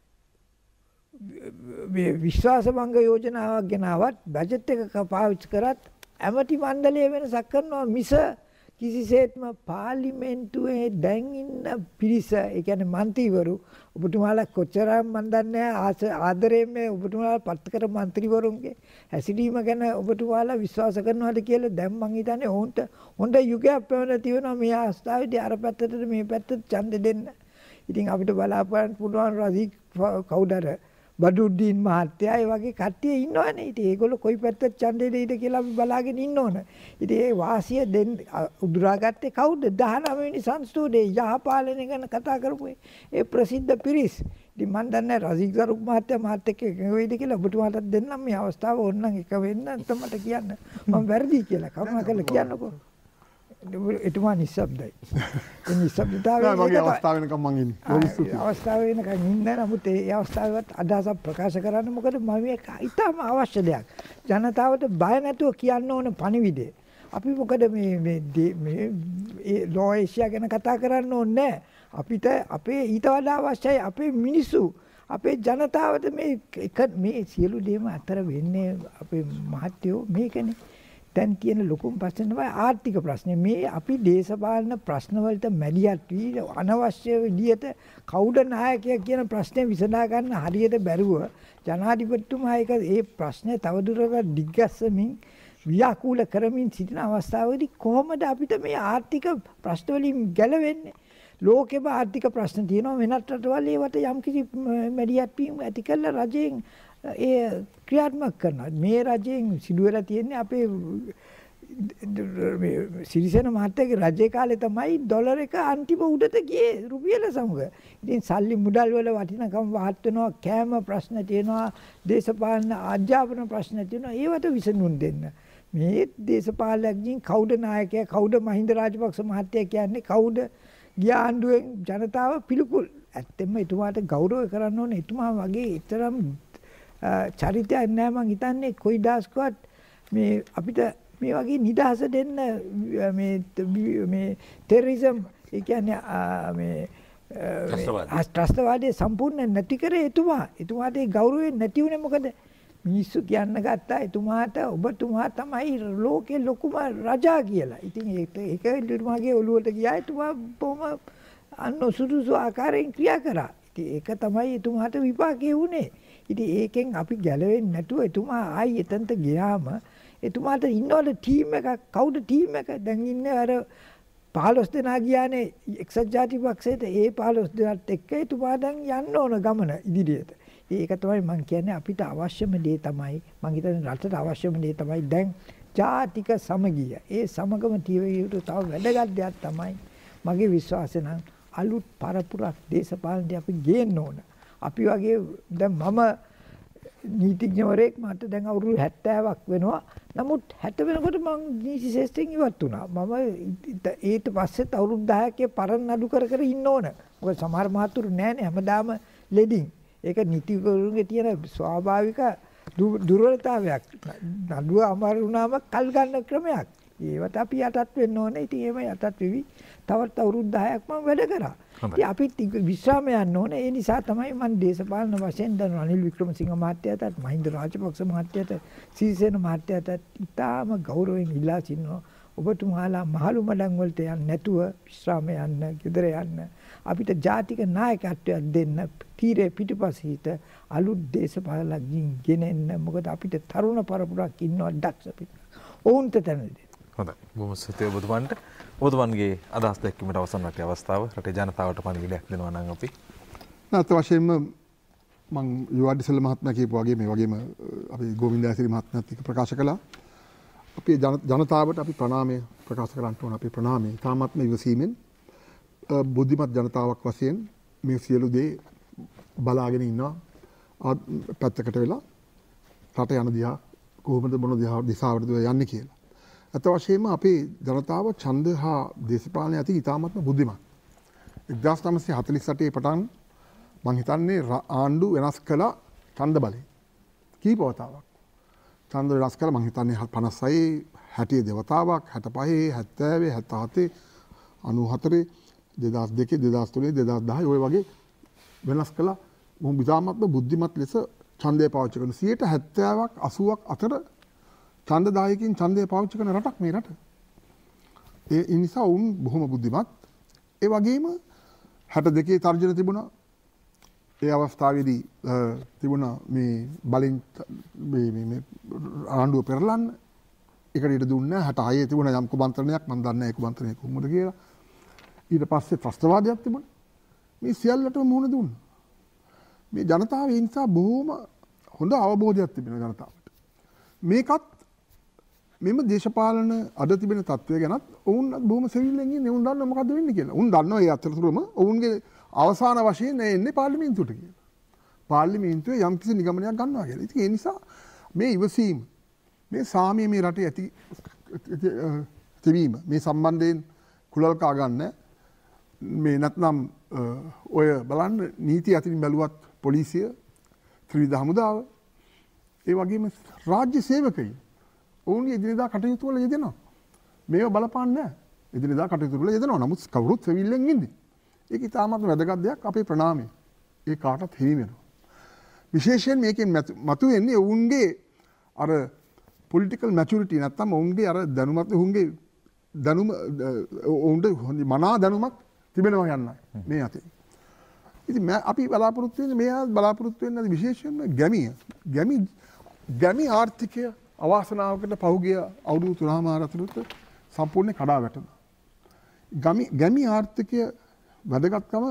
මේ විශ්වාස භංග යෝජනාවක් ගෙනාවත් බජට් එක පාවිච්චි කරත් ඇමති මණ්ඩලය වෙනසක් කරනවා මිස කිසිසේත්ම පාර්ලිමේන්තුවේ දැන් ඉන්න පිරිස ඒ කියන්නේ മന്ത്രിවරු ඔබතුමාලා කොච්චර මන් දන්නේ ආදරයෙන් මේ ඔබතුමාලා පත්කර മന്ത്രിවරුන්ගේ හැසිරීම ගැන ඔබතුමාලා විශ්වාස කරනවාද කියලා දැන් මං හිතන්නේ ඔවුන්ට හොඳ යුගයක් පැවැත්ලා තියෙනවා මේ අවස්ථාවේදී අර පැත්තට මේ පැත්තට ඡන්ද දෙන්න. ඉතින් අපිට බලාපොරොත්තු පුළුවන් රජී කවුදර බඩුද්දීන් මහත්තයා ඒ වගේ කට්ටිය ඉන්නවනේ. ඉතින් ඒගොල්ලෝ කොයි පැත්තට ඡන්දෙ දෙයිද කියලා අපි බලාගෙන ඉන්න ඕන. ඉතින් ඒ වාසිය දෙන්න උදුරාගත්තේ කවුද? 19 වෙනි සංස්කෘතියේ යහපාලනය ගැන කතා කරපු ඒ ප්‍රසිද්ධ පිරිස්. ඉතින් මම දන්නේ රජීක් සරුක් මහත්තයා මාත් එක්ක එකඟ වෙයිද කියලා ඔබතුමාටත් දෙන්නම් මේ අවස්ථාව ඕනනම් එක වෙන්න නැත්නම් මට කියන්න. මම වැරදි කියලා කරුණාකරලා කියන්නකෝ. එතුමා නිශ්ශබ්දයි. ඒ නිශ්ශබ්දතාවය මගේ අවස්ථාව වෙනකම් මං ඉන්නේ. අවස්ථාව වෙනකම් ඉන්න නමුත් ඒ අවස්ථාවවත් අදහසක් ප්‍රකාශ කරන්න මොකද මම මේක ඉතාම අවශ්‍ය දෙයක්. ජනතාවට බය නැතුව කියන්න ඕන පණිවිඩය. අපි මොකද මේ ලෝ ඒෂියා ගැන කතා කරන්න ඕනේ නැහැ. අපිට අපේ ඊට වඩා අවශ්‍යයි අපේ මිනිස්සු අපේ ජනතාවට මේ සියලු දේම අතර වෙන්නේ අපේ මහත්යෝ මේකනේ. දැන් තියෙන ලොකුම ප්‍රශ්නේ තමයි ආර්ථික ප්‍රශ්නේ. මේ අපි දේශපාලන ප්‍රශ්න වලට මැදිහත් වී අනවශ්‍ය විදියට කවුද නායකයා කියන ප්‍රශ්නේ විසඳා ගන්න හරියට බැරුව ජනාධිපතිතුමා ඒ ප්‍රශ්නේ තවදුරටත් දිග්ගැස්සමින් ව්‍යාකූල කරමින් සිටින අවස්ථාවේදී කොහොමද අපිට මේ ආර්ථික ප්‍රශ්න වලින් ගැලවෙන්නේ? ලෝකෙම ආර්ථික ප්‍රශ්න තියෙනවා වෙනත් රටවල් ඒවට යම්කිසි මැදිහත් වීම ඇති කළ රජයෙන් ඒ ක්‍රියාත්මක කරනවා. මේ රජයෙන් සිදු වෙලා තියෙන්නේ අපේ සිරිසේන මහත්තයාගේ රජේ කාලේ තමයි ඩොලර් එක අන්තිම උඩට ගියේ රුපියල සමග. ඉතින් සල්ලි මුදල් වල වටිනකම් වහත් වෙනවා, කෑම ප්‍රශ්න තියෙනවා, දේශපාලන අධ්‍යාපන ප්‍රශ්න තියෙනවා. ඒවට විසඳුම් දෙන්න. මේ දේශපාලනඥයින් කවුද නායකයා, කවුද මහින්ද රාජපක්ෂ මහත්තයා කියන්නේ, කවුද ගිය ආණ්ඩුවෙන් ජනතාව පිළිකුල්. ඇත්තෙන්ම එතුමාට ගෞරව කරන්න ඕනේ. එතුමා වගේ ඊතරම් චරිතයක් නෑ මං හිතන්නේ කොයි දාස්කවත් මේ අපිට මේ වගේ නිදහස දෙන්න මේ ටෙරරිසම් ඒ කියන්නේ මේ ත්‍රස්තවාදයේ සම්පූර්ණ නැති කරේ එතුමා. එතුමාට ඒ ගෞරවය නැති වුණේ මොකද? මිනිස්සු කියන්න ගත්තා එතුමාට ඔබතුමා තමයි ලෝකේ ලොකුම රජා කියලා. ඉතින් ඒක එතුමාගේ ඔළුවට ගියා. එතුමා බොහොම අනුසුදුසු ආකාරයෙන් ක්‍රියා කරා. ඉතින් ඒක තමයි එතුමාට විපාකේ වුණේ. ඉතින් ඒකෙන් අපි ගැලවෙන්නේ නැතුව එතුමා ආයි එතනට ගියාම එතුමාට ඉන්නවල ටීම් එකක්. කවුද ටීම් එක? දැන් ඉන්නේ අර 15 දෙනා ගියානේ එක්සත් ජාතික පක්ෂයට. ඒ 15 දෙනාත් එක්ක එතුමා දැන් යන්න ඕන ගමන ඉදිරියට. ඒක තමයි මම කියන්නේ අපිට අවශ්‍යම දේ තමයි මම හිතන්නේ රටට අවශ්‍යම දේ තමයි දැන් ජාතික සමගිය. ඒ සමගම තීව යුතු තව වැදගත් දෙයක් තමයි මගේ විශ්වාසය නම් අලුත් පරපුරක් දේශපාලනයේ අපි ගේන්න ඕන. අපි වගේ දැන් මම නීතිඥවරයෙක් මට දැන් අවුරුදු 70ක් වෙනවා. නමුත් 70 වෙනකොට මම නීති ශාස්ත්‍රයෙන් ඉවත් වුණා. මම ඊට පස්සෙත් අවුරුදු 10ක පරණ නඩු කර කර ඉන්න ඕන. මොකද සමහර මහතුරු නෑනේ හැමදාම ලෙඩින්. ඒක නීතිඥවරුන්ගේ තියෙන ස්වාභාවික දුර්වලතාවයක්. නඩුව අමාරු වුණාම කල් ගන්න ක්‍රමයක්. ඒවට අපි යටත් වෙන්න ඕනේ. ඉතින් එහෙම යටත් වෙවි. තවත් අවුරුදු 10ක් මම වැඩ කරා. ඉතින් අපි විශ්‍රාම යන්න ඕනේ. ඒ නිසා තමයි මම දේශපාලන වශයෙන් දැන් රනිල් වික්‍රමසිංහ මහත්තයාටත් මහින්ද රාජපක්ෂ මහත්තයාට සීසේන මහත්තයාට ඉතාම ගෞරවයෙන් ඉල්ලා සිටිනවා. ඔබතුමාලා මහලු මඩම් වලට යන්න නැතුව විශ්‍රාම යන්න, ගෙදර යන්න. අපිට ජාතික නායකත්වයක් දෙන්න තීරේ පිටුපසිට අලුත් දේශපාලනඥයින් ගෙනෙන්න. මොකද අපිට තරුණ පරපුරක් ඉන්නවා දක්ෂ පිට. ඔවුන්ට තැන දෙන්න. හොඳයි. බොහොම ස්තුතියි ඔබතුමන්ට. ඔබතුමන්ගේ අදහස් දැක්වීමට අවසන් වටේ අවස්ථාව රටේ ජනතාවට පණිවිඩයක් දෙනවා නම් අපි. නැත්ත වශයෙන්ම මම යුවඩිසල මහත්මයා කියපු වගේ මේ වගේම අපි ගෝවින්ද ඇසිරි මහත්මයාත් එක්ක ප්‍රකාශ කළා. අපේ ජනතාවට අපි ප්‍රණාමය ප්‍රකාශ කරන්න ඕන. අපේ ප්‍රණාමය තාමත්ම ඉවසීමෙන් බුද්ධිමත් ජනතාවක් වශයෙන් මේ සියලු දේ බලාගෙන ඉන්නවා. පැත්තකට වෙලා රට යන දිහා කොහොමද මොන දිශාවටද යන්නේ කියලා. අත වශයෙන්ම අපේ ජනතාව ඡන්ද හා දේශපාලනය අතර ඉතාමත්ම බුද්ධිමත්. 1948 පටන් මම හිතන්නේ ආණ්ඩු වෙනස් කළ ඡන්ද බලය කීප වතාවක්. ඡන්ද වෙනස් කළ මම හිතන්නේ 56 60 දෙවතාවක් 65 70 77 94 2002 2003 2010 ඔය වගේ වෙනස් කළා. මොහොම ඉතාමත්ම බුද්ධිමත් ලෙස ඡන්දය පාවිච්චි කරන 70ක් 80ක් අතර ඡන්දදායකින් ඡන්දය පාවිච්චි කරන රටක් මේ රට. ඒ නිසා උන් බොහොම බුද්ධිමත්. ඒ වගේම 62 තර්ජන තිබුණා. ඒ අවස්ථාවේදී තිබුණා මේ බලෙන් මේ ආණ්ඩුව පෙරලන්න. ඒකට ඊට දුන්නේ 66 තිබුණා යම් කුමන්ත්‍රණයක් මම දන්නේ නැහැ කුමන්ත්‍රණය කොහොමද කියලා. ඊට පස්සේ ත්‍රස්තවාදයක් තිබුණා. මේ සියල්ලටම මුහුණ දුන්නා. මේ ජනතාව ඒ නිසා බොහොම හොඳ අවබෝධයක් තිබෙනවා ජනතාවට. මේකත් මෙම දේශපාලන අද තිබෙන තත්ත්වය ගැනත් ඔවුන් බොහොම සෙවිල්ලෙන් ඉන්නේ. ඔවුන් දන්නවා මොකද්ද වෙන්නේ කියලා. ඔවුන් දන්නවා ඒ අතරතුරම ඔවුන්ගේ අවසාන වශයෙන් එන්නේ පාර්ලිමේන්තුවට කියලා. පාර්ලිමේන්තුවේ යම්කිසි නිගමනයක් ගන්නවා කියලා. ඉතින් ඒ නිසා මේ ඉවසීම මේ සාමය මේ රටේ ඇති තිබීම මේ සම්බන්ධයෙන් කුලල් කා ගන්න මේ නැත්නම් ඔය බලන්න නීති අතින් බැලුවත් පොලිසිය ත්‍රිවිධ හමුදාව ඒ වගේම රාජ්‍ය සේවකයෝ ඔවුන්ගේ එදිනෙදා කටයුතු වල යෙදෙනවා. මේව බලපාන්නේ නැහැ. එදිනෙදා කටයුතු වල යෙදෙනවා. නමුත් කවුරුත් සෙවිල්ලෙන් ඉන්නේ. ඒක ඉතාමත් වැදගත් දෙයක්. අපේ ප්‍රණාමය. ඒ කාටත් හිමි වෙනවා. විශේෂයෙන් මේකෙන් මතුවෙන්නේ ඔවුන්ගේ අර පොලිටිකල් මැචුරිටි නැත්තම් ඔවුන්ගේ අර දැනුමත් ඔවුන්ගේ දැනුම ඔවුන්ට මනා දැනුමක් තිබෙනවා යන්නයි මේ අතේ. ඉතින් අපි බලාපොරොත්තු වෙන්නේ මේ බලාපොරොත්තු වෙන්නේ විශේෂයෙන්ම ගැමි ආර්ථිකය අවාසනාවකට පහුගිය අවුරුදු 3මාර ඇතුළත සම්පූර්ණයෙන් කඩා වැටුණා. ගැමි ආර්ථිකය වැදගත්කම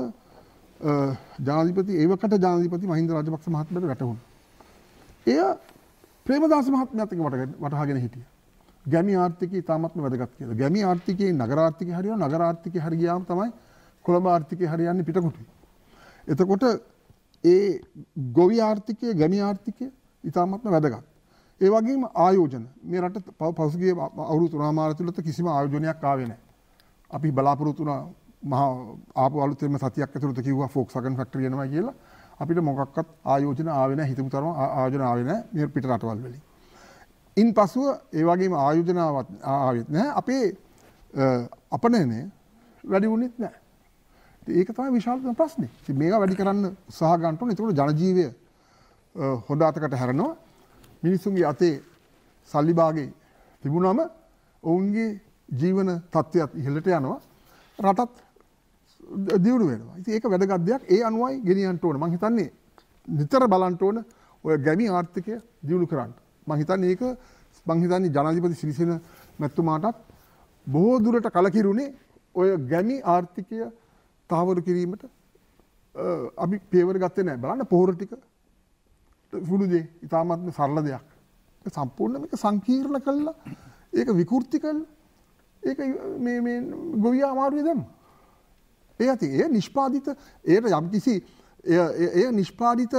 ජනාධිපති මහින්ද රාජපක්ෂ මහත්මයාට වැටහුණා. එය ප්‍රේමදාස මහත්මයාත් එක්ක වටහාගෙන හිටියා. ගැමි ආර්ථිකය ඉතාමත්ම වැදගත් කියලා. ගැමි ආර්ථිකයේ නගර ආර්ථිකය හරියනවා. නගර ආර්ථිකය හරි ගියාම තමයි කොළඹ ආර්ථිකය හරියන්නේ පිටකොටුයි. එතකොට ඒ ගොවි ආර්ථිකය ගැමි ආර්ථිකය ඉතාමත්ම වැදගත්. ඒ වගේම ආයෝජන මේ රට පසුගිය අවුරුදු 3මාර තුලත කිසිම ආයෝජනයක් ආවේ නැහැ. අපි බලාපොරොත්තු වුණා මහා ආපු අලුතෙන්ම සතියක් ඇතුළත කිව්වා ෆෝක්ස්වැගන් ෆැක්ටරි එනවා කියලා. අපිට මොකක්වත් ආයෝජන ආවේ නැහැ. හිතමු තරම ආයෝජන ආවේ නැහැ මේ පිට රටවල් වලින්. ඉන්පසුව ඒ වගේම ආයෝජනාවක් ආවෙත් නැහැ. අපේ අපනයනය වැඩි වුණෙත් නැහැ. ඒක තමයි විශාලතම ප්‍රශ්නේ. ඉතින් මේක වැඩි කරන්න උත්සාහ ගන්න ඕනේ. ඒකට ජනජීවය හොඳ අතකට හැරෙනවා. මිනිසුන්ගේ අතේ සල්ලි භාගේ තිබුණාම ඔවුන්ගේ ජීවන තත්ත්වයක් ඉහළට යනවා. රටත් දියුණු වෙනවා. ඉතින් ඒක වැදගත් දෙයක්. ඒ අනුවයි ගෙනියන්න ඕන. මම හිතන්නේ නිතර බලන්න ඕන ඔය ගැමි ආර්ථිකය දියුණු කරන්න. මම හිතන්නේ ජනාධිපති සිරිසේන මැතිතුමාටත් බොහෝ දුරට කලකිරුණේ ඔය ගැමි ආර්ථිකය තහවුරු කිරීමට අපි පියවර ගත්තේ නැහැ. බලන්න පොහොර ටික සුළු දේ ඉතාමත්ම සරල දෙයක්. ඒක සම්පූර්ණ මේක සංකීර්ණ කළා. ඒක විකෘති කළා. ඒක මේ ගොවියා අමාරුවේ දැම්මා. ඒ නිෂ්පාදිත ඒට යම්කිසි එය නිෂ්පාදිත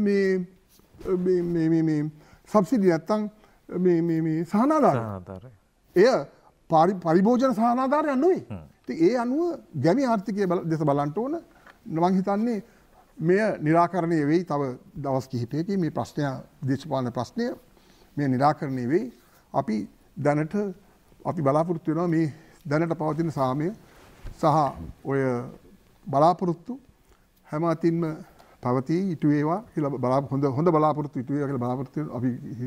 මේ සබ්සිඩි නැත්තම් මේ සහනාධාරය. එය පරිභෝජන සහනාධාරයක් නෙවෙයි. ඉතින් ඒ අනුව ගැමි ආර්ථිකය දෙස බලන්න ඕන. මම හිතන්නේ මෙය निराකරණය වෙයි තව දවස් කිහිපයකින් මේ ප්‍රශ්නය දේශපාලන ප්‍රශ්නය මේ निराකරණය වෙයි. අපි දැනට අපි බලාපොරොත්තු වෙනවා මේ දැනට පවතින සාමය සහ ඔය බලාපොරොත්තු හැම අතින්ම පවතී ඉටු වේවා කියලා හොඳ බලාපොරොත්තු ඉටු වේවා කියලා බලාපොරොත්තු අපි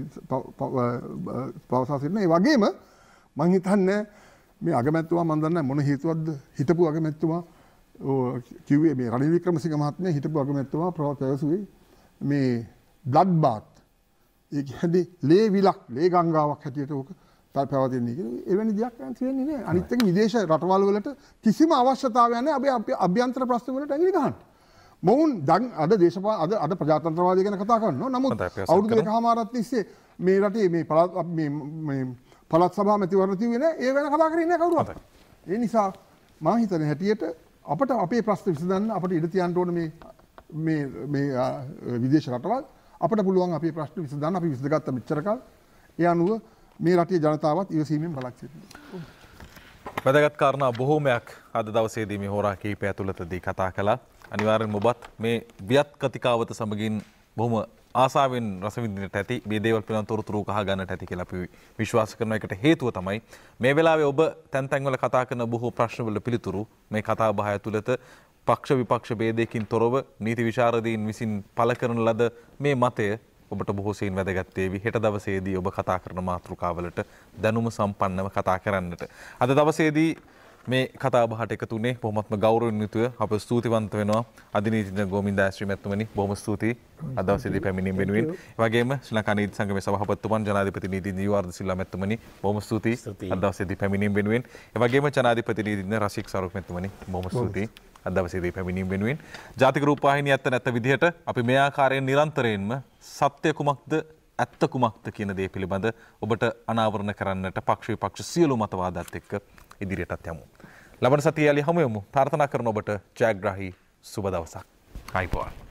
පවසා සිටිනවා. ඒ වගේම මම හිතන්නේ මේ අගමැතිතුමා මම දන්නේ මොන හේතුවක්ද හිටපු අගමැතිතුමා කිව්වේ මේ රනිල් වික්‍රමසිංහ මහත්මයා හිටපු අගමැතිතුමා ප්‍රවසුවේ මේ බ්ලඩ් බාත් ඒ කියන්නේ ලේ විලක් ලේ ගංගාවක් හැටියට ඕක පැවතින්නේ කියලා. එවැනි දෙයක් තියෙන්නේ නැහැ. අනිත් එක විදේශ රටවල් වලට කිසිම අවශ්‍යතාවයක් නැහැ අපි අභ්‍යන්තර ප්‍රශ්න වලට ඇඟිලි ගහන්න. මොවුන් දැන් අද දේශපාලන අද ප්‍රජාතන්ත්‍රවාදය ගැන කතා කරනවා. නමුත් අවුරුදු දෙකමාරක් තිස්සේ මේ රටේ මේ පළාත් සභා මැතිවරණ තියුවේ නැහැ. ඒ වෙන කතා කරන්නේ නැහැ කවුරුවත්. ඒ නිසා මම හිතන හැටියට අපට අපේ ප්‍රශ්න විසඳන්න අපට ඉඩ තියන්න ඕන මේ විදේශ රටවල් අපට පුළුවන් අපේ ප්‍රශ්න විසඳන්න අපි විසඳගත්ත මෙච්චර කල්. ඒ අනුව මේ රටේ ජනතාවත් ඉවසීමෙන් බලක් සිටිනවා. වැදගත් කාරණා බොහෝමයක් අද දවසේදී මේ හෝරා කිහිපය ඇතුළතදී කතා කළා. අනිවාර්යෙන්ම ඔබත් මේ වියත් කතිකාවත සමගින් බොහොම ආසාවෙන් රස විඳින්නට ඇති මේ දේවල් පිළිබඳව තොරතුරු කහ ගන්නට ඇති කියලා අපි විශ්වාස කරන එකට හේතුව තමයි මේ වෙලාවේ ඔබ තැන් තැන්වල කතා කරන බොහෝ ප්‍රශ්නවල පිළිතුරු මේ කතා බහ ඇතුළත පක්ෂ විපක්ෂ ભેදයකින් තොරව නීති විශාරදීන් විසින් පළ කරන ලද මේ මතය ඔබට බොහෝ සෙයින් වැදගත් වේවි. හෙට දවසේදී ඔබ කතා කරන මාතෘකාවලට දැනුම සම්පන්නව කතා කරන්නට. අද දවසේදී මේ කතා බහට එකතු වුණේ බොහොමත්ම ගෞරවයෙන් යුතුව අප ස්තුතිවන්ත වෙනවා අධිනීතිඥ ගෝමින්ද ශ්‍රී මැතිතුමනි. බොහොම ස්තුතියි අද දවසේදී පැමිණීම වෙනුවෙන්. ඒ වගේම ශ්‍රී ලංකා නීති සංගමේ සභාපතිතුමන් ජනාධිපති නීතිඥ යුවර්ධන සිල්වා මැතිතුමනි බොහොම ස්තුතියි අද දවසේදී පැමිණීම වෙනුවෙන්. ඒ වගේම ජනාධිපති නීතිඥ රසික් සරුක් මැතිතුමනි බොහොම ස්තුතියි අද දවසේදී පැමිණීම වෙනුවෙන්. ජාතික රූපවාහිනිය ඇත්ත නැත්ත විදිහට අපි මේ ආකාරයෙන් නිරන්තරයෙන්ම සත්‍ය කුමක්ද ඇත්ත කුමක්ද කියන දේ පිළිබඳ ඔබට අනාවරණ කරන්නට පක්ෂ විපක්ෂ සියලු මතවාදات එක්ක ඉදිරියටත් යමු. ලබන සතියේ යලි හමු යමු. ප්‍රාර්ථනා කරන ඔබට ජයග්‍රාහී සුබ දවසක්. ආයිබෝවන්.